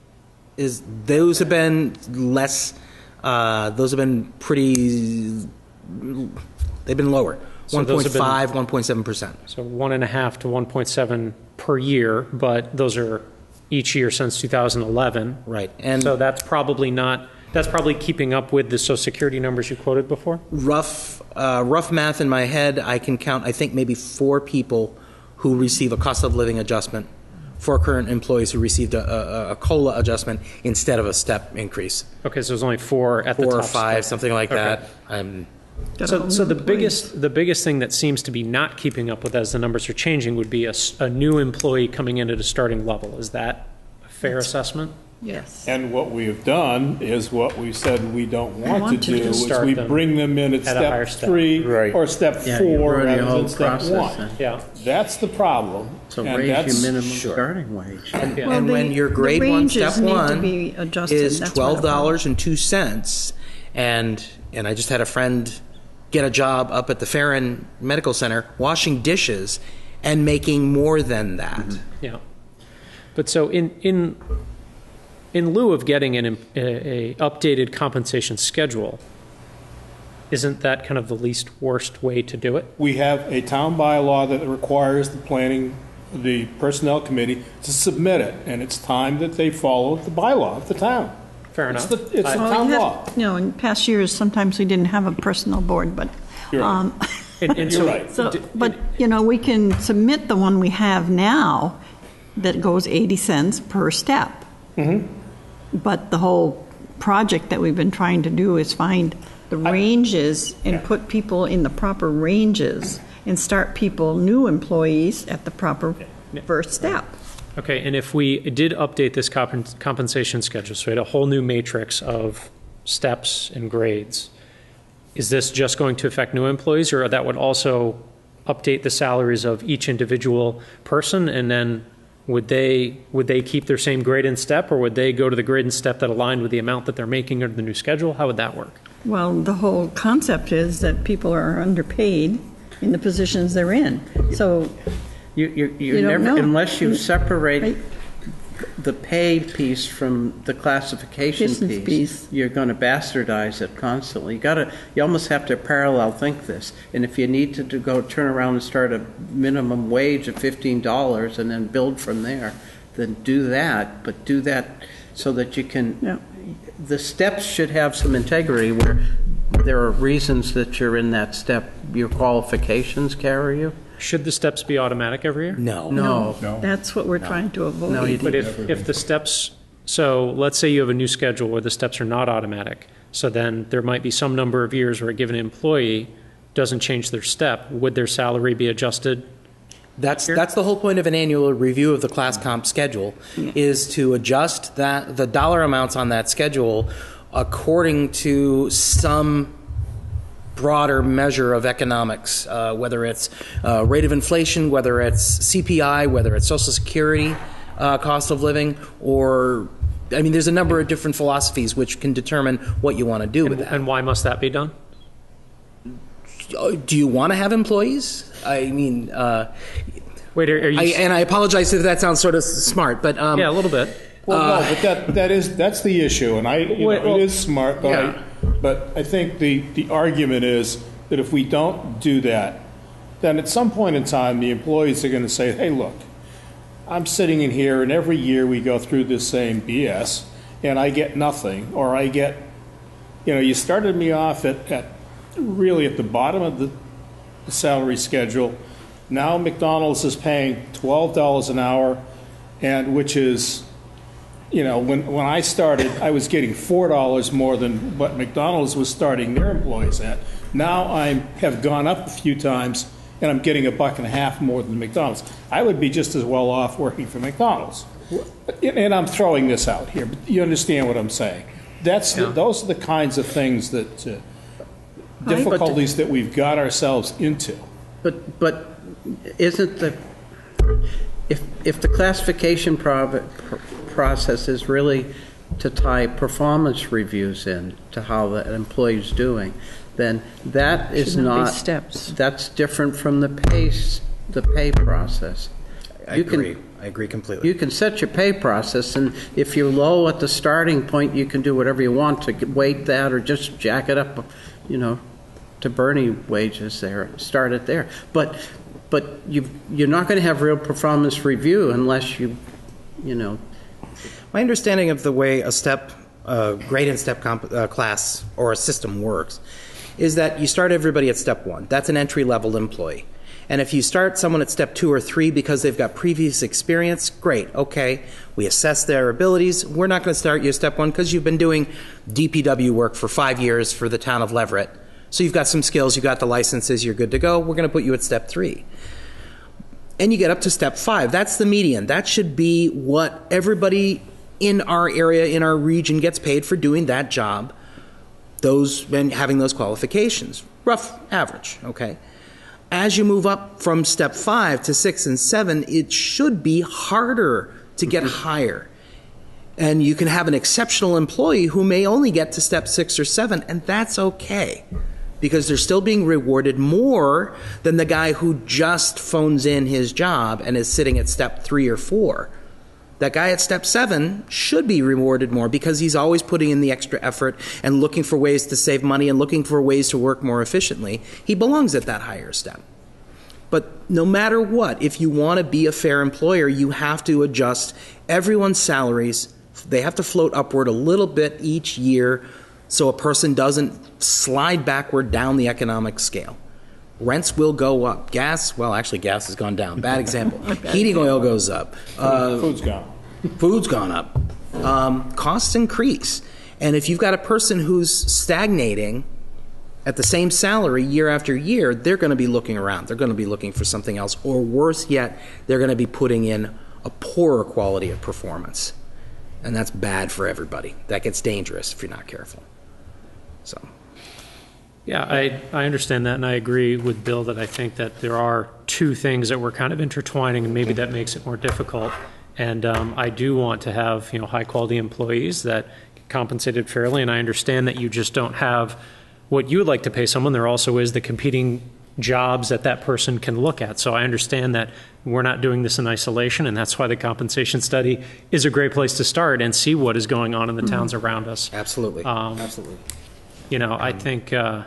Is those have been less, uh, those have been pretty, they've been lower. So one point those have been- five, one point seven percent. So one and a half to one point seven per year, but those are each year since two thousand eleven. Right. And So that's probably not, that's probably keeping up with the Social Security numbers you quoted before? rough, uh, rough math in my head, I can count, I think, maybe four people who receive a cost of living adjustment, four current employees who received a, a, a COLA adjustment instead of a step increase. Okay, so there's only four at the top. Four or five, step. something like Okay. that. Um, So, so the biggest, the biggest thing that seems to be not keeping up with as the numbers are changing would be a, s- a new employee coming in at a starting level. Is that a fair assessment? Yes. And what we have done is what we said we don't want, Want to to do, is start we them bring them in at, at a higher step step. three Right. or step Yeah, you four run the rather whole than step process one. then. Yeah. That's the problem. So and raise that's- your minimum Sure. starting wage. and Yeah. Well, and when the- your the grade one, ranges step need to one be adjusted. is That's what twelve it dollars and two cents, and and I just had a friend get a job up at the Farron Medical Center washing dishes and making more than that. Yeah. But so in, in, in lieu of getting an, a, a updated compensation schedule, isn't that kind of the least worst way to do it? We have a town bylaw that requires the planning, the personnel committee to submit it, and it's time that they follow the bylaw of the town. Fair It's enough. the, it's I- the Well, town we have- law. You know, in past years, sometimes we didn't have a personnel board, but, You're right. um, And, and You're so, right. so, d- but, you know, we can submit the one we have now that goes eighty cents per step. Mm-hmm. But the whole project that we've been trying to do is find the ranges and put people in the proper ranges and start people, new employees, at the proper first step. Okay, and if we did update this compen- compensation schedule, so we had a whole new matrix of steps and grades, is this just going to affect new employees, or that would also update the salaries of each individual person, and then would they, would they keep their same grade and step, or would they go to the grade and step that aligned with the amount that they're making under the new schedule? How would that work? Well, the whole concept is that people are underpaid in the positions they're in. So, You, you, you You don't never, know. unless you Right. separate the pay piece from the classification Business piece, piece. you're going to bastardize it constantly. You got to, you almost have to parallel think this. And if you need to, to go turn around and start a minimum wage of fifteen dollars and then build from there, then do that. But do that so that you can. yeah. The steps should have some integrity where there are reasons that you're in that step. Your qualifications carry you. Should the steps be automatic every year? No. No. That's what we're trying to avoid. No, you But if, if the steps, so let's say you have a new schedule where the steps are not automatic, so then there might be some number of years where a given employee doesn't change their step, would their salary be adjusted? That's that's the whole point of an annual review of the class comp schedule, is to adjust that the dollar amounts on that schedule according to some broader measure of economics, uh, whether it's uh, rate of inflation, whether it's C P I, whether it's Social Security uh, cost of living, or I mean, there's a number of different philosophies which can determine what you want to do with And, that. and why must that be done? Do you want to have employees? I mean, uh, Wait, are, are you? I, and I apologize if that sounds sort of smart, but um, yeah, a little bit. Well, no, but that, that is, that's the issue, and I, you Wait, know, well, it is smart, but yeah. I, but I think the, the argument is that if we don't do that, then at some point in time, the employees are gonna say, hey, look, I'm sitting in here, and every year we go through this same B S, and I get nothing, or I get, you know, you started me off at, at, really at the bottom of the, salary schedule. Now McDonald's is paying twelve dollars an hour, and which is, you know, when, when I started, I was getting four dollars more than what McDonald's was starting their employees at. Now I have gone up a few times, and I'm getting a buck and a half more than McDonald's. I would be just as well off working for McDonald's. And I'm throwing this out here, but you understand what I'm saying. That's the, those are the kinds of things that, uh, difficulties that we've got ourselves into. But, but isn't the, if, if the classification prob- pr- process is really to tie performance reviews in to how the employee's doing, then that is Shouldn't be not, steps. that's different from the pay, s- the pay process. I You can- agree. I agree completely. You can set your pay process, and if you're low at the starting point, you can do whatever you want to weight that or just jack it up, you know, to Bernie wages there, start it there. But but you you're not going to have real performance review unless you, you know. My understanding of the way a step, uh, grade and step comp- uh, class or a system works is that you start everybody at step one. That's an entry-level employee. And if you start someone at step two or three because they've got previous experience, great, okay. We assess their abilities. We're not going to start you at step one because you've been doing D P W work for five years for the town of Leverett. So you've got some skills, you've got the licenses, you're good to go. We're going to put you at step three. And you get up to step five. That's the median. That should be what everybody in our area, in our region, gets paid for doing that job, those and having those qualifications. Rough average, okay? As you move up from step five to six and seven, it should be harder to get higher. And you can have an exceptional employee who may only get to step six or seven, and that's okay, because they're still being rewarded more than the guy who just phones in his job and is sitting at step three or four. That guy at step seven should be rewarded more because he's always putting in the extra effort and looking for ways to save money and looking for ways to work more efficiently. He belongs at that higher step. But no matter what, if you want to be a fair employer, you have to adjust everyone's salaries. They have to float upward a little bit each year so a person doesn't slide backward down the economic scale. Rents will go up. Gas, well, actually, gas has gone down. Bad example. Heating oil goes up. Uh, Food's gone. Food's gone up. Um, costs increase. And if you've got a person who's stagnating at the same salary year after year, they're going to be looking around. They're going to be looking for something else. Or worse yet, they're going to be putting in a poorer quality of performance. And that's bad for everybody. That gets dangerous if you're not careful. So... Yeah, I, I understand that, and I agree with Bill that I think that there are two things that we're kind of intertwining, and maybe that makes it more difficult. And um, I do want to have, you know, high-quality employees that get compensated fairly, and I understand that you just don't have what you would like to pay someone. There also is the competing jobs that that person can look at. So I understand that we're not doing this in isolation, and that's why the compensation study is a great place to start and see what is going on in the mm-hmm. towns around us. Absolutely, um, absolutely. You know, I think... Uh,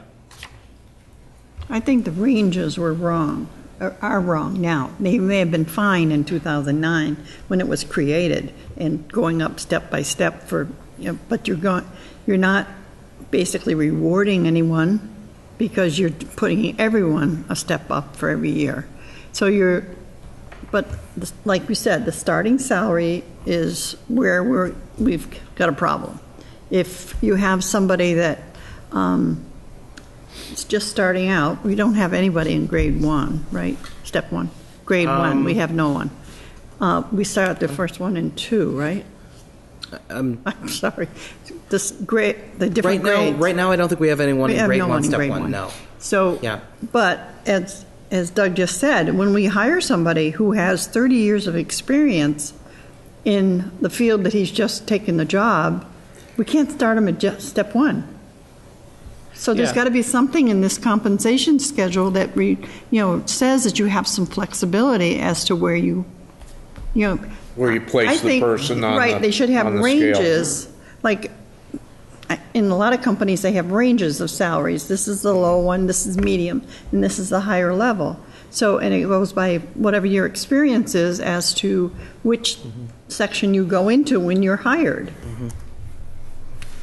I think the ranges were wrong, or are wrong now. They may have been fine in two thousand nine when it was created and going up step by step for, you know, but you're going, you're not basically rewarding anyone because you're putting everyone a step up for every year. So you're, but like we said, the starting salary is where we're, we've got a problem. If you have somebody that, um, it's just starting out. We don't have anybody in grade one, right? Step one. Grade um, one, we have no one. Uh, we start the first one and two, right? Um, I'm sorry. This grade, the different right grades. Now, right now, I don't think we have anyone we in have grade no one, one step grade one, one. no. So, yeah. But as, as Doug just said, when we hire somebody who has thirty years of experience in the field that he's just taken the job, we can't start him at just step one. So there's Yeah. got to be something in this compensation schedule that re, you know, says that you have some flexibility as to where you, you know. Where you place I the think, person on right, the- they should have on the ranges. scale. Like, in a lot of companies, they have ranges of salaries. This is the low one, this is medium, and this is the higher level. So, and it goes by whatever your experience is as to which mm-hmm. section you go into when you're hired. Mm-hmm.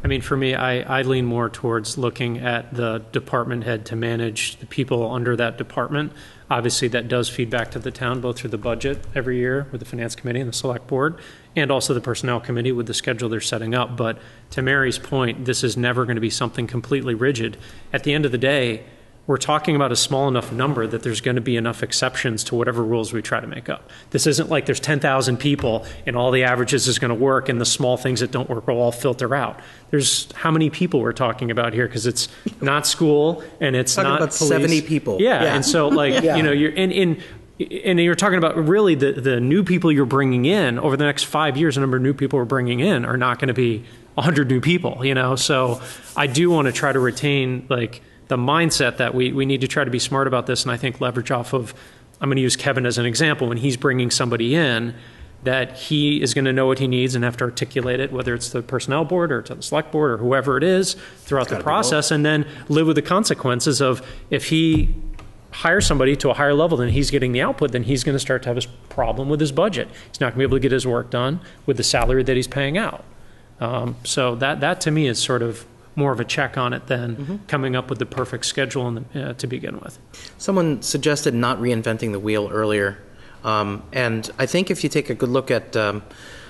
I mean, for me, I, I lean more towards looking at the department head to manage the people under that department. Obviously, that does feed back to the town, both through the budget every year with the finance committee and the select board, and also the personnel committee with the schedule they're setting up. But to Mary's point, this is never going to be something completely rigid. At the end of the day, we're talking about a small enough number that there's going to be enough exceptions to whatever rules we try to make up. This isn't like there's ten thousand people and all the averages is going to work and the small things that don't work will all filter out. There's how many people we're talking about here, because it's not school and it's Talking not about police. seventy people. Yeah, Yeah. and so like, Yeah. you know, you're in, in and you're talking about really the, the new people you're bringing in over the next five years, the number of new people we're bringing in are not going to be one hundred new people, you know? So I do want to try to retain like the mindset that we, we need to try to be smart about this, and I think leverage off of, I'm going to use Kevin as an example, when he's bringing somebody in, that he is going to know what he needs and have to articulate it, whether it's the personnel board or to the select board or whoever it is throughout the process, and then live with the consequences of if he hires somebody to a higher level than he's getting the output, then he's going to start to have a problem with his budget. He's not going to be able to get his work done with the salary that he's paying out. Um, so that, that to me is sort of more of a check on it than mm-hmm. coming up with the perfect schedule in the, uh, to begin with. Someone suggested not reinventing the wheel earlier, um, and I think if you take a good look at um,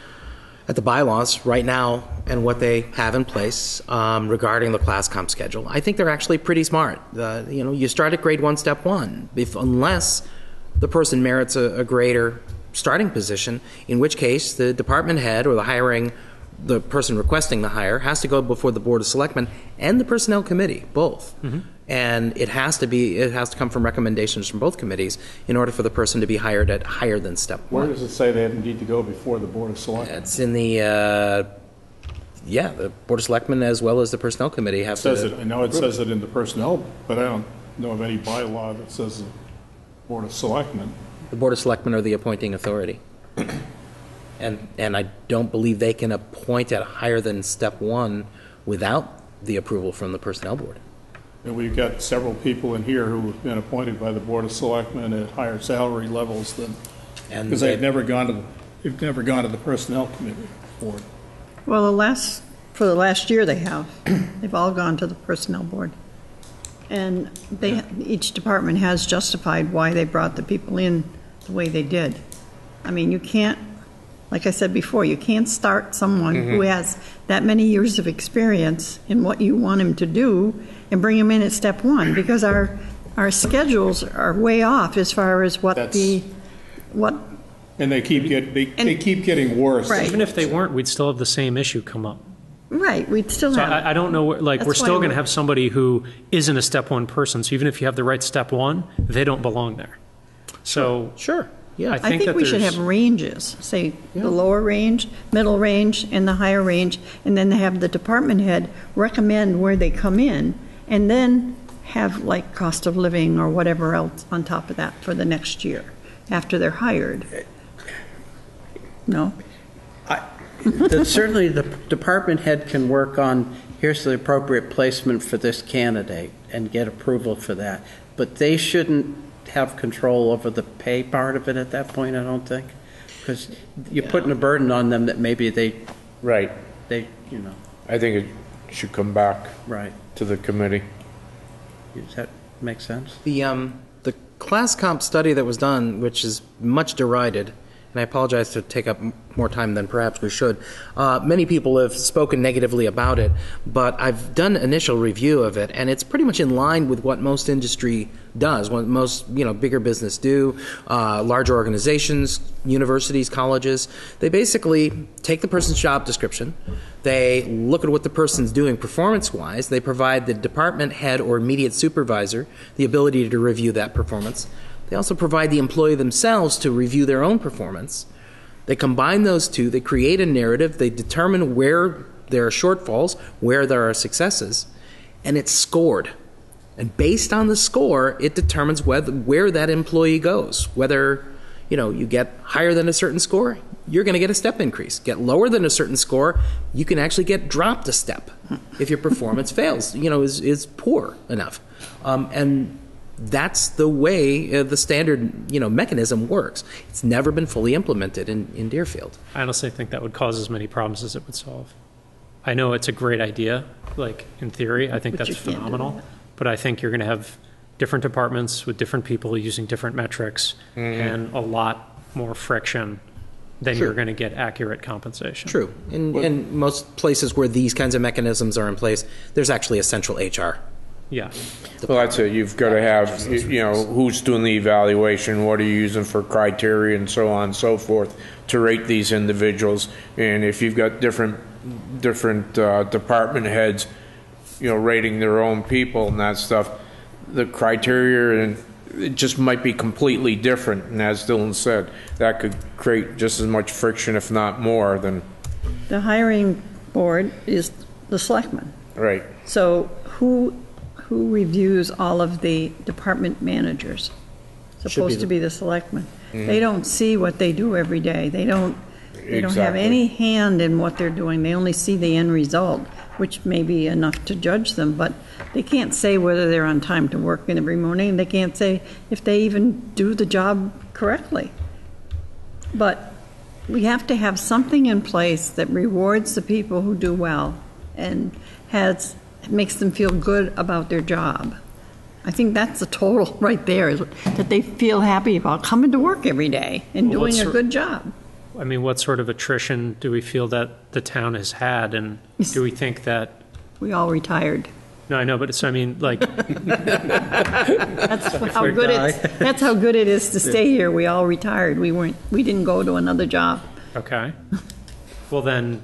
at the bylaws right now and what they have in place um, regarding the class comp schedule, I think they're actually pretty smart. Uh, you know, you start at grade one, step one, if unless the person merits a, a greater starting position, in which case the department head or the hiring the person requesting the hire has to go before the Board of Selectmen and the Personnel Committee, both. Mm-hmm. And it has to be, it has to come from recommendations from both committees in order for the person to be hired at higher than step Where one. does it say they need to go before the Board of Selectmen? It's in the, uh, yeah, the Board of Selectmen as well as the Personnel Committee have It says to. it, I know it says it in the personnel, but I don't know of any bylaw that says the Board of Selectmen. The Board of Selectmen are the appointing authority. And, and I don't believe they can appoint at higher than step one without the approval from the Personnel Board. And we've got several people in here who have been appointed by the Board of Selectmen at higher salary levels than, And because they- they've never gone to, the- they've never gone to the Personnel Committee for it. Well, the last, for the last year they have. They've all gone to the Personnel Board. And they, each department has justified why they brought the people in the way they did. I mean, you can't, like I said before, you can't start someone mm-hmm. who has that many years of experience in what you want him to do and bring him in at step one, because our our schedules are way off as far as what That's, the what. And they keep get they, and, they keep getting worse. Right. Even if they weren't, we'd still have the same issue come up. Right, we'd still So have. I, I don't know, like, That's we're still why going to we- have somebody who isn't a step one person. So even if you have the right step one, they don't belong there. So Sure, yeah. I I think, think that we should there's- have ranges, say the lower range, middle range, and the higher range, and then have the department head recommend where they come in, and then have like cost of living or whatever else on top of that for the next year after they're hired. No? That certainly the department head can work on, here's the appropriate placement for this candidate and get approval for that. But they shouldn't have control over the pay part of it at that point, I don't think. Because you're putting a burden on them that maybe they, Right. they, you know, I think it should come back right. to the committee. Does that make sense? The um, the class comp study that was done, which is much derided, and I apologize to take up m- more time than perhaps we should. Uh, many people have spoken negatively about it, but I've done initial review of it, and it's pretty much in line with what most industry does, what most you know bigger business do, uh, larger organizations, universities, colleges. They basically take the person's job description, they look at what the person's doing performance-wise, they provide the department head or immediate supervisor the ability to review that performance. They also provide the employee themselves to review their own performance. They combine those two, they create a narrative, they determine where there are shortfalls, where there are successes, and it's scored. And based on the score, it determines whether, where that employee goes. Whether, you know, you get higher than a certain score, you're going to get a step increase. Get lower than a certain score, you can actually get dropped a step if your performance fails, you know, is, is poor enough. Um, and that's the way uh, the standard, you know, mechanism works. It's never been fully implemented in, in Deerfield. I honestly think that would cause as many problems as it would solve. I know it's a great idea, like, in theory, I think But that's you can't do phenomenal. that. But I think you're going to have different departments with different people using different metrics and a lot more friction than Sure. you're going to get accurate compensation. True. In, in most places where these kinds of mechanisms are in place, there's actually a central H R. Yeah. Well, that's it. You've got to have, you you know, who's doing the evaluation, what are you using for criteria, and so on and so forth to rate these individuals. And if you've got different, different uh, department heads, you know, rating their own people and that stuff, the criteria and it just might be completely different. And as Dylan said, that could create just as much friction, if not more, than The hiring board is the selectmen. right. So who, who reviews all of the department managers? Supposed the- to be the selectmen. They don't see what they do every day. They don't, they don't have Exactly. any hand in what they're doing. They only see the end result, which may be enough to judge them, but they can't say whether they're on time to work in every morning. They can't say if they even do the job correctly. But we have to have something in place that rewards the people who do well and has, makes them feel good about their job. I think that's the total right there, is that they feel happy about coming to work every day and Well, doing what's a the- good job. I mean, what sort of attrition do we feel that the town has had? And do we think that, We all retired. no, I know, but it's, I mean, like, That's how good it, that's how good it is to stay here. We all retired. We weren't, we didn't go to another job. okay. Well, then,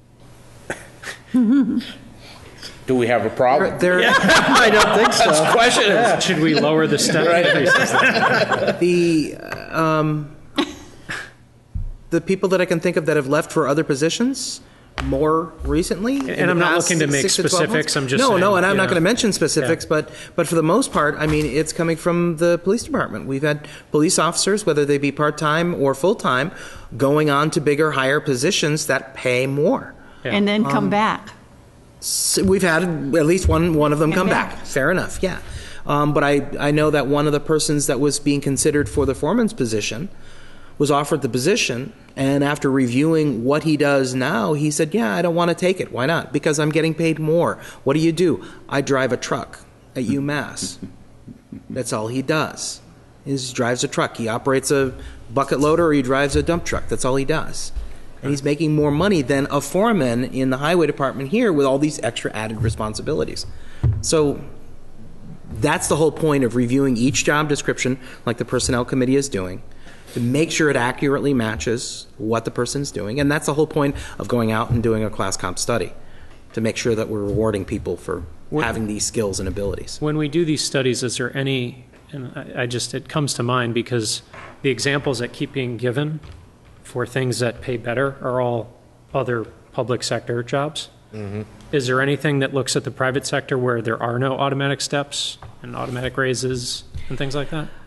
Do we have a problem? There, I don't think so. question is, should we lower the step increases? the um, the people that I can think of that have left for other positions more recently. in And the I'm not past looking to make six twelve months. specifics, I'm just no, saying, no, and I'm you not know. going to mention specifics, Yeah. but but for the most part, I mean, it's coming from the police department. We've had police officers, whether they be part time or full time, going on to bigger, higher positions that pay more. Yeah. And then come back. So we've had at least one one of them come back. back. Fair enough, yeah. Um, but I, I know that one of the persons that was being considered for the foreman's position was offered the position, and after reviewing what he does now, he said, yeah, I don't want to take it. Why not? Because I'm getting paid more. What do you do? I drive a truck at UMass. That's all he does, is he drives a truck. He operates a bucket loader or he drives a dump truck. That's all he does. And he's making more money than a foreman in the highway department here with all these extra added responsibilities. So that's the whole point of reviewing each job description, like the personnel committee is doing, to make sure it accurately matches what the person's doing. And that's the whole point of going out and doing a class comp study, to make sure that we're rewarding people for What- having these skills and abilities. When we do these studies, is there any, and I, I just, it comes to mind because the examples that keep being given for things that pay better are all other public sector jobs. Is there anything that looks at the private sector where there are no automatic steps and automatic raises and things like that?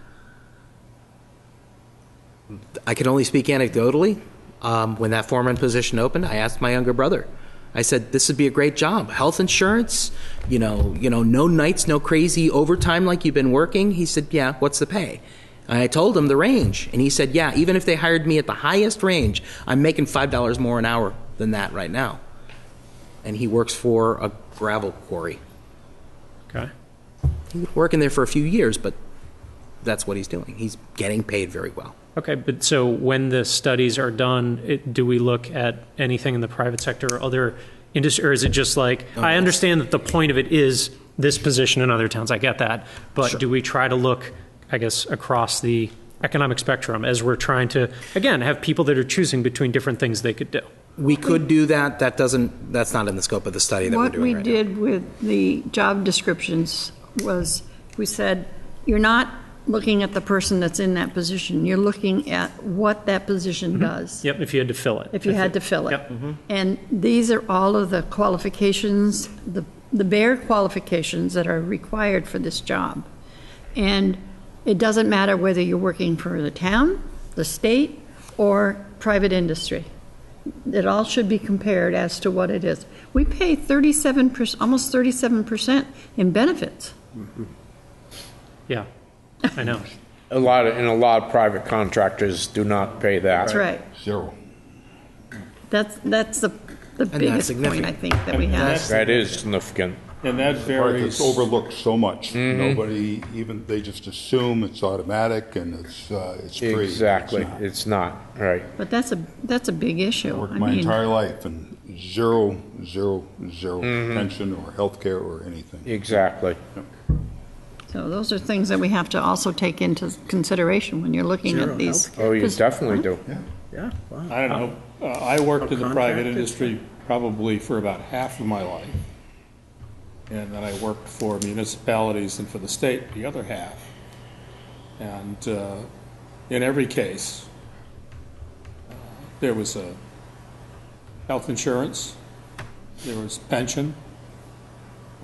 I can only speak anecdotally. Um, when that foreman position opened, I asked my younger brother. I said, "This would be a great job. Health insurance, you know, you know, no nights, no crazy overtime like you've been working." He said, "Yeah. What's the pay?" And I told him the range, and he said, "Yeah. Even if they hired me at the highest range, I'm making five dollars more an hour than that right now." And he works for a gravel quarry. Okay. He was working there for a few years, but that's what he's doing. He's getting paid very well. Okay, but so when the studies are done, it, do we look at anything in the private sector or other industry, or is it just like, I understand that the point of it is this position in other towns, I get that, but do we try to look, I guess, across the economic spectrum as we're trying to, again, have people that are choosing between different things they could do? We could do that. That doesn't. That's not in the scope of the study that we're What doing we right did with the job descriptions was, we said, you're not looking at the person that's in that position. You're looking at what that position does. Yep, if you had to fill it. If you had to fill it. Yep. And these are all of the qualifications, the, the bare qualifications that are required for this job. And it doesn't matter whether you're working for the town, the state, or private industry. It all should be compared as to what it is. We pay thirty-seven percent, almost thirty-seven percent in benefits. Yeah, I know. A lot of, and a lot of private contractors do not pay that. That's right. Zero. That's, that's the the that's biggest point, significant. I think, that we have. That is significant. And that Part varies. that's overlooked so much. Nobody even, they just assume it's automatic and it's, uh, it's free. Exactly. It's not. It's not, right. But that's a, that's a big issue. I worked I my mean, entire life and zero, zero, zero pension or health care or anything. Exactly. So those are things that we have to also take into consideration when you're looking Zero at these. Oh, you 'Cause- definitely do. Yeah, wow. I don't know, uh, I worked in the private contracted? industry probably for about half of my life. And then I worked for municipalities and for the state the other half. And uh, in every case, uh, there was a health insurance, there was pension. Uh,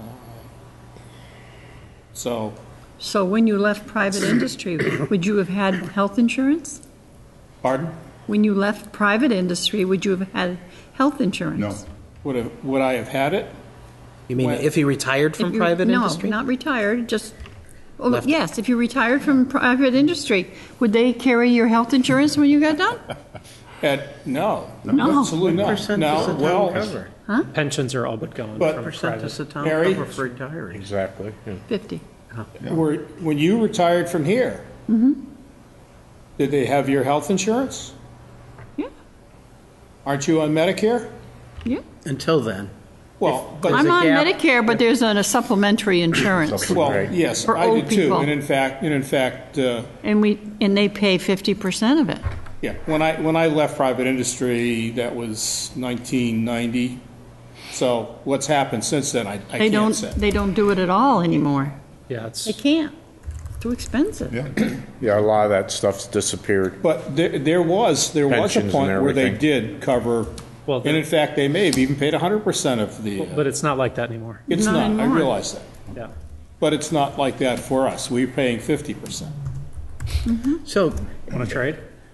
So, So when you left private industry, would you have had health insurance? pardon? When you left private industry, would you have had health insurance? No. Would have, would I have had it? You mean When- if he retired If from you- private industry? No, not retired, just, well, Left. yes, if you retired from private industry, would they carry your health insurance when you got done? Ed, no. No. Absolutely not. Percent Now, does the town well, cover? Pensions are all but gone But- from Percent does the private. town Harry? cover for retirees? Exactly. yeah. fifty. were, when you retired from here, did they have your health insurance? Yeah, Aren't you on Medicare? yeah. Until then. Well, but, I'm a on gap. Medicare, but there's a supplementary insurance. well, Right. yes, For I old did too. people. And in fact, and in fact, uh, And we, and they pay fifty percent of it. yeah, when I, when I left private industry, that was nineteen ninety. So what's happened since then, I, I They can't don't, say. they don't do it at all anymore. Yeah, it's, They can't. It's too expensive. Yeah. Yeah, a lot of that stuff's disappeared. But there, there was, there was a Pensions and point where they everything. did cover, Well, and in fact, they may have even paid one hundred percent of the, uh, but it's not like that anymore. it's Not not, I anymore. realize that. Yeah. But it's not like that for us. We're paying fifty percent. So, Want to trade?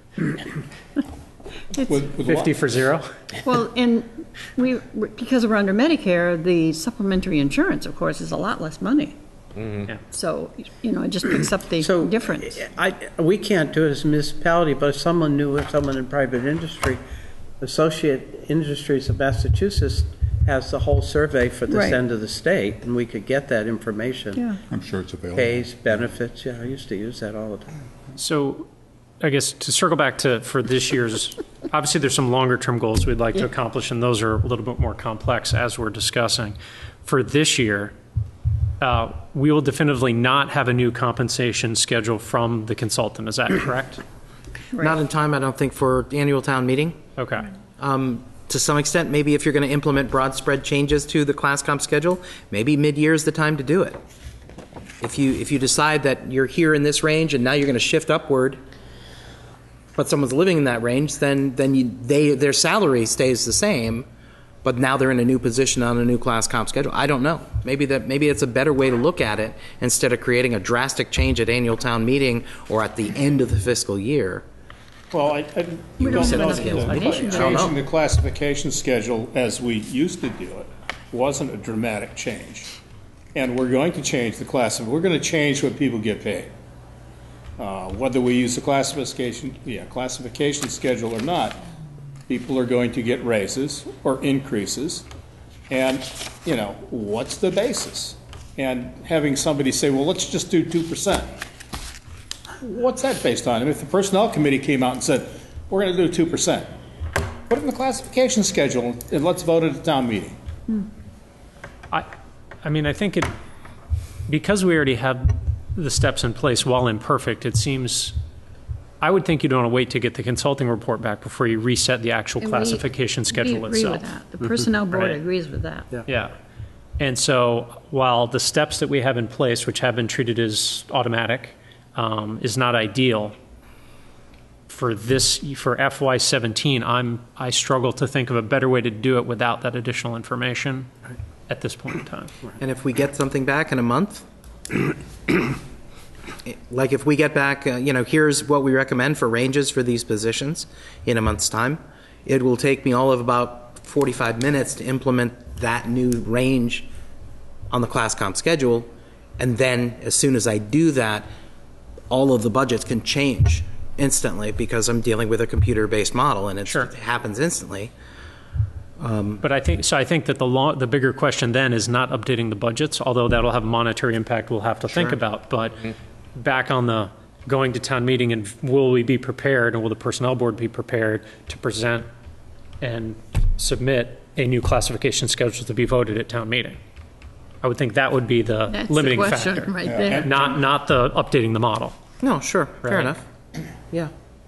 With, with what? fifty for zero? Well, and we, because we're under Medicare, the supplementary insurance, of course, is a lot less money. Yeah. So, you know, it just picks up the so difference. I, we can't do it as a municipality, but if someone knew, if someone in private industry, Associate Industries of Massachusetts has the whole survey for this Right. end of the state, and we could get that information. Yeah. I'm sure it's available. Pays, benefits, yeah, I used to use that all the time. So I guess to circle back to, for this year's, obviously there's some longer term goals we'd like to accomplish, and those are a little bit more complex as we're discussing. For this year, uh, we will definitively not have a new compensation schedule from the consultant. Is that correct? Not in time, I don't think, for the annual town meeting. Okay. Um, to some extent, maybe if you're going to implement broad spread changes to the class comp schedule, maybe mid-year is the time to do it. If you, if you decide that you're here in this range and now you're going to shift upward, but someone's living in that range, then, then you, they, their salary stays the same, but now they're in a new position on a new class comp schedule. I don't know. Maybe that, maybe it's a better way to look at it instead of creating a drastic change at annual town meeting or at the end of the fiscal year. Well, I, I We don't don't know have that enough the- information. changing the classification schedule as we used to do it wasn't a dramatic change. And we're going to change the class, we're going to change what people get paid. Uh, Whether we use the classification, yeah, classification schedule or not, people are going to get raises or increases. And, you know, what's the basis? And having somebody say, well, let's just do two percent. What's that based on? I mean, if the Personnel Committee came out and said, we're going to do two percent, put it in the classification schedule and let's vote at a town meeting. I, I mean, I think it, because we already have the steps in place, while imperfect, it seems, I would think you'd want to wait to get the consulting report back before you reset the actual And we- classification schedule We agree itself. with that. The Personnel Board Right. agrees with that. Yeah. And so while the steps that we have in place, which have been treated as automatic, um, is not ideal, for this, for F Y seventeen, I'm, I struggle to think of a better way to do it without that additional information at this point in time. And if we get something back in a month, like if we get back, uh, you know, here's what we recommend for ranges for these positions in a month's time, it will take me all of about forty-five minutes to implement that new range on the class comp schedule. And then as soon as I do that, all of the budgets can change instantly because I'm dealing with a computer-based model and it's, Sure. it happens instantly. But I think, so I think that the law, the bigger question then is not updating the budgets, although that'll have monetary impact we'll have to think about. But back on the going to town meeting, and will we be prepared, and will the personnel board be prepared to present and submit a new classification schedule to be voted at town meeting? I would think that would be the That's the limiting question factor, right there. not not the updating the model. No, sure, fair Right. enough. Yeah.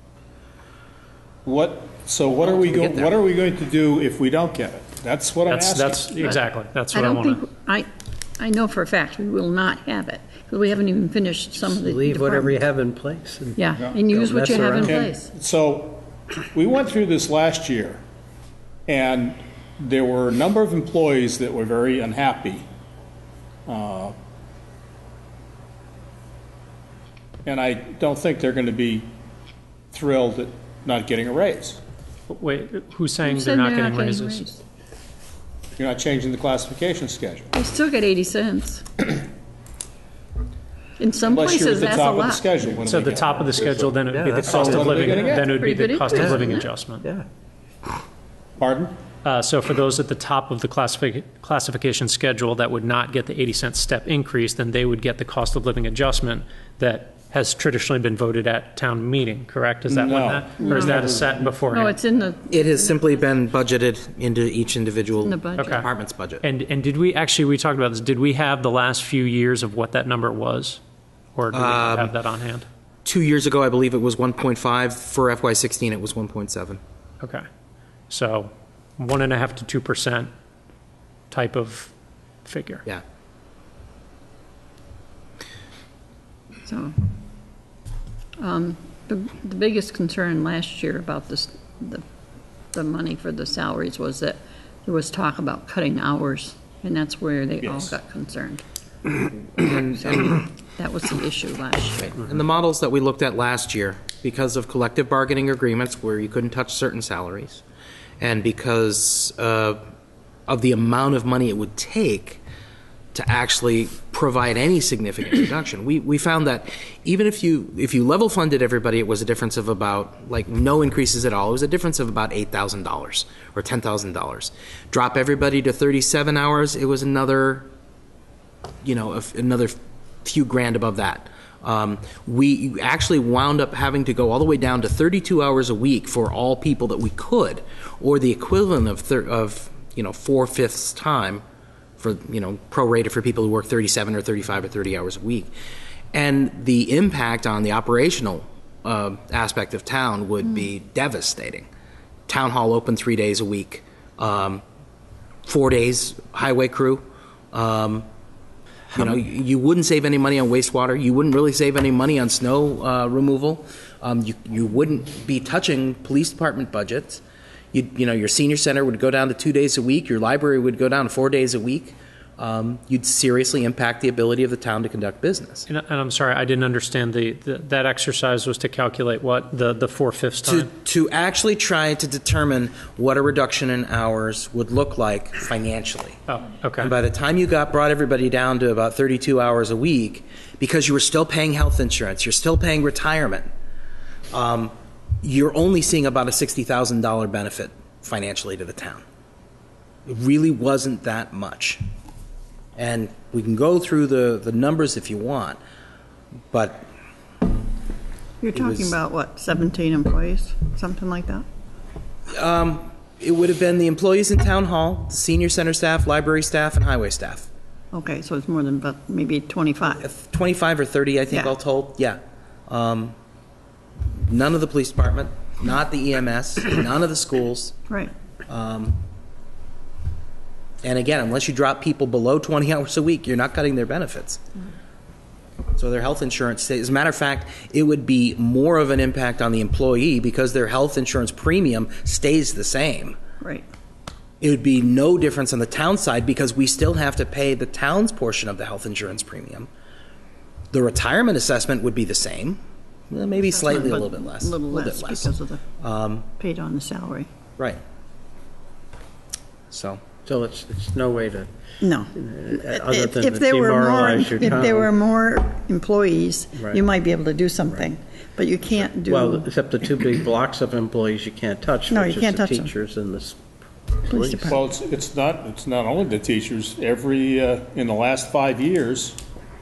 What, so what are we Until we going, get there. what are we going to do if we don't get it? That's what I'm That's asking. that's exactly that's I what I, don't want think, I, I know for a fact we will not have it, because we haven't even finished some of the Leave whatever you departments. have in place. and- Yeah, and use Don't what you mess have in around. place. And so, we went through this last year, and there were a number of employees that were very unhappy. Uh, And I don't think they're going to be thrilled at not getting a raise. to. Wait, who's saying Who they're said not they're getting getting raises? raised? You're not changing the classification schedule. They still get eighty cents. In some Unless you're at places, the that's a top of the lot. schedule. what do So they the get? top of the schedule, then it would Yeah, be the that's cost all of they're living. gonna get. Then it would be Pretty the good cost of increase, living isn't it? adjustment. Yeah. Pardon? Uh, so for those at the top of the classific- classification schedule that would not get the eighty cent step increase, then they would get the cost of living adjustment that has traditionally been voted at town meeting, correct? Is that what No. that, or is that a set beforehand? No, it's in the, It has simply been budgeted into each individual in the budget. Okay. department's budget. And, and did we, actually, we talked about this, did we have the last few years of what that number was? Or do we not have that on hand? Two years ago, I believe it was one point five. For F Y sixteen, it was one point seven. Okay. So one and a half to two percent type of figure. Yeah. So, um, the, the biggest concern last year about this, the, the money for the salaries was that there was talk about cutting hours, and that's where they all Yes. got concerned. And, So, that was the issue last year. and the models that we looked at last year, because of collective bargaining agreements where you couldn't touch certain salaries, and because uh, of the amount of money it would take to actually provide any significant reduction, we, we found that even if you if you level funded everybody, it was a difference of about, like, no increases at all. It was a difference of about eight thousand dollars or ten thousand dollars. Drop everybody to thirty-seven hours, it was another, you know, a- another few grand above that. Um, we actually wound up having to go all the way down to thirty-two hours a week for all people that we could, or the equivalent of, thir- of you know, four-fifths time for, you know, prorated for people who work thirty-seven or thirty-five or thirty hours a week. And the impact on the operational uh, aspect of town would be devastating. Town hall open three days a week, um, four days highway crew. Um, You know, you wouldn't save any money on wastewater. You wouldn't really save any money on snow uh, removal. Um, you, you wouldn't be touching police department budgets. You, you know, your senior center would go down to two days a week. Your library would go down to four days a week. Um, you'd seriously impact the ability of the town to conduct business. And, and I'm sorry, I didn't understand the, the that exercise was to calculate what the the four fifths To, time. to actually try to determine what a reduction in hours would look like financially. Oh, okay. And by the time you got brought everybody down to about thirty-two hours a week, because you were still paying health insurance, you're still paying retirement, um, you're only seeing about a sixty thousand dollars benefit financially to the town. It really wasn't that much. And we can go through the, the numbers if you want, but You're talking was- about, what, seventeen employees, something like that? um, it would have been the employees in town hall, the senior center staff, library staff, and highway staff. Okay, so it's more than, about maybe twenty-five. twenty-five or thirty, I think, Yeah. all told. Yeah. Um, none of the police department, not the E M S, none of the schools. Right. Um, and again, unless you drop people below twenty hours a week, you're not cutting their benefits. So their health insurance stays. As a matter of fact, it would be more of an impact on the employee because their health insurance premium stays the same. Right. It would be no difference on the town side because we still have to pay the town's portion of the health insurance premium. The retirement assessment would be the same, well, maybe slightly a But little bit less. A little bit less less. because of the, Um, paid on the salary. right. So, So it's, it's no way to, No. other If than if to there were more, demoralize your if there town. were more employees, Right. you might be able to do something, but you can't do. well, except the two big blocks of employees you can't touch, No, which you is can't the touch them. teachers and the s- Police department. Well, it's, it's not, it's not only the teachers. Every, uh, in the last five years,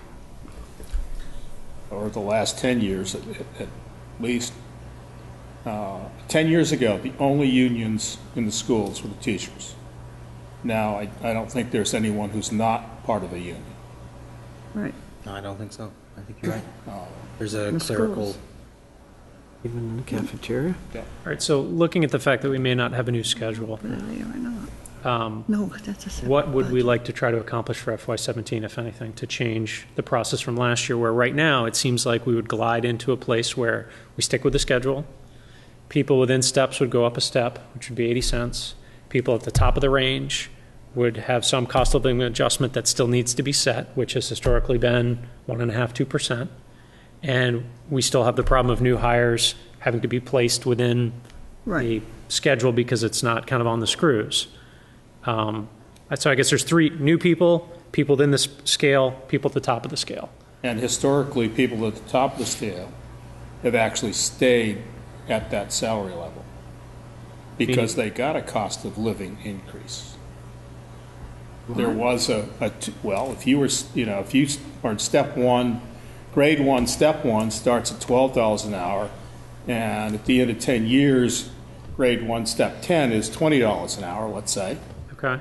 or the last ten years at, at least, uh, ten years ago, the only unions in the schools were the teachers. Now, I, I don't think there's anyone who's not part of the union. Right. No, I don't think so. I think you're right. There's a In the clerical. schools. Even in the cafeteria? All right, so looking at the fact that we may not have a new schedule, Whether they are or not. um, No, that's a separate what would we budget. like to try to accomplish for F Y seventeen, if anything, to change the process from last year, where right now it seems like we would glide into a place where we stick with the schedule. People within steps would go up a step, which would be eighty cents. People at the top of the range would have some cost of living adjustment that still needs to be set, which has historically been one and a half, two percent. And we still have the problem of new hires having to be placed within Right. the schedule because it's not kind of on the screws. Um, so I guess there's three new people, people within this scale, people at the top of the scale. And historically, people at the top of the scale have actually stayed at that salary level because they got a cost of living increase. There was a, a t- well, if you were, you know, if you are in step one, grade one, step one starts at twelve dollars an hour, and at the end of ten years, grade one, step ten is twenty dollars an hour, let's say. Okay.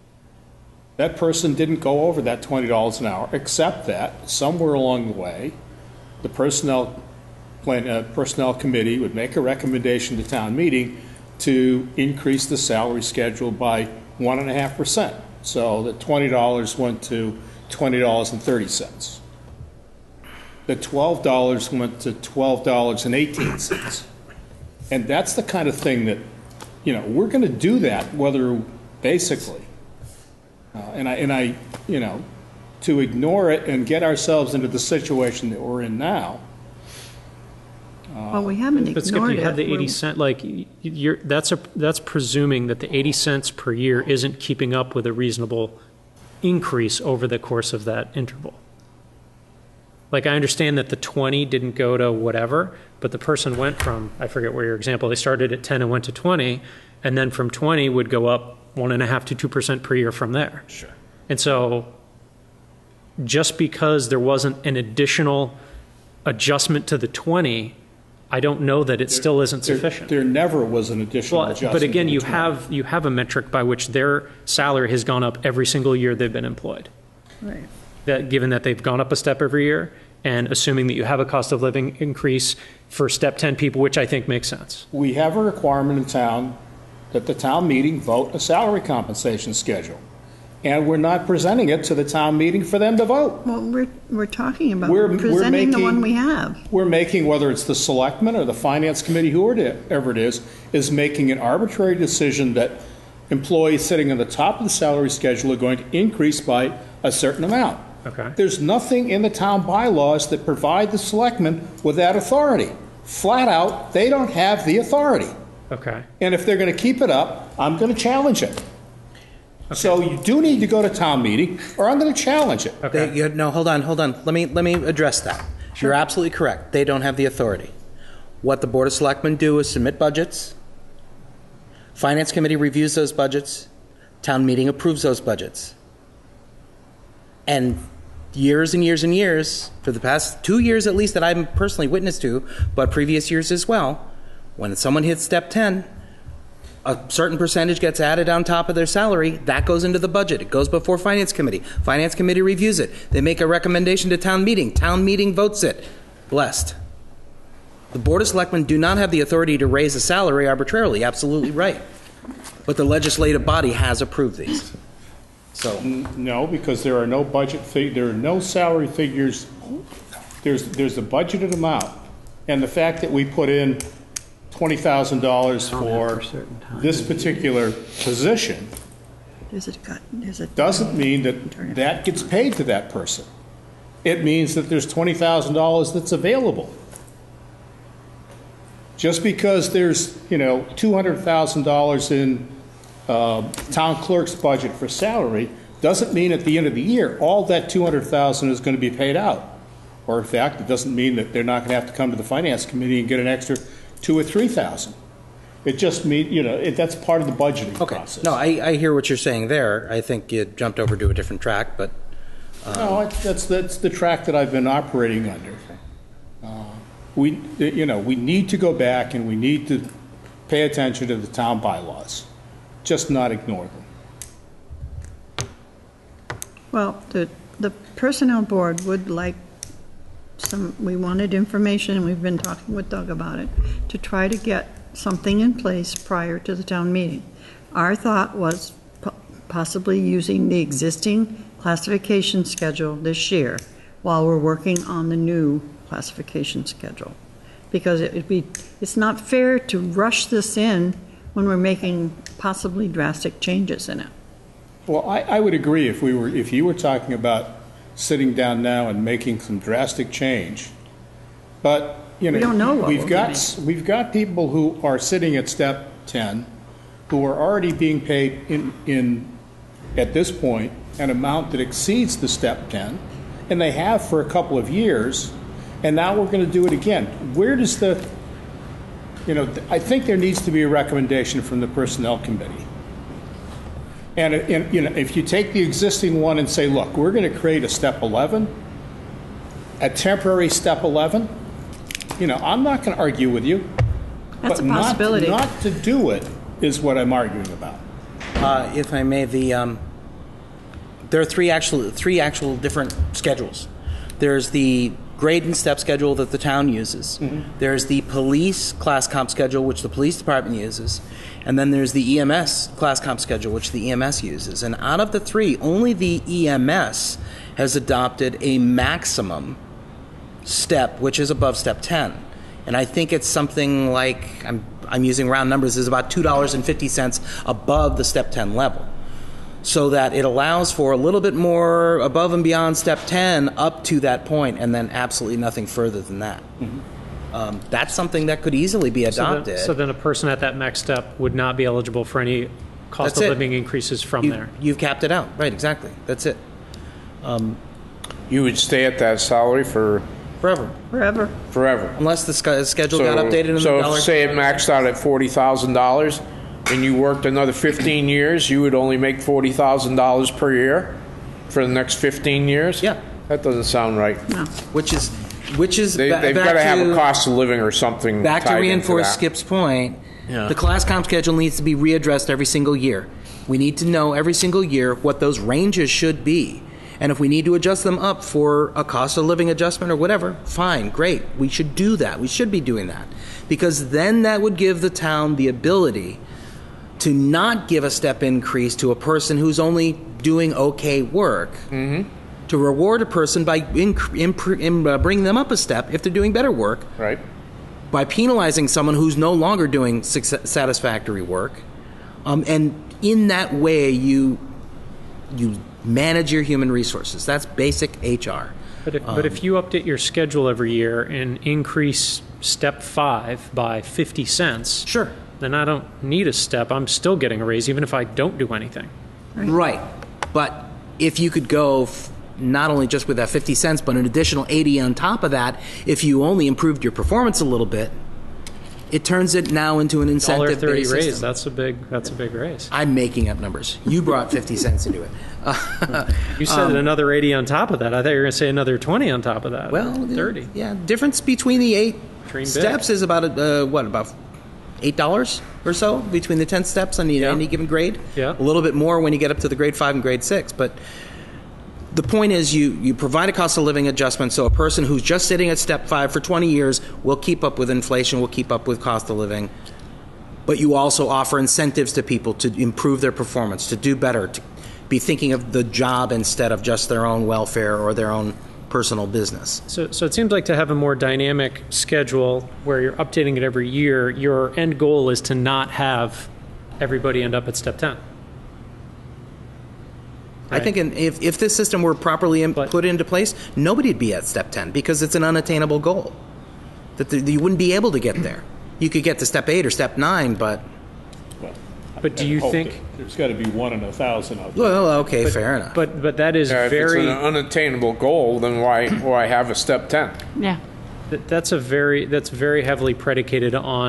That person didn't go over that twenty dollars an hour, except that somewhere along the way, the personnel plan, uh, personnel committee would make a recommendation to town meeting to increase the salary schedule by one and a half percent. So the twenty dollars went to twenty dollars and thirty cents. The twelve dollars went to twelve dollars and eighteen cents. And that's the kind of thing that, you know, we're going to do that, whether basically. Uh, and I, and I, you know, to ignore it and get ourselves into the situation that we're in now. Well, we haven't But Skip, ignored you it. have the eighty We're- cent, like, y- you're, that's a, that's presuming that the eighty cents per year isn't keeping up with a reasonable increase over the course of that interval. Like, I understand that the twenty didn't go to whatever, but the person went from, I forget where your example, they started at ten and went to twenty, and then from twenty would go up one and a half to two percent per year from there. Sure. And so, just because there wasn't an additional adjustment to the twenty, I don't know that it still isn't There- sufficient. There never was an additional Well, adjustment. but again, to the you twenty. have, you have a metric by which their salary has gone up every single year they've been employed. Right. That, given that they've gone up a step every year, and assuming that you have a cost of living increase for step ten people, which I think makes sense. We have a requirement in town that the town meeting vote a salary compensation schedule. And we're not presenting it to the town meeting for them to vote. Well, we're, we're talking about We're- we're presenting the one making- we have. We're making, whether it's the selectmen or the finance committee, whoever it is, is making an arbitrary decision that employees sitting on the top of the salary schedule are going to increase by a certain amount. Okay. There's nothing in the town bylaws that provide the selectmen with that authority. Flat out, they don't have the authority. Okay. And if they're going to keep it up, I'm going to challenge it. So you do need to go to town meeting, or I'm going to challenge it. Okay. They, you, no, hold on, hold on. Let me let me address that. You're absolutely correct. They don't have the authority. What the Board of Selectmen do is submit budgets. Finance Committee reviews those budgets. Town meeting approves those budgets. And years and years and years, for the past two years at least that I'm personally witness to, but previous years as well, when someone hits step ten, a certain percentage gets added on top of their salary. That goes into the budget. It goes before Finance Committee. Finance Committee reviews it. They make a recommendation to town meeting. Town meeting votes it. Blessed. The Board of Selectmen do not have the authority to raise a salary arbitrarily. Absolutely right. But the legislative body has approved these. So, No, because there are no budget, fig- there are no salary figures. There's, there's a budgeted amount. And the fact that we put in twenty thousand dollars for this particular position There's a, gut- there's a. doesn't mean that that gets paid to that person. It means that there's twenty thousand dollars that's available. Just because there's, you know, two hundred thousand dollars in uh, town clerk's budget for salary doesn't mean at the end of the year all that two hundred thousand dollars is going to be paid out. Or in fact, it doesn't mean that they're not going to have to come to the finance committee and get an extra two or three thousand. It just mean, you know, it, that's part of the budgeting Okay. process. No, I, I hear what you're saying there. I think you jumped over to a different track, but No, it- that's, that's the track that I've been operating under. Uh, We, you know, we need to go back and we need to pay attention to the town bylaws, just not ignore them. Well, the, the personnel board would like some, we wanted information, and we've been talking with Doug about it, to try to get something in place prior to the town meeting. Our thought was po- possibly using the existing classification schedule this year while we're working on the new classification schedule. Because it would be, it's not fair to rush this in when we're making possibly drastic changes in it. Well, I, I would agree if we were, if you were talking about sitting down now and making some drastic change. But, you know, We don't know what we've we'll got, be s- we've got people who are sitting at step ten, who are already being paid in, in, at this point, an amount that exceeds the step ten, and they have for a couple of years, and now we're going to do it again. Where does the, you know, th- I think there needs to be a recommendation from the Personnel Committee. And, uh, and, you know, if you take the existing one and say, look, we're going to create a step eleven, a temporary step eleven, you know, I'm not going to argue with you. That's but a possibility. Not, not to do it is what I'm arguing about. uh, if I may, the um, there are three actual three actual different schedules. There's the grade and step schedule that the town uses. Mm-hmm. There's the police class comp schedule, which the police department uses. And then there's the E M S class comp schedule, which the E M S uses. And out of the three, only the E M S has adopted a maximum step, which is above step ten. And I think it's something like, I'm, I'm using round numbers, is about two dollars and fifty cents above the step ten level. So that it allows for a little bit more above and beyond step ten up to that point, and then absolutely nothing further than that. Mm-hmm. Um, that's something that could easily be So adopted. then, so then a person at that next step would not be eligible for any cost That's of it. living increases from you, there. You've capped it out. Right, exactly. That's it. You would stay at that salary for Forever. Forever. forever. Unless the sch- schedule So, got updated in so the if, dollar. say it maxed out at forty thousand dollars, and you worked another fifteen years, you would only make forty thousand dollars per year for the next fifteen years? Yeah. That doesn't sound right. Which is, which is They, ba- they've back got to have a to- cost of living or something Back to tied into reinforce that. Skip's point, Yeah. the class comp schedule needs to be readdressed every single year. We need to know every single year what those ranges should be. And if we need to adjust them up for a cost of living adjustment or whatever, fine, great. We should do that. We should be doing that. Because then that would give the town the ability to not give a step increase to a person who's only doing okay work, Mm-hmm. to reward a person by inc- imp- im- uh, bringing them up a step if they're doing better work, Right. by penalizing someone who's no longer doing success- satisfactory work, um, and in that way you you manage your human resources. That's basic H R. But if, but if you update your schedule every year and increase step five by fifty cents, Sure. then I don't need a step. I'm still getting a raise even if I don't do anything. Right. But if you could go f- not only just with that fifty cents, but an additional eighty on top of that, if you only improved your performance a little bit, it turns it now into an Dollar incentive thirty based raise. system. That's a big. That's a big raise. I'm making up numbers. You brought fifty cents into it. You said another eighty on top of that. I thought you were going to say another twenty on top of that. Well, thirty. Yeah, difference between the eight Dream big. steps is about uh, what about eight dollars or so between the ten steps on the, Yeah. any given grade. Yeah. A little bit more when you get up to the grade five and grade six, but. The point is you, you provide a cost of living adjustment so a person who's just sitting at step five for twenty years will keep up with inflation, will keep up with cost of living. But you also offer incentives to people to improve their performance, to do better, to be thinking of the job instead of just their own welfare or their own personal business. So, so it seems like to have a more dynamic schedule where you're updating it every year, your end goal is to not have everybody end up at step ten. I think in, if, if this system were properly in, But- put into place, nobody'd be at step ten because it's an unattainable goal. That the, you wouldn't be able to get there. You could get to step eight or step nine, but, Well, But do I'd you hope think- that There's got to be one in a thousand out there. well, okay, fair enough. But but that is Yeah, if very it's an unattainable goal, then why why have a step ten? Yeah. That- That's a very that's very heavily predicated on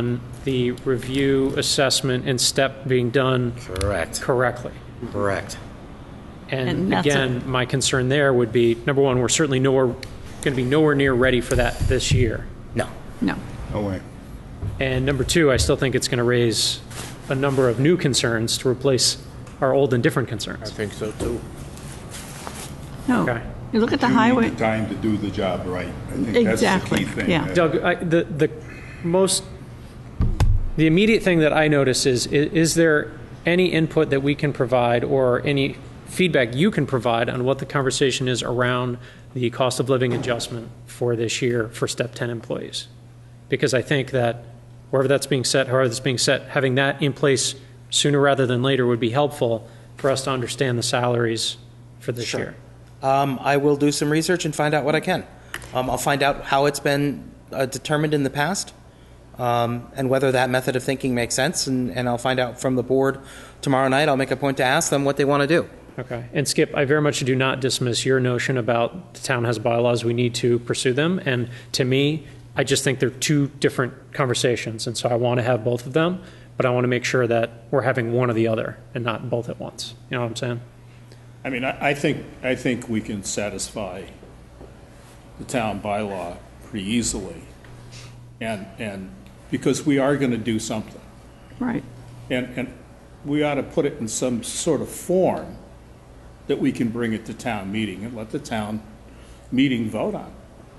the review, assessment, and step being done Correct. correctly. Correct. And And that's again, my concern there would be, number one, we're certainly nowhere, going to be nowhere near ready for that this year. No. No. Oh, wait. And number two, I still think it's going to raise a number of new concerns to replace our old and different I concerns. think so too. No. Okay. You look at the You need highway, the time to do the job right. I think that's the Exactly, key thing. yeah. Doug, I, the, the most, the immediate thing that I notice is, is, is there any input that we can provide or any feedback you can provide on what the conversation is around the cost of living adjustment for this year for step ten employees? Because I think that wherever that's being set, however that's being set, having that in place sooner rather than later would be helpful for us to understand the salaries for this Sure. year. Um, I will do some research and find out what I can. Um, I'll find out how it's been uh, determined in the past, um, and whether that method of thinking makes sense, and, and I'll find out from the board tomorrow night. I'll make a point to ask them what they want to do. Okay. And Skip, I very much do not dismiss your notion about the town has bylaws, we need to pursue them. And to me, I just think they're two different conversations. And so I want to have both of them, but I want to make sure that we're having one or the other and not both at once. You know what I'm saying? I mean, I, I think, I think we can satisfy the town bylaw pretty easily. And, and, because we are gonna do something. right. And, and we ought to put it in some sort of form that we can bring it to town meeting and let the town meeting vote on.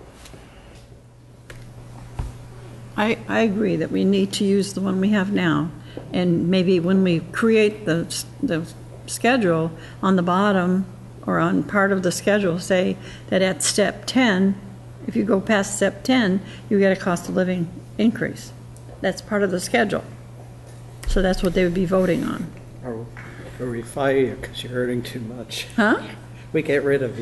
I, I agree that we need to use the one we have now. And maybe when we create the, the schedule on the bottom or on part of the schedule, say that at step ten, if you go past step ten, you get a cost of living increase. That's part of the schedule. So that's what they would be voting on. Or or we fire you because you're earning too much. Huh? We get rid of you.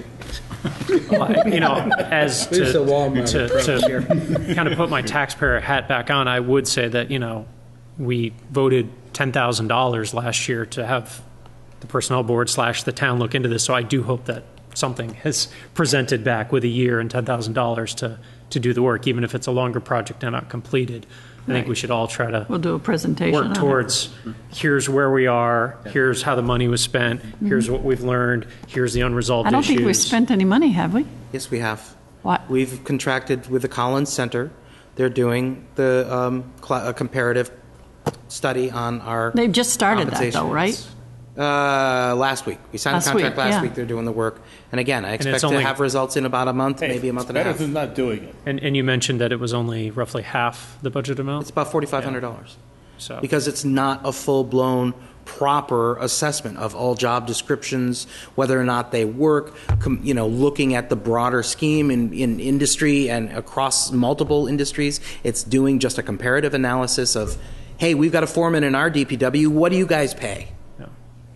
You know, as to, Who's the Walmart to, approach to kind of put my taxpayer hat back on, I would say that, you know, we voted ten thousand dollars last year to have the personnel board slash the town look into this. So I do hope that something has presented back with a year and ten thousand dollars to, to do the work, even if it's a longer project and not completed. I think we should all try to We'll do a presentation on work it. towards, here's where we are, here's how the money was spent, here's what we've learned, here's the unresolved I don't issues. think we spent any money, have we? Yes, we have. What? We've contracted with the Collins Center. They're doing the um, cl- a comparative study on our They've just started that, compensation though, right? rates. Uh, last week. We signed Last the contract week, last yeah. week. They're doing the work. And again, I expect it's to only- have results in about a month, Hey, maybe a month it's and a better half. than not doing it. And, and you mentioned that it was only roughly half the budget amount? It's about forty-five hundred dollars. So, Because it's not a full-blown, proper assessment of all job descriptions, whether or not they work, com- you know, looking at the broader scheme in, in industry and across multiple industries. It's doing just a comparative analysis of, hey, we've got a foreman in our D P W, what do you guys pay? yeah.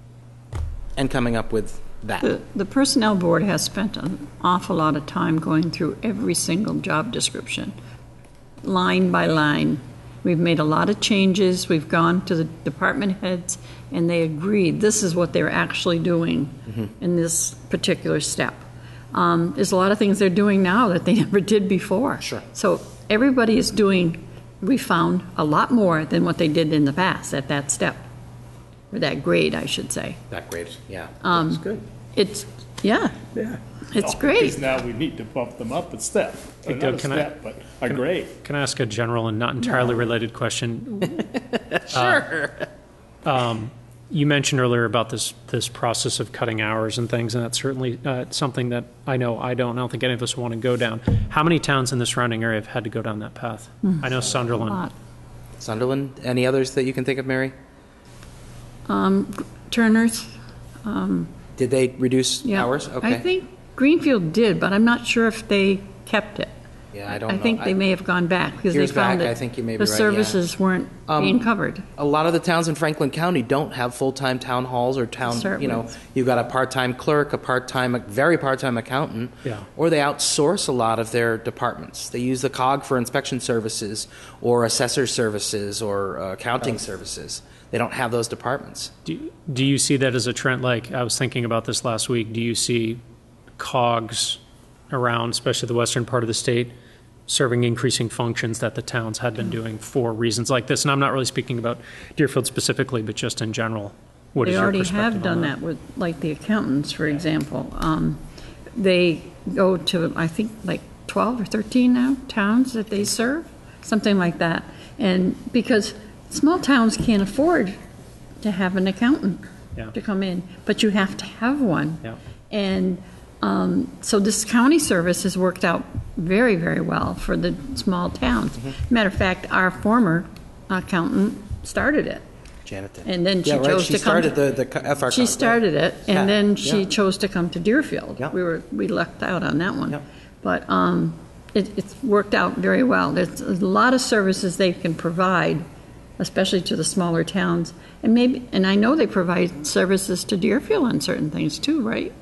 And coming up with that. The, the Personnel Board has spent an awful lot of time going through every single job description, line by line. We've made a lot of changes. We've gone to the department heads, and they agreed this is what they're actually doing in this particular step. Um, there's a lot of things they're doing now that they never did before. Sure. So everybody is doing, we found, a lot more than what they did in the past at that step, or that grade, I should say. That grade, yeah. Um, That's good. It's, yeah, Yeah. it's Oh, great. Because now we need to bump them up a step. Hey, Not Doug, a can I- step, but a grade. Can I ask a general and not entirely related question? Sure. Um, you mentioned earlier about this this process of cutting hours and things, and that's certainly uh, something that I know I don't. I don't think any of us want to go down. How many towns in the surrounding area have had to go down that path? I know A Sunderland. lot. Sunderland, any others that you can think of, Mary? Um, Turner's, um, Did they reduce yeah. hours? Okay. I think Greenfield did, but I'm not sure if they kept it. Yeah, I don't I know. think they may have gone back because they Years found back, that I think you may be the right, yeah. services weren't Um, being covered. A lot of the towns in Franklin County don't have full-time town halls or town, Start you know, with. you've got a part-time clerk, a part-time, a very part-time accountant. Yeah. Or they outsource a lot of their departments. They use the C O G for inspection services or assessor services or uh, accounting services. They don't have those departments. Do, do you see that as a trend? Like, I was thinking about this last week. Do you see cogs around, especially the western part of the state, serving increasing functions that the towns had been doing for reasons like this. And I'm not really speaking about Deerfield specifically, but just in general. What is They your already perspective have done on that with, like, the accountants, for example. Um, They go to, I think, like twelve or thirteen now, towns that they serve, something like that. And because small towns can't afford to have an accountant Yeah. to come in, but you have to have one. Yeah. And um, so this county service has worked out very, very well for the small towns. Mm-hmm. Matter of fact, our former accountant started it. Janet did. And then she Yeah, right, chose she to come. started the- the co- F R She cog, started it, Yeah, and then she yeah. chose to come to Deerfield. Yeah. We were, we lucked out on that one. Yeah. But um, it, it's worked out very well. There's a lot of services they can provide, especially to the smaller towns. And maybe, and I know they provide services to Deerfield on certain things too, right?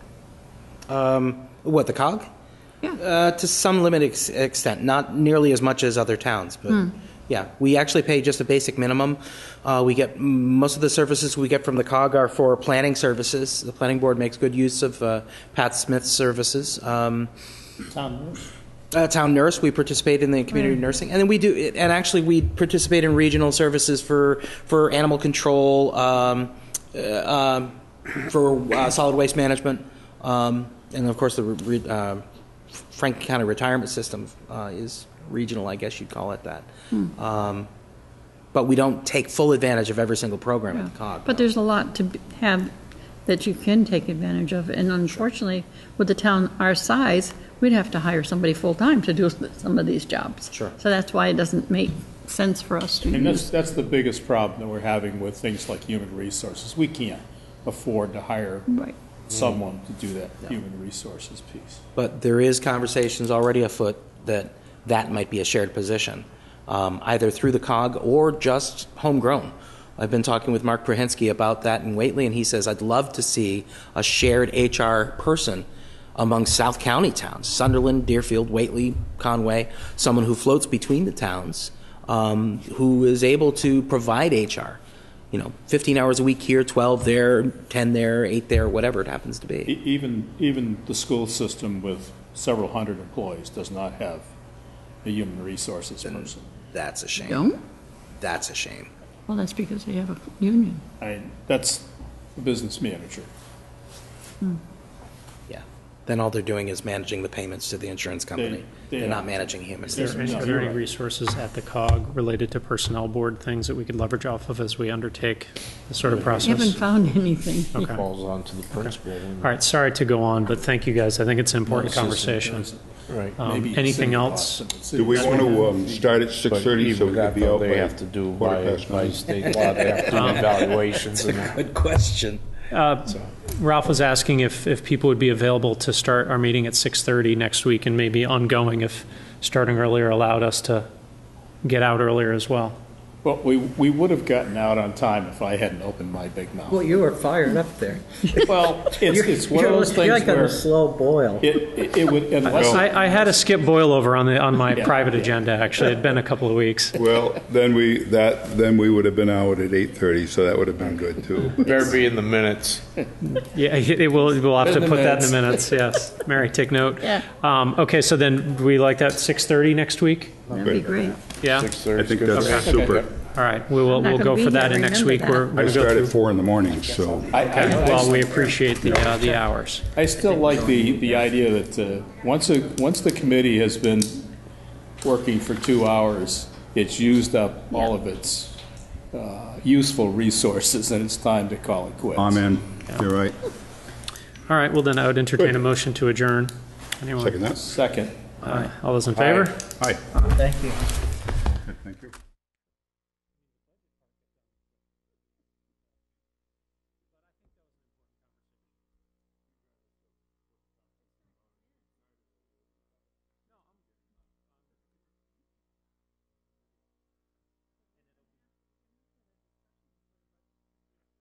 Um, what, the cog? Yeah. Uh, to some limited ex- extent, not nearly as much as other towns, but Hmm. yeah, we actually pay just a basic minimum. Uh, we get most of the services we get from the cog are for planning services. The planning board makes good use of uh, Pat Smith's services. Um, Town nurse. Uh, town nurse, we participate in the community nursing, and then we do, and actually we participate in regional services for for animal control, um, uh, um, for uh, solid waste management, um, and of course the re- uh, Franklin County retirement system uh, is regional, I guess you'd call it that. Hmm. Um, but we don't take full advantage of every single program at the cog. But there's a lot to be- have that you can take advantage of. And unfortunately, with a town our size, we'd have to hire somebody full-time to do some of these jobs. Sure. So that's why it doesn't make sense for us to And that's, use. that's the biggest problem that we're having with things like human resources. We can't afford to hire Right. someone to do that human resources piece. But there is conversations already afoot that that might be a shared position, um, either through the cog or just homegrown. I've been talking with Mark Prohensky about that in Whately, and he says, I'd love to see a shared H R person among South County towns, Sunderland, Deerfield, Whately, Conway, someone who floats between the towns, um, who is able to provide H R. You know, fifteen hours a week here, twelve there, ten there, eight there, whatever it happens to be. E- Even, even the school system with several hundred employees does not have a human resources person. That's a shame. Don't? That's a shame. Well, that's because they have a union. I, that's the business manager. Yeah. Then all they're doing is managing the payments to the insurance company. They- they They're not are. managing humans. Is there, is No, there you're any right. resources at the cog related to personnel board, things that we could leverage off of as we undertake this sort of I haven't process? found anything. Okay. Falls on to the principal. All right, sorry to go on, but thank you guys. I think it's an important conversation. Right. Um, Maybe anything city else? Boston, Do we city- want to um, start at six But thirty so even we that, could be though, out by they have to do by, quarter past by nine? state law, they have to do evaluations and that. Good question. Uh, Ralph was asking if, if people would be available to start our meeting at six thirty next week and maybe ongoing if starting earlier allowed us to get out earlier as well. Well, we, we would have gotten out on time if I hadn't opened my big mouth. Well, you were fired up there. Well, it's, it's one of those You're things like on where a slow boil. it, it it would, unless, I, I had to skip boil over on the, on my Yeah. private agenda, actually. It'd been a couple of weeks. Well, then we, that, then we would have been out at eight thirty, so that would have been good too. But Better be in the minutes. Yeah, it will, we'll have to In the put that in the minutes. minutes, yes. Mary, take note. Yeah. Um, okay, so then we like that six thirty next week? That'd be great. Yeah? Six I thirty. think that's super. All right, we will, I'm not we'll gonna go be for that here, in next remember week. that. We're, we're I gonna start go at through. four in the morning, so. I, Okay, I, well, I, we appreciate the, uh, the hours. I still like the, the idea that uh, once, a, once the committee has been working for two hours, it's used up all of its uh, useful resources, and it's time to call it quits. Amen. You're right. All right, well then I would entertain a motion to adjourn. Anyone? Second that. Second. Uh, All those in favor? Aye. Thank you. Thank you.